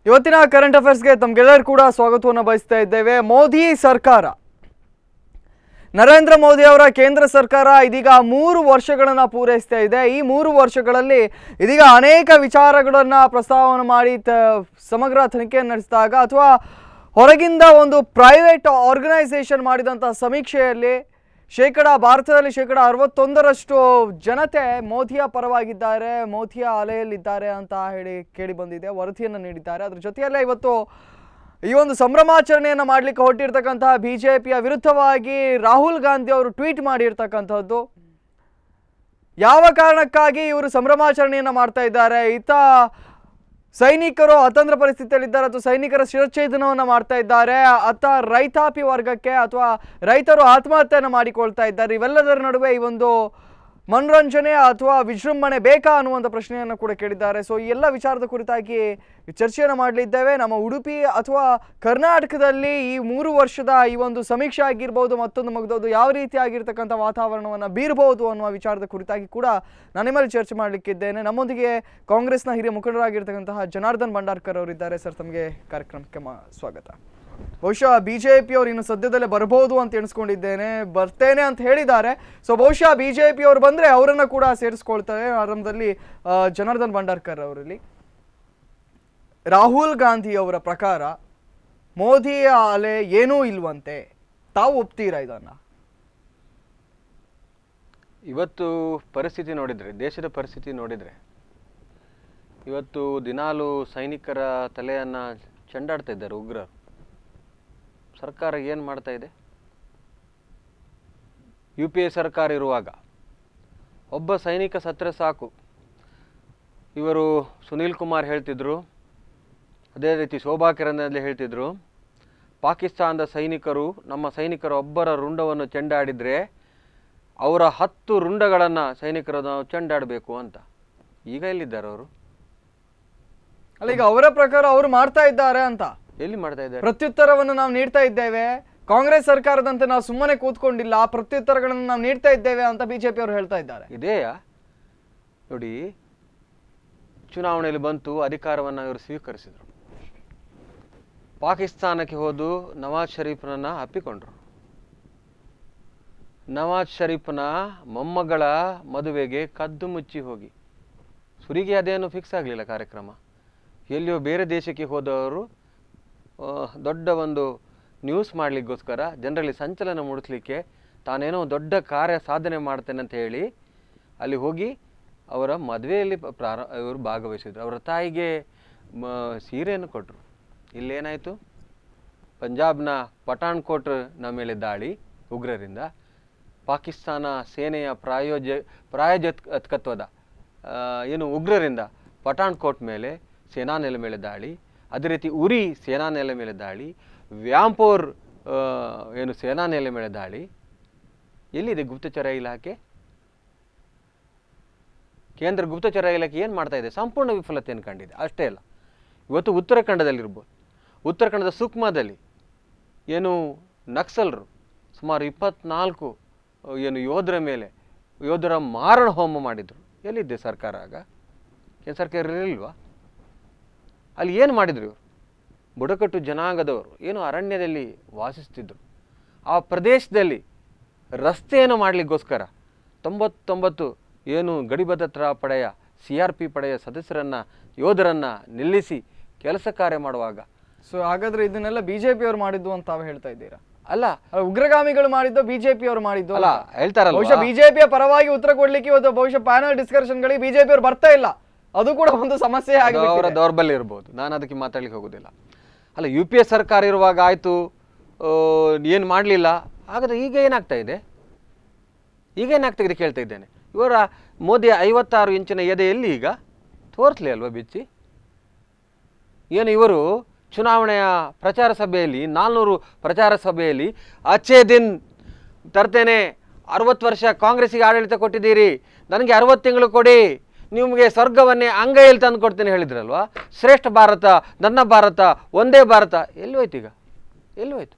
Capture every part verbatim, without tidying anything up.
ಇವತ್ತಿನ ಕರೆಂಟ್ ಅಫೇರ್ಸ್ಗೆ ತಮಗೆಲ್ಲರೂ ಕೂಡ ಸ್ವಾಗತವನ್ನು ಬಯಸ್ತಾ ಇದ್ದೇವೆ. ಮೋದಿ ಸರ್ಕಾರ, ನರೇಂದ್ರ ಮೋದಿ ಅವರ ಕೇಂದ್ರ ಸರ್ಕಾರ ಇದೀಗ ಮೂರು ವರ್ಷಗಳನ್ನು ಪೂರೈಸ್ತಾ ಇದೆ. ಈ ಮೂರು ವರ್ಷಗಳಲ್ಲಿ ಇದೀಗ ಅನೇಕ ವಿಚಾರಗಳನ್ನು ಪ್ರಸ್ತಾವನೆ ಮಾಡಿ ಸಮಗ್ರ ತನಿಖೆ ನಡೆಸಿದಾಗ ಅಥವಾ ಹೊರಗಿಂದ ಒಂದು ಪ್ರೈವೇಟ್ ಆರ್ಗನೈಸೇಷನ್ ಮಾಡಿದಂಥ ಸಮೀಕ್ಷೆಯಲ್ಲಿ ಶೇಕಡ ಭಾರತದಲ್ಲಿ ಶೇಕಡ ಅರವತ್ತೊಂದರಷ್ಟು ಜನತೆ ಮೋದಿಯ ಪರವಾಗಿದ್ದಾರೆ, ಮೋದಿಯ ಅಲೆಯಲ್ಲಿದ್ದಾರೆ ಅಂತ ಹೇಳಿ ಕೇಳಿ ಬಂದಿದೆ, ವರದಿಯನ್ನು ನೀಡಿದ್ದಾರೆ. ಅದರ ಜೊತೆಯಲ್ಲೇ ಇವತ್ತು ಈ ಒಂದು ಸಂಭ್ರಮಾಚರಣೆಯನ್ನು ಮಾಡಲಿಕ್ಕೆ ಹೊರಟಿರ್ತಕ್ಕಂತಹ ಬಿಜೆಪಿಯ ವಿರುದ್ಧವಾಗಿ ರಾಹುಲ್ ಗಾಂಧಿ ಅವರು ಟ್ವೀಟ್ ಮಾಡಿರ್ತಕ್ಕಂಥದ್ದು. ಯಾವ ಕಾರಣಕ್ಕಾಗಿ ಇವರು ಸಂಭ್ರಮಾಚರಣೆಯನ್ನು ಮಾಡ್ತಾ ಇದ್ದಾರೆ, ಈತ ಸೈನಿಕರು ಅತಂತ್ರ ಪರಿಸ್ಥಿತಿಯಲ್ಲಿದ್ದಾರೆ ಅಥವಾ ಸೈನಿಕರ ಶಿರಚ್ಛೇದನವನ್ನು ಮಾಡ್ತಾ ಇದ್ದಾರೆ, ಅತ್ತ ರೈತಾಪಿ ವರ್ಗಕ್ಕೆ ಅಥವಾ ರೈತರು ಆತ್ಮಹತ್ಯೆಯನ್ನು ಮಾಡಿಕೊಳ್ತಾ ಇದ್ದಾರೆ, ಇವೆಲ್ಲದರ ನಡುವೆ ಈ ಒಂದು ಮನೋರಂಜನೆ ಅಥವಾ ವಿಜೃಂಭಣೆ ಬೇಕಾ ಅನ್ನುವಂಥ ಪ್ರಶ್ನೆಯನ್ನು ಕೂಡ ಕೇಳಿದ್ದಾರೆ. ಸೊ ಈ ಎಲ್ಲ ವಿಚಾರದ ಕುರಿತಾಗಿ ಚರ್ಚೆಯನ್ನು ಮಾಡಲಿದ್ದೇವೆ. ನಮ್ಮ ಉಡುಪಿ ಅಥವಾ ಕರ್ನಾಟಕದಲ್ಲಿ ಈ ಮೂರು ವರ್ಷದ ಈ ಒಂದು ಸಮೀಕ್ಷೆ ಆಗಿರ್ಬೋದು, ಮತ್ತೊಂದು ಮಗದೋದು ಯಾವ ರೀತಿಯಾಗಿರ್ತಕ್ಕಂಥ ವಾತಾವರಣವನ್ನು ಬೀರಬಹುದು ಅನ್ನುವ ವಿಚಾರದ ಕುರಿತಾಗಿ ಕೂಡ ನಾನು ನಿಮ್ಮಲ್ಲಿ ಚರ್ಚೆ ಮಾಡಲಿಕ್ಕಿದ್ದೇನೆ. ನಮ್ಮೊಂದಿಗೆ ಕಾಂಗ್ರೆಸ್ನ ಹಿರಿಯ ಮುಖಂಡರಾಗಿರ್ತಕ್ಕಂತಹ ಜನಾರ್ದನ್ ಭಂಡಾರ್ಕರ್ ಅವರಿದ್ದಾರೆ. ಸರ್, ತಮಗೆ ಕಾರ್ಯಕ್ರಮಕ್ಕೆ ಸ್ವಾಗತ. ಬಹುಶಃ ಬಿಜೆಪಿ ಅವರು ಇನ್ನು ಸದ್ಯದಲ್ಲೇ ಬರಬಹುದು ಅಂತ ಎಣಿಸ್ಕೊಂಡಿದ್ದೇನೆ, ಬರ್ತೇನೆ ಅಂತ ಹೇಳಿದ್ದಾರೆ. ಸೊ ಬಹುಶಃ ಬಿಜೆಪಿ ಅವರು ಬಂದ್ರೆ ಅವರನ್ನ ಕೂಡ ಸೇರಿಸ್ಕೊಳ್ತಾರೆ. ಆರಂಭದಲ್ಲಿ ಜನಾರ್ದನ್ ಭಂಡಾರ್ಕರ್ ಅವರಲ್ಲಿ, ರಾಹುಲ್ ಗಾಂಧಿ ಅವರ ಪ್ರಕಾರ ಮೋದಿಯ ಅಲೆ ಏನೂ ಇಲ್ವಂತೆ, ತಾವು ಒಪ್ತೀರಾ ಇದನ್ನ? ಇವತ್ತು ಪರಿಸ್ಥಿತಿ ನೋಡಿದ್ರೆ, ದೇಶದ ಪರಿಸ್ಥಿತಿ ನೋಡಿದ್ರೆ, ಇವತ್ತು ದಿನಾಲು ಸೈನಿಕರ ತಲೆಯನ್ನ ಚೆಂಡಾಡ್ತಾ ಇದ್ದಾರೆ ಉಗ್ರರು. ಸರ್ಕಾರ ಏನು ಮಾಡ್ತಾ ಇದೆ? ಯು ಪಿ ಎ ಸರ್ಕಾರ ಇರುವಾಗ ಒಬ್ಬ ಸೈನಿಕ ಸತ್ತರೆ ಸಾಕು. ಇವರು ಸುನೀಲ್ ಕುಮಾರ್ ಹೇಳ್ತಿದ್ರು, ಅದೇ ರೀತಿ ಶೋಭಾ ಕಿರಣ್ ಹೇಳ್ತಿದ್ರು, ಪಾಕಿಸ್ತಾನದ ಸೈನಿಕರು ನಮ್ಮ ಸೈನಿಕರ ಒಬ್ಬರ ರುಂಡವನ್ನು ಚೆಂಡಾಡಿದರೆ ಅವರ ಹತ್ತು ರುಂಡಗಳನ್ನು ಸೈನಿಕರನ್ನು ನಾವು ಚೆಂಡಾಡಬೇಕು ಅಂತ. ಈಗ ಎಲ್ಲಿದ್ದಾರೆ ಅವರು? ಅಲ್ಲ, ಈಗ ಅವರ ಪ್ರಕಾರ ಅವರು ಮಾಡ್ತಾ ಇದ್ದಾರೆ ಅಂತ. ಎಲ್ಲಿ ಮಾಡ್ತಾ ಇದ್ದಾರೆ? ಪ್ರತ್ಯುತ್ತರವನ್ನು ನಾವು ನೀಡ್ತಾ ಇದ್ದೇವೆ, ಕಾಂಗ್ರೆಸ್ ಸರ್ಕಾರದಂತೆ ನಾವು ಸುಮ್ಮನೆ ಕೂತ್ಕೊಂಡಿಲ್ಲ, ಪ್ರತ್ಯುತ್ತರಗಳನ್ನು ನಾವು ನೀಡ್ತಾ ಇದ್ದೇವೆ ಅಂತ ಬಿಜೆಪಿ ಅವರು ಹೇಳ್ತಾ ಇದ್ದಾರೆ. ಇದೆಯಾ? ನೋಡಿ, ಚುನಾವಣೆಯಲ್ಲಿ ಬಂತು, ಅಧಿಕಾರವನ್ನು ಇವರು ಸ್ವೀಕರಿಸಿದರು. ಪಾಕಿಸ್ತಾನಕ್ಕೆ ಹೋದು ನವಾಜ್ ಶರೀಫ್ನನ್ನ ಅಪ್ಪಿಕೊಂಡ್ರು. ನವಾಜ್ ಶರೀಫ್ನ ಮೊಮ್ಮಗಳ ಮದುವೆಗೆ ಕದ್ದು ಮುಚ್ಚಿ ಹೋಗಿ, ಸುರಿಗೆ ಅದೇನು ಫಿಕ್ಸ್ ಆಗಲಿಲ್ಲ ಕಾರ್ಯಕ್ರಮ. ಎಲ್ಲಿಯೋ ಬೇರೆ ದೇಶಕ್ಕೆ ಹೋದವರು ದೊಡ್ಡ ಒಂದು ನ್ಯೂಸ್ ಮಾಡಲಿಕ್ಕೋಸ್ಕರ, ಜನರಲ್ಲಿ ಸಂಚಲನ ಮೂಡಿಸ್ಲಿಕ್ಕೆ, ತಾನೇನೋ ದೊಡ್ಡ ಕಾರ್ಯ ಸಾಧನೆ ಮಾಡ್ತೇನೆ ಅಂತ ಹೇಳಿ ಅಲ್ಲಿ ಹೋಗಿ ಅವರ ಮದುವೆಯಲ್ಲಿ ಪ್ರಾರ ಇವರು ಭಾಗವಹಿಸಿದ್ರು. ಅವರ ತಾಯಿಗೆ ಸೀರೆಯನ್ನು ಕೊಟ್ಟರು. ಇಲ್ಲೇನಾಯಿತು? ಪಂಜಾಬ್ನ ಪಠಾಣ್ಕೋಟ್ನ ಮೇಲೆ ದಾಳಿ ಉಗ್ರರಿಂದ, ಪಾಕಿಸ್ತಾನ ಸೇನೆಯ ಪ್ರಾಯೋಜ ಪ್ರಾಯೋಜಕತ್ವದ ಏನು ಉಗ್ರರಿಂದ ಪಠಾಣ್ಕೋಟ್ ಮೇಲೆ ಸೇನಾನೆಲೆ ಮೇಲೆ ದಾಳಿ, ಅದೇ ರೀತಿ ಉರಿ ಸೇನಾನೆಲೆ ಮೇಲೆ ದಾಳಿ, ವ್ಯಾಂಪೋರ್ ಏನು ಸೇನಾನೆಲೆ ಮೇಲೆ ದಾಳಿ. ಎಲ್ಲಿದೆ ಗುಪ್ತಚರ ಇಲಾಖೆ? ಕೇಂದ್ರ ಗುಪ್ತಚರ ಇಲಾಖೆ ಏನು ಮಾಡ್ತಾ ಇದೆ? ಸಂಪೂರ್ಣ ವಿಫಲತೆಯನ್ನು ಕಂಡಿದೆ. ಅಷ್ಟೇ ಅಲ್ಲ, ಇವತ್ತು ಉತ್ತರಾಖಂಡದಲ್ಲಿರ್ಬೋದು, ಉತ್ತರಾಖಂಡದ ಸುಕ್ಮಾದಲ್ಲಿ ಏನು ನಕ್ಸಲರು ಸುಮಾರು ಇಪ್ಪತ್ನಾಲ್ಕು ಏನು ಯೋಧರ ಮೇಲೆ ಯೋಧರ ಮಾರಣ ಹೋಮ ಮಾಡಿದರು. ಎಲ್ಲಿದ್ದೆ ಸರ್ಕಾರ? ಆಗ ಏನು ಸರ್ಕಾರ ಇರಲಿಲ್ವಾ? ಅಲ್ಲಿ ಏನು ಮಾಡಿದ್ರು ಇವರು? ಬುಡಕಟ್ಟು ಜನಾಂಗದವರು ಏನು ಅರಣ್ಯದಲ್ಲಿ ವಾಸಿಸ್ತಿದ್ರು. ಆ ಪ್ರದೇಶದಲ್ಲಿ ರಸ್ತೆಯನ್ನು ಮಾಡಲಿಕ್ಕೋಸ್ಕರ ತೊಂಬತ್ತೊಂಬತ್ತು ಏನು ಗಡಿ ಭದ್ರತಾ ಪಡೆಯ ಸಿ ಆರ್ ಪಿ ಪಡೆಯ ಸದಸ್ಯರನ್ನು ಯೋಧರನ್ನು ನಿಲ್ಲಿಸಿ ಕೆಲಸ ಕಾರ್ಯ ಮಾಡುವಾಗ. ಸೊ ಹಾಗಾದ್ರೆ ಇದನ್ನೆಲ್ಲ ಬಿಜೆಪಿ ಅವರು ಮಾಡಿದ್ದು ಅಂತ ತಾವು ಹೇಳ್ತಾ ಇದ್ದೀರಾ? ಅಲ್ಲ, ಉಗ್ರಗಾಮಿಗಳು ಮಾಡಿದ್ದು ಬಿಜೆಪಿ ಅವರು ಮಾಡಿದ್ದು ಅಲ್ಲ ಹೇಳ್ತಾರಲ್ಲ. ಬಹುಶಃ ಬಿಜೆಪಿಯ ಪರವಾಗಿ ಉತ್ತರ ಕೊಡ್ಲಿಕ್ಕೆ ಇವತ್ತು ಬಹುಶಃ ಪ್ಯಾನಲ್ ಡಿಸ್ಕಷನ್ಗಳಿಗೆ ಬಿಜೆಪಿ ಅವರು ಬರ್ತಾ ಇಲ್ಲ. ಅದು ಕೂಡ ಒಂದು ಸಮಸ್ಯೆ ಆಗಿ ಅವರ ದೌರ್ಬಲ್ಯ ಇರ್ಬೋದು, ನಾನು ಅದಕ್ಕೆ ಮಾತಾಡ್ಲಿಕ್ಕೆ ಹೋಗೋದಿಲ್ಲ. ಅಲ್ಲ, ಯು ಪಿ ಎ ಸರ್ಕಾರ ಇರುವಾಗ ಆಯಿತು, ಏನು ಮಾಡಲಿಲ್ಲ. ಹಾಗಾದ್ರೆ ಈಗ ಏನಾಗ್ತಾ ಇದೆ? ಈಗ ಏನಾಗ್ತಾ ಇದೆ ಕೇಳ್ತಾ ಇದ್ದೇನೆ. ಇವರ ಮೋದಿ ಐವತ್ತಾರು ಇಂಚಿನ ಎದೆಯಲ್ಲಿ ಈಗ ತೋರಿಸ್ಲಿ ಅಲ್ವಾ ಬಿಚ್ಚಿ? ಏನು ಇವರು ಚುನಾವಣೆಯ ಪ್ರಚಾರ ಸಭೆಯಲ್ಲಿ, ನಾಲ್ನೂರು ಪ್ರಚಾರ ಸಭೆಯಲ್ಲಿ ಅಚ್ಚೇ ದಿನ್ ತರ್ತೇನೆ, ಅರವತ್ತು ವರ್ಷ ಕಾಂಗ್ರೆಸ್ಸಿಗೆ ಆಡಳಿತ ಕೊಟ್ಟಿದ್ದೀರಿ, ನನಗೆ ಅರವತ್ತು ತಿಂಗಳು ಕೊಡಿ, ನಿಮಗೆ ಸ್ವರ್ಗವನ್ನೇ ಅಂಗೈಯಲ್ಲಿ ತಂದು ಕೊಡ್ತೇನೆ ಹೇಳಿದ್ರಲ್ವಾ? ಶ್ರೇಷ್ಠ ಭಾರತ, ನನ್ನ ಭಾರತ, ಒಂದೇ ಭಾರತ ಎಲ್ಲಿ ಹೋಯ್ತು? ಈಗ ಎಲ್ಲಿ ಹೋಯ್ತು?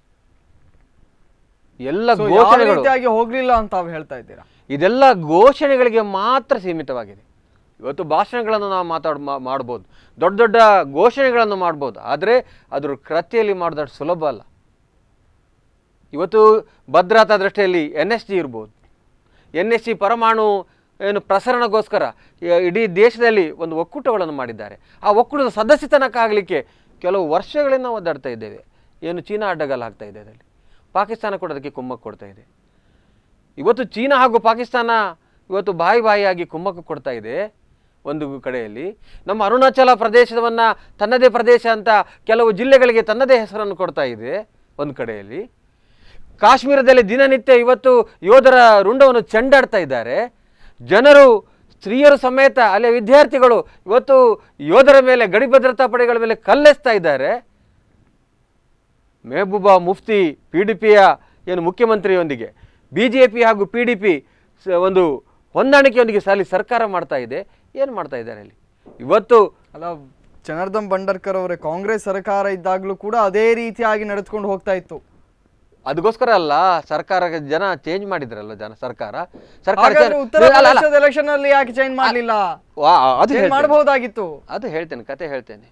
ಎಲ್ಲ ಘೋಷಣೆಗಳು ಹೋಗ್ಲಿಲ್ಲ ಅಂತ ಹೇಳ್ತಾ ಇದ್ದೀರಾ? ಇದೆಲ್ಲ ಘೋಷಣೆಗಳಿಗೆ ಮಾತ್ರ ಸೀಮಿತವಾಗಿದೆ. ಇವತ್ತು ಭಾಷಣಗಳನ್ನು ನಾವು ಮಾತಾಡ್ ಮಾಡ್ಬೋದು, ದೊಡ್ಡ ದೊಡ್ಡ ಘೋಷಣೆಗಳನ್ನು ಮಾಡ್ಬೋದು, ಆದರೆ ಅದ್ರ ಕೃತಿಯಲ್ಲಿ ಮಾಡೋದಷ್ಟು ಸುಲಭ ಅಲ್ಲ. ಇವತ್ತು ಭದ್ರತಾ ದೃಷ್ಟಿಯಲ್ಲಿ ಎನ್ ಎಸ್ ಜಿ ಇರ್ಬೋದು. ಎನ್ ಎಸ್ ಜಿ ಪರಮಾಣು ಏನು ಪ್ರಸರಣಗೋಸ್ಕರ ಇಡೀ ದೇಶದಲ್ಲಿ ಒಂದು ಒಕ್ಕೂಟಗಳನ್ನು ಮಾಡಿದ್ದಾರೆ. ಆ ಒಕ್ಕೂಟದ ಸದಸ್ಯತನಕ್ಕಾಗಲಿಕ್ಕೆ ಕೆಲವು ವರ್ಷಗಳಿಂದ ಒದ್ದಾಡ್ತಾ ಇದ್ದೇವೆ. ಏನು ಚೀನಾ ಅಡ್ಡಗಾಲ ಆಗ್ತಾ ಇದೆ, ಅದರಲ್ಲಿ ಪಾಕಿಸ್ತಾನ ಕೂಡ ಅದಕ್ಕೆ ಕುಮ್ಮಕ್ಕು ಕೊಡ್ತಾ ಇದೆ. ಇವತ್ತು ಚೀನಾ ಹಾಗೂ ಪಾಕಿಸ್ತಾನ ಇವತ್ತು ಬಾಯಿ ಬಾಯಿಯಾಗಿ ಕುಮ್ಮಕ್ಕು ಕೊಡ್ತಾ ಇದೆ. ಒಂದು ಕಡೆಯಲ್ಲಿ ನಮ್ಮ ಅರುಣಾಚಲ ಪ್ರದೇಶವನ್ನು ತನ್ನದೇ ಪ್ರದೇಶ ಅಂತ ಕೆಲವು ಜಿಲ್ಲೆಗಳಿಗೆ ತನ್ನದೇ ಹೆಸರನ್ನು ಕೊಡ್ತಾ ಇದೆ. ಒಂದು ಕಡೆಯಲ್ಲಿ ಕಾಶ್ಮೀರದಲ್ಲಿ ದಿನನಿತ್ಯ ಇವತ್ತು ಯೋಧರ ರುಂಡವನ್ನು ಚೆಂಡಾಡ್ತಾ ಇದ್ದಾರೆ. ಜನರು, ಸ್ತ್ರೀಯರು ಸಮೇತ ಅಲ್ಲೇ ವಿದ್ಯಾರ್ಥಿಗಳು ಇವತ್ತು ಯೋಧರ ಮೇಲೆ, ಗಡಿ ಭದ್ರತಾ ಪಡೆಗಳ ಮೇಲೆ ಕಲ್ಲೆಸ್ತಾ ಇದ್ದಾರೆ. ಮೆಹಬೂಬಾ ಮುಫ್ತಿ ಪಿ ಡಿ ಪಿಯ ಏನು ಮುಖ್ಯಮಂತ್ರಿಯೊಂದಿಗೆ ಬಿ ಜೆ ಪಿ ಹಾಗೂ ಪಿ ಡಿ ಪಿ ಒಂದು ಹೊಂದಾಣಿಕೆಯೊಂದಿಗೆ ಸಾಲಿ ಸರ್ಕಾರ ಮಾಡ್ತಾ ಇದೆ. ಏನು ಮಾಡ್ತಾ ಇದ್ದಾರೆ ಅಲ್ಲಿ? ಇವತ್ತು ಅಲ್ಲ, ಜನಾರ್ದನ್ ಬಂಡರ್ಕರ್ ಅವರೇ, ಕಾಂಗ್ರೆಸ್ ಸರ್ಕಾರ ಇದ್ದಾಗಲೂ ಕೂಡ ಅದೇ ರೀತಿಯಾಗಿ ನಡೆದುಕೊಂಡು ಹೋಗ್ತಾ ಇತ್ತು. ಅದಕ್ಕೋಸ್ಕರ ಅಲ್ಲ ಸರ್ಕಾರ, ಜನ ಚೇಂಜ್ ಮಾಡಿದ್ರಲ್ಲ ಜನ ಸರ್ಕಾರ ಎಲೆಕ್ಷನ್ ಅಲ್ಲಿ ಯಾಕೆ ಚೇಂಜ್ ಮಾಡಲಿಲ್ಲ? ಅದು ಮಾಡಬಹುದಾಗಿತ್ತು. ಅದು ಹೇಳ್ತೇನೆ, ಕತೆ ಹೇಳ್ತೇನೆ.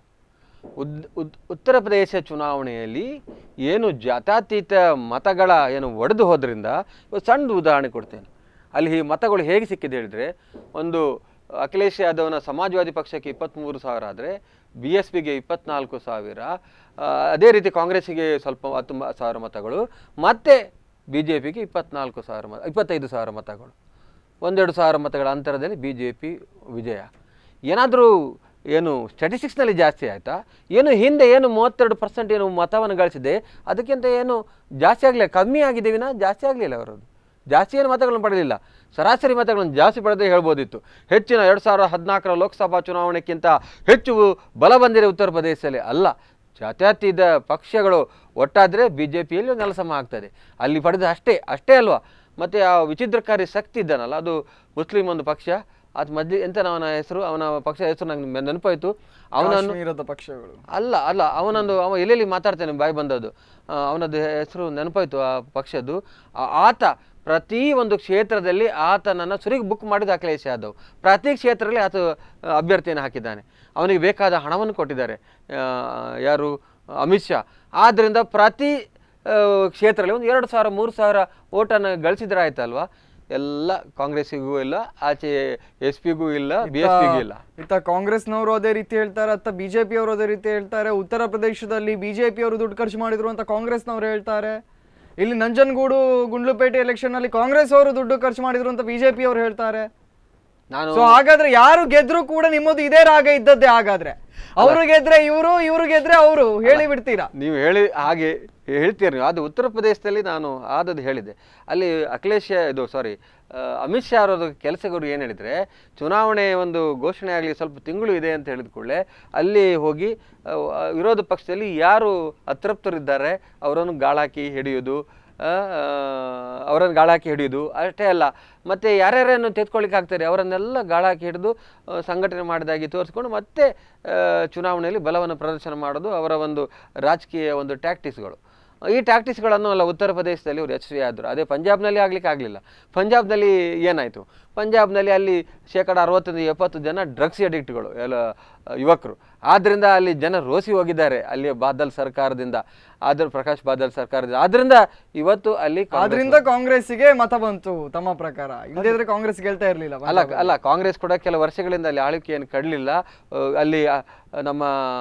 ಉದ್ ಉತ್ತರ ಪ್ರದೇಶ ಚುನಾವಣೆಯಲ್ಲಿ ಏನು ಜಾತ್ಯತೀತ ಮತಗಳ ಏನು ಒಡೆದು ಹೋದ್ರಿಂದ ಸಣ್ಣ ಉದಾಹರಣೆ ಕೊಡ್ತೇನೆ. ಅಲ್ಲಿ ಮತಗಳು ಹೇಗೆ ಸಿಕ್ಕಿದೆ ಹೇಳಿದ್ರೆ, ಒಂದು ಅಖಿಲೇಶ್ ಯಾದವ್ನ ಸಮಾಜವಾದಿ ಪಕ್ಷಕ್ಕೆ ಇಪ್ಪತ್ತ್ಮೂರು ಸಾವಿರ ಆದರೆ ಬಿ ಎಸ್ ಪಿಗೆ ಇಪ್ಪತ್ನಾಲ್ಕು ಸಾವಿರ, ಅದೇ ರೀತಿ ಕಾಂಗ್ರೆಸ್ಸಿಗೆ ಸ್ವಲ್ಪ ಹತ್ತು ಸಾವಿರ ಮತಗಳು, ಮತ್ತು ಬಿ ಜೆ ಪಿಗೆ ಇಪ್ಪತ್ನಾಲ್ಕು ಸಾವಿರ ಮತ ಇಪ್ಪತ್ತೈದು ಸಾವಿರ ಮತಗಳು, ಒಂದೆರಡು ಸಾವಿರ ಮತಗಳ ಅಂತರದಲ್ಲಿ ಬಿ ಜೆ ಪಿ ವಿಜಯ. ಏನಾದರೂ ಏನು ಸ್ಟ್ಯಾಟಿಸ್ಟಿಕ್ಸ್ನಲ್ಲಿ ಜಾಸ್ತಿ ಆಯಿತಾ? ಏನು ಹಿಂದೆ ಏನು ಮೂವತ್ತೆರಡು ಪರ್ಸೆಂಟ್ ಏನು ಮತವನ್ನು ಗಳಿಸಿದೆ, ಅದಕ್ಕಿಂತ ಏನು ಜಾಸ್ತಿ ಆಗಲಿಲ್ಲ, ಕಮ್ಮಿ ಆಗಿದೆ ವಿನ ಜಾಸ್ತಿ ಆಗಲಿಲ್ಲ. ಅವರದ್ದು ಜಾಸ್ತಿ ಏನು ಮತಗಳನ್ನು ಪಡೆಯಲಿಲ್ಲ, ಸರಾಸರಿ ಮತಗಳನ್ನು ಜಾಸ್ತಿ ಪಡೆದೇ ಹೇಳ್ಬೋದಿತ್ತು. ಹೆಚ್ಚಿನ ಎರಡು ಸಾವಿರದ ಹದಿನಾಲ್ಕರ ಲೋಕಸಭಾ ಚುನಾವಣೆಗಿಂತ ಹೆಚ್ಚು ಬಲ ಬಂದಿದೆ ಉತ್ತರ ಪ್ರದೇಶದಲ್ಲಿ. ಅಲ್ಲ, ಜಾತ್ಯತೀತ ಪಕ್ಷಗಳು ಒಟ್ಟಾದರೆ ಬಿ ಜೆ ಪಿಯಲ್ಲಿ ನೆಲಸಮ ಆಗ್ತದೆ. ಅಲ್ಲಿ ಪಡೆದ ಅಷ್ಟೇ ಅಷ್ಟೇ ಅಲ್ವಾ. ಮತ್ತು ಆ ವಿಚಿತ್ರಕಾರಿ ಶಕ್ತಿ ಇದ್ದಾನಲ್ಲ, ಅದು ಮುಸ್ಲಿಂ ಒಂದು ಪಕ್ಷ, ಅದು ಮಧ್ಯ ಎಂತ ಅವನ ಹೆಸರು, ಅವನ ಪಕ್ಷ ಹೆಸರು ನಂಗೆ ನೆನಪಾಯಿತು. ಅವನನ್ನು ಪಕ್ಷಗಳು ಅಲ್ಲ ಅಲ್ಲ ಅವನೊಂದು ಅವ ಎಲ್ಲೆಲ್ಲಿ ಮಾತಾಡ್ತೇನೆ ಬಾಯಿ ಬಂದದ್ದು, ಅವನದ್ದು ಹೆಸರು ನೆನಪಾಯಿತು ಆ ಪಕ್ಷದ್ದು. ಆತ ಪ್ರತಿ ಒಂದು ಕ್ಷೇತ್ರದಲ್ಲಿ ಆತನನ್ನು ಸುರಿಗೆ ಬುಕ್ ಮಾಡಿದ ಅಖಿಲೇಶ್ ಯಾದವ್. ಪ್ರತಿ ಕ್ಷೇತ್ರದಲ್ಲಿ ಆತ ಅಭ್ಯರ್ಥಿಯನ್ನು ಹಾಕಿದ್ದಾನೆ. ಅವನಿಗೆ ಬೇಕಾದ ಹಣವನ್ನು ಕೊಟ್ಟಿದ್ದಾರೆ ಯಾರು, ಅಮಿತ್ ಶಾ. ಆದ್ದರಿಂದ ಪ್ರತಿ ಕ್ಷೇತ್ರದಲ್ಲಿ ಒಂದು ಎರಡು ಸಾವಿರ ಮೂರು ಸಾವಿರ ಓಟನ್ನು ಗಳಿಸಿದ್ರೆ ಆಯ್ತಲ್ವಾ. ಎಲ್ಲ ಕಾಂಗ್ರೆಸ್ಸಿಗೂ ಇಲ್ಲ, ಆಚೆ ಎಸ್ ಪಿಗೂ ಇಲ್ಲ, ಬಿ ಎಸ್ ಪಿಗೂ ಇಲ್ಲ. ಇತ್ತ ಕಾಂಗ್ರೆಸ್ನವರು ಅದೇ ರೀತಿ ಹೇಳ್ತಾರೆ, ಅತ್ತ ಬಿಜೆಪಿ ಅವರು ಅದೇ ರೀತಿ ಹೇಳ್ತಾರೆ. ಉತ್ತರ ಪ್ರದೇಶದಲ್ಲಿ ಬಿಜೆಪಿ ಅವರು ದುಡ್ಡು ಖರ್ಚು ಮಾಡಿದ್ರು ಅಂತ ಕಾಂಗ್ರೆಸ್ನವರು ಹೇಳ್ತಾರೆ. ಇಲ್ಲಿ ನಂಜನಗೂಡು ಗುಂಡ್ಲುಪೇಟೆ ಎಲೆಕ್ಷನ್ ಅಲ್ಲಿ ಕಾಂಗ್ರೆಸ್ ಅವರು ದುಡ್ಡು ಖರ್ಚು ಮಾಡಿದ್ರು ಅಂತ ಬಿಜೆಪಿ ಅವರು ಹೇಳ್ತಾರೆ. ನಾನು ಹಾಗಾದ್ರೆ ಯಾರು ಗೆದ್ರು ಕೂಡ ನಿಮ್ಮದು ಇದೇ ರಾಗ ಇದ್ದದ್ದೇ. ಹಾಗಾದ್ರೆ ಅವರು ಗೆದ್ರೆ ಇವರು, ಇವರು ಗೆದ್ರೆ ಅವರು, ಹೇಳಿ ಬಿಡ್ತೀರಾ ನೀವು? ಹೇಳಿ ಹಾಗೆ ಹೇಳ್ತೀರಿ. ಅದು ಉತ್ತರ ಪ್ರದೇಶದಲ್ಲಿ ನಾನು ಆದದ್ದು ಹೇಳಿದೆ. ಅಲ್ಲಿ ಅಖಿಲೇಶ್ ಇದು ಸಾರಿ ಅಮಿತ್ ಶಾ ಅವರ ಕೆಲಸಗಾರರು ಏನು ಹೇಳಿದರೆ, ಚುನಾವಣೆ ಒಂದು ಘೋಷಣೆ ಆಗಲಿ ಸ್ವಲ್ಪ ತಿಂಗಳು ಇದೆ ಅಂತ ಹೇಳಿದ ಕೂಡಲೇ ಅಲ್ಲಿ ಹೋಗಿ ವಿರೋಧ ಪಕ್ಷದಲ್ಲಿ ಯಾರು ಅತೃಪ್ತರಿದ್ದಾರೆ ಅವರನ್ನು ಗಾಳಾಕಿ ಹಿಡಿಯೋದು, ಅವರನ್ನು ಗಾಳಾಕಿ ಹಿಡಿಯೋದು ಅಷ್ಟೇ ಅಲ್ಲ, ಮತ್ತು ಯಾರ್ಯಾರನ್ನು ತೆಗೆದುಕೊಳ್ಳಿಕ್ಕೆ ಆಗ್ತಾರೆ ಅವರನ್ನೆಲ್ಲ ಗಾಳಾಕಿ ಹಿಡಿದು ಸಂಘಟನೆ ಮಾಡಿದಾಗಿ ತೋರಿಸ್ಕೊಂಡು ಮತ್ತೆ ಚುನಾವಣೆಯಲ್ಲಿ ಬಲವನ್ನು ಪ್ರದರ್ಶನ ಮಾಡೋದು ಅವರ ಒಂದು ರಾಜಕೀಯ ಒಂದು ಟ್ಯಾಕ್ಟಿಕ್ಸ್ಗಳು. ಈ ಟ್ಯಾಕ್ಟಿಕ್ಸ್ಗಳನ್ನು ಅಲ್ಲ ಉತ್ತರ ಪ್ರದೇಶದಲ್ಲಿ ಅವರು ಯಶಸ್ವಿ ಆದರು. ಅದೇ ಪಂಜಾಬ್ನಲ್ಲಿ ಆಗಲಿಕ್ಕೆ ಆಗಲಿಲ್ಲ. ಪಂಜಾಬ್ನಲ್ಲಿ ಏನಾಯಿತು, ಪಂಜಾಬ್ನಲ್ಲಿ ಅಲ್ಲಿ ಶೇಕಡ ಅರವತ್ತೊಂದು ಎಪ್ಪತ್ತು ಜನ ಡ್ರಗ್ಸ್ ಅಡಿಕ್ಟ್ಗಳು ಎಲ್ಲ ಯುವಕರು. ಆದ್ದರಿಂದ ಅಲ್ಲಿ ಜನ ರೋಸಿ ಹೋಗಿದ್ದಾರೆ ಅಲ್ಲಿ ಬಾದಲ್ ಸರ್ಕಾರದಿಂದ, ಆದ್ರ ಪ್ರಕಾಶ್ ಬಾದಲ್ ಸರ್ಕಾರದಿಂದ. ಆದ್ದರಿಂದ ಇವತ್ತು ಅಲ್ಲಿ ಆದ್ರಿಂದ ಕಾಂಗ್ರೆಸ್ಸಿಗೆ ಮತ ಬಂತು ತಮ್ಮ ಪ್ರಕಾರ. ಇಲ್ಲದಿದ್ರೆ ಕಾಂಗ್ರೆಸ್ ಗೆಲ್ತಾ ಇರಲಿಲ್ಲ. ಅಲ್ಲ ಅಲ್ಲ ಕಾಂಗ್ರೆಸ್ ಕೂಡ ಕೆಲ ವರ್ಷಗಳಿಂದ ಅಲ್ಲಿ ಆಳ್ವಿಕೆಯನ್ನು ಕಡಲಿಲ್ಲ. ಅಲ್ಲಿ ನಮ್ಮ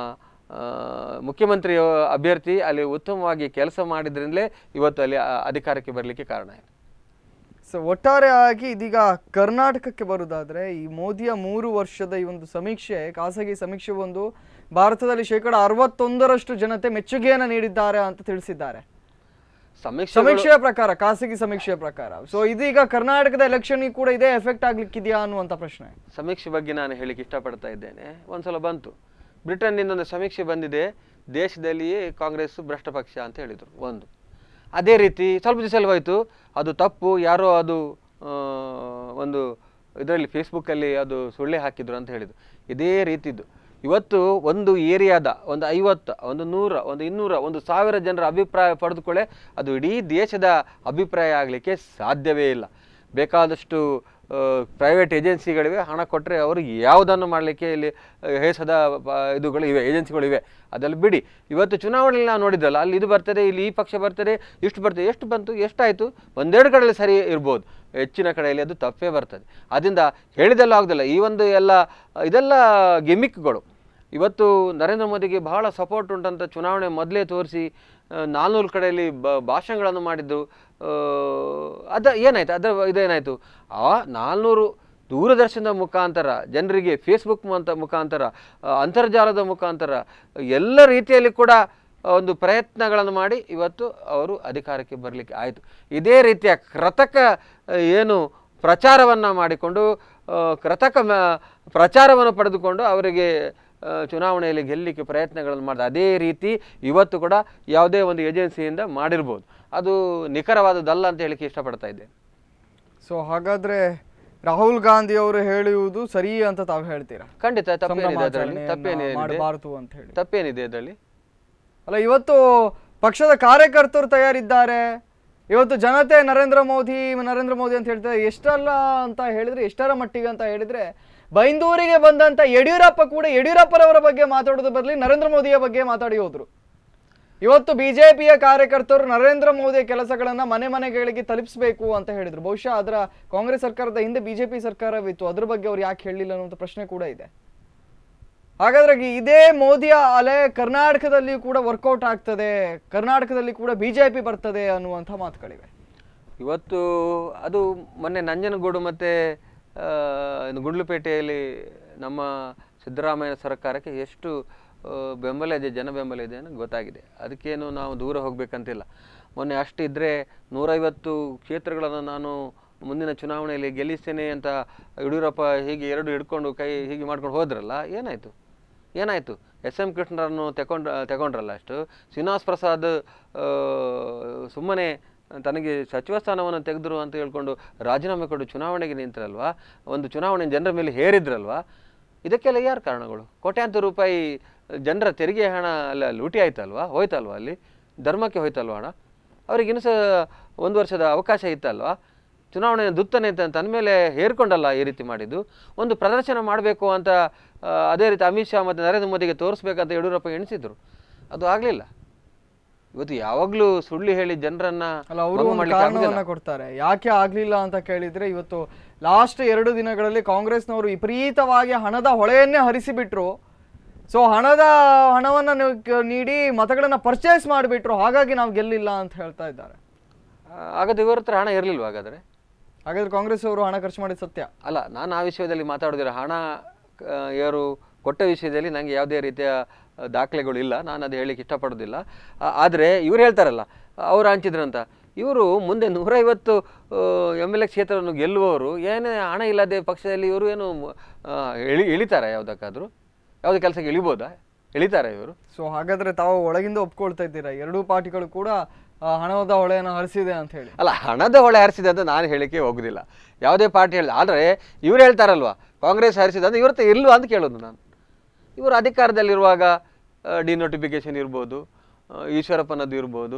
ಮುಖ್ಯಮಂತ್ರಿ ಅಭ್ಯರ್ಥಿ ಅಲ್ಲಿ ಉತ್ತಮವಾಗಿ ಕೆಲಸ ಮಾಡಿದ್ರಿಂದಲೇ ಇವತ್ತು ಅಲ್ಲಿ ಅಧಿಕಾರಕ್ಕೆ ಬರಲಿಕ್ಕೆ ಕಾರಣ ಇದೆ. ಸೊ ಒಟ್ಟಾರೆಯಾಗಿ ಇದೀಗ ಕರ್ನಾಟಕಕ್ಕೆ ಬರುವುದಾದ್ರೆ, ಈ ಮೋದಿಯ ಮೂರು ವರ್ಷದ ಈ ಒಂದು ಸಮೀಕ್ಷೆ, ಖಾಸಗಿ ಸಮೀಕ್ಷೆ ಒಂದು ಭಾರತದಲ್ಲಿ ಶೇಕಡ ಅರವತ್ತೊಂದರಷ್ಟು ಜನತೆ ಮೆಚ್ಚುಗೆಯನ್ನು ನೀಡಿದ್ದಾರೆ ಅಂತ ತಿಳಿಸಿದ್ದಾರೆ ಸಮೀಕ್ಷೆಯ ಪ್ರಕಾರ, ಖಾಸಗಿ ಸಮೀಕ್ಷೆಯ ಪ್ರಕಾರ. ಸೊ ಇದೀಗ ಕರ್ನಾಟಕದ ಎಲೆಕ್ಷನ್ ಕೂಡ ಇದೇ ಎಫೆಕ್ಟ್ ಆಗ್ಲಿಕ್ಕಿದೆಯಾ ಅನ್ನುವಂಥ ಪ್ರಶ್ನೆ. ಸಮೀಕ್ಷೆ ಬಗ್ಗೆ ನಾನು ಹೇಳಿಕ್ಕೆ ಇಷ್ಟಪಡ್ತಾ ಇದ್ದೇನೆ. ಒಂದ್ಸಲ ಬಂತು ಬ್ರಿಟನ್ನಿಂದ ಒಂದು ಸಮೀಕ್ಷೆ ಬಂದಿದೆ, ದೇಶದಲ್ಲಿಯೇ ಕಾಂಗ್ರೆಸ್ ಭ್ರಷ್ಟ ಪಕ್ಷ ಅಂತ ಹೇಳಿದರು ಒಂದು. ಅದೇ ರೀತಿ ಸ್ವಲ್ಪ ದಿವಸ ಹೋಯಿತು, ಅದು ತಪ್ಪು, ಯಾರೋ ಅದು ಒಂದು ಇದರಲ್ಲಿ ಫೇಸ್ಬುಕ್ಕಲ್ಲಿ ಅದು ಸುಳ್ಳೆ ಹಾಕಿದ್ರು ಅಂತ ಹೇಳಿದರು. ಇದೇ ರೀತಿದ್ದು ಇವತ್ತು ಒಂದು ಏರಿಯಾದ ಒಂದು ಐವತ್ತು, ಒಂದು ನೂರ, ಒಂದು ಇನ್ನೂರ, ಒಂದು ಸಾವಿರ ಜನರ ಅಭಿಪ್ರಾಯ ಪಡೆದುಕೊಳ್ಳೆ ಅದು ಇಡೀ ದೇಶದ ಅಭಿಪ್ರಾಯ ಆಗಲಿಕ್ಕೆ ಸಾಧ್ಯವೇ ಇಲ್ಲ. ಬೇಕಾದಷ್ಟು ಪ್ರೈವೇಟ್ ಏಜೆನ್ಸಿಗಳಿವೆ, ಹಣ ಕೊಟ್ಟರೆ ಅವರು ಯಾವುದನ್ನು ಮಾಡಲಿಕ್ಕೆ ಇಲ್ಲಿ ಹೇಸದ ಇದುಗಳು ಇವೆ, ಏಜೆನ್ಸಿಗಳಿವೆ. ಅದೆಲ್ಲ ಬಿಡಿ. ಇವತ್ತು ಚುನಾವಣೆಯಲ್ಲಿ ನಾವು ನೋಡಿದ್ರಲ್ಲ, ಅಲ್ಲಿ ಇದು ಬರ್ತದೆ, ಇಲ್ಲಿ ಈ ಪಕ್ಷ ಬರ್ತದೆ, ಇಷ್ಟು ಬರ್ತದೆ, ಎಷ್ಟು ಬಂತು, ಎಷ್ಟಾಯಿತು, ಒಂದೆರಡು ಕಡೆಯಲ್ಲಿ ಸರಿ ಇರ್ಬೋದು, ಹೆಚ್ಚಿನ ಕಡೆಯಲ್ಲಿ ಅದು ತಪ್ಪೇ ಬರ್ತದೆ. ಅದರಿಂದ ಹೇಳಿದೆಲ್ಲ ಆಗೋದಿಲ್ಲ. ಈ ಒಂದು ಎಲ್ಲ ಇದೆಲ್ಲ ಗಿಮಿಕ್ಗಳು. ಇವತ್ತು ನರೇಂದ್ರ ಮೋದಿಗೆ ಬಹಳ ಸಪೋರ್ಟ್ ಉಂಟಂತ ಚುನಾವಣೆ ಮೊದಲೇ ತೋರಿಸಿ ನಾಲ್ನೂರು ಕಡೆಯಲ್ಲಿ ಬ ಭಾಷಣಗಳನ್ನು ಮಾಡಿದ್ದು. ಅದ ಏನಾಯಿತು, ಅದರ ಇದೇನಾಯಿತು, ಆ ನಾಲ್ನೂರು ದೂರದರ್ಶನದ ಮುಖಾಂತರ ಜನರಿಗೆ ಫೇಸ್ಬುಕ್ ಅಂತ ಮುಖಾಂತರ ಅಂತರ್ಜಾಲದ ಮುಖಾಂತರ ಎಲ್ಲ ರೀತಿಯಲ್ಲಿ ಕೂಡ ಒಂದು ಪ್ರಯತ್ನಗಳನ್ನು ಮಾಡಿ ಇವತ್ತು ಅವರು ಅಧಿಕಾರಕ್ಕೆ ಬರಲಿಕ್ಕೆ ಆಯಿತು. ಇದೇ ರೀತಿಯ ಕೃತಕ ಏನು ಪ್ರಚಾರವನ್ನು ಮಾಡಿಕೊಂಡು ಕೃತಕ ಪ್ರಚಾರವನ್ನು ಪಡೆದುಕೊಂಡು ಅವರಿಗೆ ಚುನಾವಣೆಯಲ್ಲಿ ಗೆಲ್ಲಲಿಕ್ಕೆ ಪ್ರಯತ್ನಗಳನ್ನು ಮಾಡಿದ ಅದೇ ರೀತಿ ಇವತ್ತು ಕೂಡ ಯಾವುದೇ ಒಂದು ಏಜೆನ್ಸಿಯಿಂದ ಮಾಡಿರ್ಬೋದು. ಅದು ನಿಖರವಾದದ್ದಲ್ಲ ಅಂತ ಹೇಳಿಕ್ಕೆ ಇಷ್ಟಪಡ್ತಾ ಇದ್ದೆ. ಸೊ ಹಾಗಾದರೆ ರಾಹುಲ್ ಗಾಂಧಿ ಅವರು ಹೇಳುವುದು ಸರಿ ಅಂತ ತಾವು ಹೇಳ್ತೀರಾ? ಖಂಡಿತ ತಪ್ಪೇನಿದೆ ಅದರಲ್ಲಿ, ತಪ್ಪೇನಿದೆ ಅಂತ ಹೇಳಿ ತಪ್ಪೇನಿದೆ ಅದರಲ್ಲಿ? ಅಲ್ಲ, ಇವತ್ತು ಪಕ್ಷದ ಕಾರ್ಯಕರ್ತರು ತಯಾರಿದ್ದಾರೆ, ಇವತ್ತು ಜನತೆ ನರೇಂದ್ರ ಮೋದಿ ನರೇಂದ್ರ ಮೋದಿ ಅಂತ ಹೇಳ್ತಾರೆ. ಎಷ್ಟಲ್ಲ ಅಂತ ಹೇಳಿದ್ರೆ, ಎಷ್ಟರ ಮಟ್ಟಿಗೆ ಅಂತ ಹೇಳಿದ್ರೆ, ಬೈಂದೂರಿಗೆ ಬಂದಂತ ಯಡಿಯೂರಪ್ಪ ಕೂಡ ಯಡಿಯೂರಪ್ಪರವರ ಬಗ್ಗೆ ಮಾತಾಡೋದು ಬದಲಿ ನರೇಂದ್ರ ಮೋದಿಯ ಬಗ್ಗೆ ಮಾತಾಡಿ ಹೋದ್ರು. ಇವತ್ತು ಬಿಜೆಪಿಯ ಕಾರ್ಯಕರ್ತರು ನರೇಂದ್ರ ಮೋದಿಯ ಕೆಲಸಗಳನ್ನ ಮನೆ ಮನೆಗಳಿಗೆ ತಲುಪಿಸಬೇಕು ಅಂತ ಹೇಳಿದ್ರು. ಬಹುಶಃ ಅದರ ಕಾಂಗ್ರೆಸ್ ಸರ್ಕಾರದ ಹಿಂದೆ ಬಿಜೆಪಿ ಸರ್ಕಾರವಿತ್ತು, ಅದ್ರ ಬಗ್ಗೆ ಅವ್ರು ಯಾಕೆ ಹೇಳಿಲ್ಲ ಅನ್ನುವಂಥ ಪ್ರಶ್ನೆ ಕೂಡ ಇದೆ. ಹಾಗಾದ್ರೆ ಇದೇ ಮೋದಿಯ ಅಲೆ ಕರ್ನಾಟಕದಲ್ಲಿ ಕೂಡ ವರ್ಕೌಟ್ ಆಗ್ತದೆ, ಕರ್ನಾಟಕದಲ್ಲಿ ಕೂಡ ಬಿಜೆಪಿ ಬರ್ತದೆ ಅನ್ನುವಂಥ ಮಾತುಗಳಿವೆ. ಇವತ್ತು ಅದು ಮೊನ್ನೆ ನಂಜನಗೂಡು ಮತ್ತು ಗುಂಡ್ಲುಪೇಟೆಯಲ್ಲಿ ನಮ್ಮ ಸಿದ್ದರಾಮಯ್ಯ ಸರ್ಕಾರಕ್ಕೆ ಎಷ್ಟು ಬೆಂಬಲ ಇದೆ, ಜನ ಬೆಂಬಲ ಇದೆ ಅನ್ನೋ ಗೊತ್ತಾಗಿದೆ. ಅದಕ್ಕೇನು ನಾವು ದೂರ ಹೋಗಬೇಕಂತಿಲ್ಲ. ಮೊನ್ನೆ ಅಷ್ಟಿದ್ದರೆ ನೂರೈವತ್ತು ಕ್ಷೇತ್ರಗಳನ್ನು ನಾನು ಮುಂದಿನ ಚುನಾವಣೆಯಲ್ಲಿ ಗೆಲ್ಲಿಸ್ತೇನೆ ಅಂತ ಯಡಿಯೂರಪ್ಪ ಹೀಗೆ ಎರಡು ಹಿಡ್ಕೊಂಡು ಕೈ ಹೀಗೆ ಮಾಡ್ಕೊಂಡು ಹೋದ್ರಲ್ಲ, ಏನಾಯಿತು ಏನಾಯಿತು ಎಸ್ ಎಂ ಕೃಷ್ಣರನ್ನು ತಗೊಂಡ್ರ ತಗೊಂಡ್ರಲ್ಲ ಅಷ್ಟು. ಶ್ರೀನಿವಾಸ್ ಪ್ರಸಾದ್ ಸುಮ್ಮನೆ ತನಗೆ ಸಚಿವ ಸ್ಥಾನವನ್ನು ತೆಗೆದ್ರು ಅಂತ ಹೇಳ್ಕೊಂಡು ರಾಜೀನಾಮೆ ಕೊಟ್ಟು ಚುನಾವಣೆಗೆ ನಿಂತರಲ್ವಾ, ಒಂದು ಚುನಾವಣೆ ಜನರ ಮೇಲೆ ಹೇರಿದ್ರಲ್ವಾ. ಇದಕ್ಕೆಲ್ಲ ಯಾರು ಕಾರಣಗಳು? ಕೋಟ್ಯಾಂತರ ರೂಪಾಯಿ ಜನರ ತೆರಿಗೆ ಹಣ ಅಲ್ಲ ಲೂಟಿ ಆಯ್ತಲ್ವಾ, ಹೋಯ್ತಲ್ವಾ, ಅಲ್ಲಿ ಧರ್ಮಕ್ಕೆ ಹೋಯ್ತಲ್ವ ಹಣ. ಅವ್ರಿಗೆ ಇನ್ನೂ ಸಹ ಒಂದು ವರ್ಷದ ಅವಕಾಶ ಇತ್ತಲ್ವಾ, ಚುನಾವಣೆ ದುತ್ತನೆ ಅಂತ ತನ್ನ ಮೇಲೆ ಹೇರ್ಕೊಂಡಲ್ಲ ಈ ರೀತಿ ಮಾಡಿದ್ದು. ಒಂದು ಪ್ರದರ್ಶನ ಮಾಡಬೇಕು ಅಂತ ಅದೇ ರೀತಿ ಅಮಿತ್ ಶಾ ಮತ್ತು ನರೇಂದ್ರ ಮೋದಿಗೆ ತೋರಿಸ್ಬೇಕಂತ ಯಡಿಯೂರಪ್ಪ ಎಣಿಸಿದ್ರು, ಅದು ಆಗಲಿಲ್ಲ. ಇವತ್ತು ಯಾವಾಗಲೂ ಸುಳ್ಳು ಹೇಳಿ ಜನರನ್ನ ಕೊಡ್ತಾರೆ. ಯಾಕೆ ಆಗ್ಲಿಲ್ಲ ಅಂತ ಕೇಳಿದ್ರೆ, ಇವತ್ತು ಲಾಸ್ಟ್ ಎರಡು ದಿನಗಳಲ್ಲಿ ಕಾಂಗ್ರೆಸ್ನವರು ವಿಪರೀತವಾಗಿ ಹಣದ ಹೊಳೆಯನ್ನೇ ಹರಿಸಿಬಿಟ್ರು. ಸೊ ಹಣದ ಹಣವನ್ನ ನೀಡಿ ಮತಗಳನ್ನ ಪರ್ಚೇಸ್ ಮಾಡಿಬಿಟ್ರು, ಹಾಗಾಗಿ ನಾವು ಗೆಲ್ಲಿಲ್ಲ ಅಂತ ಹೇಳ್ತಾ ಇದ್ದಾರೆ. ಹಾಗಾದ್ರೆ ಇವರ ಹತ್ರ ಹಣ ಇರಲಿಲ್ವ? ಹಾಗಾದ್ರೆ ಹಾಗಾದ್ರೆ ಕಾಂಗ್ರೆಸ್ ಅವರು ಹಣ ಖರ್ಚು ಮಾಡಿದ ಸತ್ಯ ಅಲ್ಲ. ನಾನು ಆ ವಿಷಯದಲ್ಲಿ ಮಾತಾಡೋದಿಲ್ಲ. ಹಣ ಯಾರು ಕೊಟ್ಟ ವಿಷಯದಲ್ಲಿ ನನಗೆ ಯಾವುದೇ ರೀತಿಯ ದಾಖಲೆಗಳು ಇಲ್ಲ, ನಾನು ಅದು ಹೇಳಲಿಕ್ಕೆ ಇಷ್ಟಪಡೋದಿಲ್ಲ. ಆದರೆ ಇವ್ರು ಹೇಳ್ತಾರಲ್ಲ, ಅವರು ಹಂಚಿದ್ರಂತ. ಇವರು ಮುಂದೆ ನೂರೈವತ್ತು ಎಮ್ ಎಲ್ ಎ ಕ್ಷೇತ್ರವನ್ನು ಗೆಲ್ಲುವವರು ಏನೇ ಹಣ ಇಲ್ಲದೆ ಪಕ್ಷದಲ್ಲಿ ಇವರು ಏನು ಇಳಿ ಇಳಿತಾರೆ ಯಾವುದಕ್ಕಾದರೂ, ಯಾವುದೇ ಕೆಲಸಕ್ಕೆ ಇಳಿಬೋದಾ? ಇಳಿತಾರೆ ಇವರು. ಸೊ ಹಾಗಾದರೆ ತಾವು ಒಳಗಿಂದ ಒಪ್ಕೊಳ್ತಾ ಇದ್ದೀರಾ ಎರಡೂ ಪಾರ್ಟಿಗಳು ಕೂಡ ಹಣದ ಹೊಳೆಯನ್ನು ಹರಿಸಿದೆ ಅಂತ ಹೇಳಿ? ಅಲ್ಲ, ಹಣದ ಹೊಳೆ ಹರಿಸಿದೆ ಅಂತ ನಾನು ಹೇಳಿಕೆ ಹೋಗುದಿಲ್ಲ, ಯಾವುದೇ ಪಾರ್ಟಿ ಹೇಳಿದೆ. ಆದರೆ ಇವ್ರು ಹೇಳ್ತಾರಲ್ವಾ ಕಾಂಗ್ರೆಸ್ ಹರಿಸಿದೆ ಅಂತ, ಇವ್ರ ಇಲ್ವಾ ಅಂತ ಕೇಳೋದು ನಾನು. ಇವರು ಅಧಿಕಾರದಲ್ಲಿರುವಾಗ ಡಿನೋಟಿಫಿಕೇಶನ್ ಇರ್ಬೋದು, ಈಶ್ವರಪ್ಪನದ್ದು ಇರ್ಬೋದು,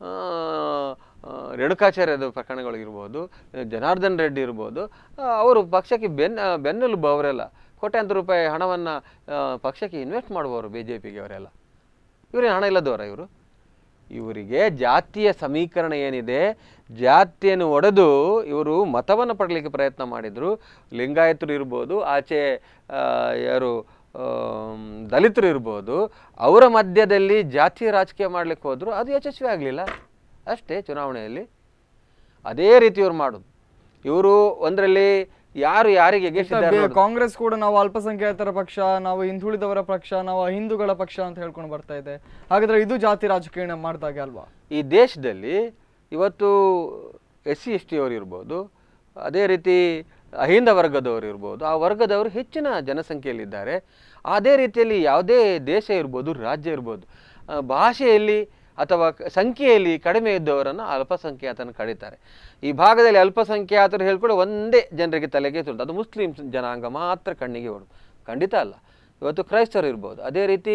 ರೇಣುಕಾಚಾರ್ಯದ ಪ್ರಕರಣಗಳು ಇರ್ಬೋದು, ಜನಾರ್ದನ್ ರೆಡ್ಡಿ ಇರ್ಬೋದು, ಅವರು ಪಕ್ಷಕ್ಕೆ ಬೆನ್ನ ಬೆನ್ನೆಲುಬು ಅವರೆಲ್ಲ. ಕೋಟ್ಯಾಂತರ ರೂಪಾಯಿ ಹಣವನ್ನು ಪಕ್ಷಕ್ಕೆ ಇನ್ವೆಸ್ಟ್ ಮಾಡುವವರು ಬಿ ಜೆ ಪಿಗೆ ಅವರೆಲ್ಲ. ಇವರೇನು ಹಣ ಇಲ್ಲದವರ ಇವರು? ಇವರಿಗೆ ಜಾತಿಯ ಸಮೀಕರಣ ಏನಿದೆ, ಜಾತಿಯನ್ನು ಒಡೆದು ಇವರು ಮತವನ್ನು ಪಡಲಿಕ್ಕೆ ಪ್ರಯತ್ನ ಮಾಡಿದರು. ಲಿಂಗಾಯತರು ಇರ್ಬೋದು, ಆಚೆ ಯಾರು ದಲಿತರು ಇರ್ಬೋದು, ಅವರ ಮಧ್ಯದಲ್ಲಿ ಜಾತಿಯ ರಾಜಕೀಯ ಮಾಡಲಿಕ್ಕೆ ಹೋದರು, ಅದು ಯಶಸ್ವಿ ಆಗಲಿಲ್ಲ ಅಷ್ಟೇ ಚುನಾವಣೆಯಲ್ಲಿ. ಅದೇ ರೀತಿ ಇವರು ಮಾಡೋದು. ಇವರು ಒಂದರಲ್ಲಿ ಯಾರು ಯಾರಿಗೆ ಕಾಂಗ್ರೆಸ್ ಕೂಡ ನಾವು ಅಲ್ಪಸಂಖ್ಯಾತರ ಪಕ್ಷ, ನಾವು ಹಿಂದುಳಿದವರ ಪಕ್ಷ, ನಾವು ಹಿಂದೂಗಳ ಪಕ್ಷ ಅಂತ ಹೇಳ್ಕೊಂಡು ಬರ್ತಾ ಇದೆ. ಹಾಗಾದ್ರೆ ಇದು ಜಾತಿ ರಾಜಕೀಯ ಮಾಡಿದಾಗೆ ಅಲ್ವಾ? ಈ ದೇಶದಲ್ಲಿ ಇವತ್ತು ಎಸ್ ಸಿ ಎಸ್ ಟಿ ಅವರು ಇರ್ಬೋದು, ಅದೇ ರೀತಿ ಅಹಿಂದ ವರ್ಗದವರು ಇರ್ಬೋದು, ಆ ವರ್ಗದವರು ಹೆಚ್ಚಿನ ಜನಸಂಖ್ಯೆಯಲ್ಲಿದ್ದಾರೆ. ಅದೇ ರೀತಿಯಲ್ಲಿ ಯಾವುದೇ ದೇಶ ಇರ್ಬೋದು, ರಾಜ್ಯ ಇರ್ಬೋದು, ಭಾಷೆಯಲ್ಲಿ ಅಥವಾ ಸಂಖ್ಯೆಯಲ್ಲಿ ಕಡಿಮೆ ಇದ್ದವರನ್ನು ಅಲ್ಪಸಂಖ್ಯಾತನ ಕರೀತಾರೆ. ಈ ಭಾಗದಲ್ಲಿ ಅಲ್ಪಸಂಖ್ಯಾತರು ಹೇಳ್ಕೊಂಡು ಒಂದೇ ಜನರಿಗೆ ತಲೆಗೆ ತುಳಿದು, ಅದು ಮುಸ್ಲಿಂ ಜನಾಂಗ ಮಾತ್ರ ಕಣ್ಣಿಗೆ ಹೊಡು. ಖಂಡಿತ ಅಲ್ಲ. ಇವತ್ತು ಕ್ರೈಸ್ತರು ಇರ್ಬೋದು, ಅದೇ ರೀತಿ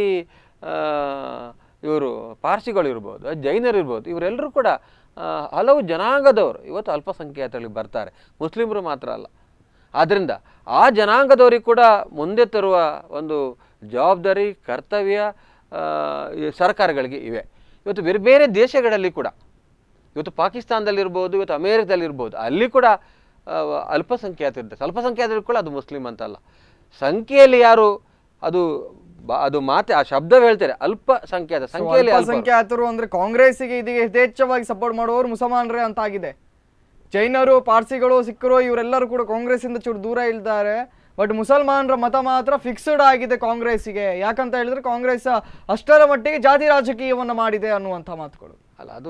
ಇವರು ಪಾರ್ಸಿಗಳು ಇರ್ಬೋದು, ಜೈನರು ಇರ್ಬೋದು, ಇವರೆಲ್ಲರೂ ಕೂಡ ಹಲವು ಜನಾಂಗದವರು ಇವತ್ತು ಅಲ್ಪಸಂಖ್ಯಾತರಲ್ಲಿ ಬರ್ತಾರೆ. ಮುಸ್ಲಿಮರು ಮಾತ್ರ ಅಲ್ಲ. ಆದ್ದರಿಂದ ಆ ಜನಾಂಗದವರಿಗೆ ಕೂಡ ಮುಂದೆ ತರುವ ಒಂದು ಜವಾಬ್ದಾರಿ ಕರ್ತವ್ಯ ಸರ್ಕಾರಗಳಿಗೆ ಇವೆ. ಇವತ್ತು ಬೇರೆ ಬೇರೆ ದೇಶಗಳಲ್ಲಿ ಕೂಡ, ಇವತ್ತು ಪಾಕಿಸ್ತಾನದಲ್ಲಿರ್ಬೋದು, ಇವತ್ತು ಅಮೇರಿಕದಲ್ಲಿರ್ಬೋದು, ಅಲ್ಲಿ ಕೂಡ ಅಲ್ಪಸಂಖ್ಯಾತರಿದ್ದಾರೆ. ಅಲ್ಪಸಂಖ್ಯಾತರು ಕೂಡ ಅದು ಮುಸ್ಲಿಂ ಅಂತಲ್ಲ, ಸಂಖ್ಯೆಯಲ್ಲಿ ಯಾರು ಅದು ಅದು ಮಾತೆ ಆ ಶಬ್ದವೇ ಹೇಳ್ತಾರೆ ಅಲ್ಪಸಂಖ್ಯಾತ. ಸಂಖ್ಯೆಯಲ್ಲಿ ಅಲ್ಪಸಂಖ್ಯಾತರು ಅಂದ್ರೆ ಕಾಂಗ್ರೆಸ್ಸಿಗೆ ಇದೀಗ ಯಥೇಚ್ಛವಾಗಿ ಸಪೋರ್ಟ್ ಮಾಡುವವರು ಮುಸಲ್ಮಾನರೇ ಅಂತ ಆಗಿದೆ. ಜೈನರು, ಪಾರ್ಸಿಗಳು, ಸಿಖ್ಖರು ಇವರೆಲ್ಲರೂ ಕೂಡ ಕಾಂಗ್ರೆಸ್ ಇಂದ ಚೂರು ದೂರ ಇಲ್ತಾರೆ. ಬಟ್ ಮುಸಲ್ಮಾನರ ಮತ ಮಾತ್ರ ಫಿಕ್ಸ್ಡ್ ಆಗಿದೆ ಕಾಂಗ್ರೆಸ್ಸಿಗೆ. ಯಾಕಂತ ಹೇಳಿದ್ರೆ ಕಾಂಗ್ರೆಸ್ ಅಷ್ಟರ ಮಟ್ಟಿಗೆ ಜಾತಿ ರಾಜಕೀಯವನ್ನು ಮಾಡಿದೆ ಅನ್ನುವಂಥ ಮಾತುಗಳು. ಅಲ್ಲ, ಅದು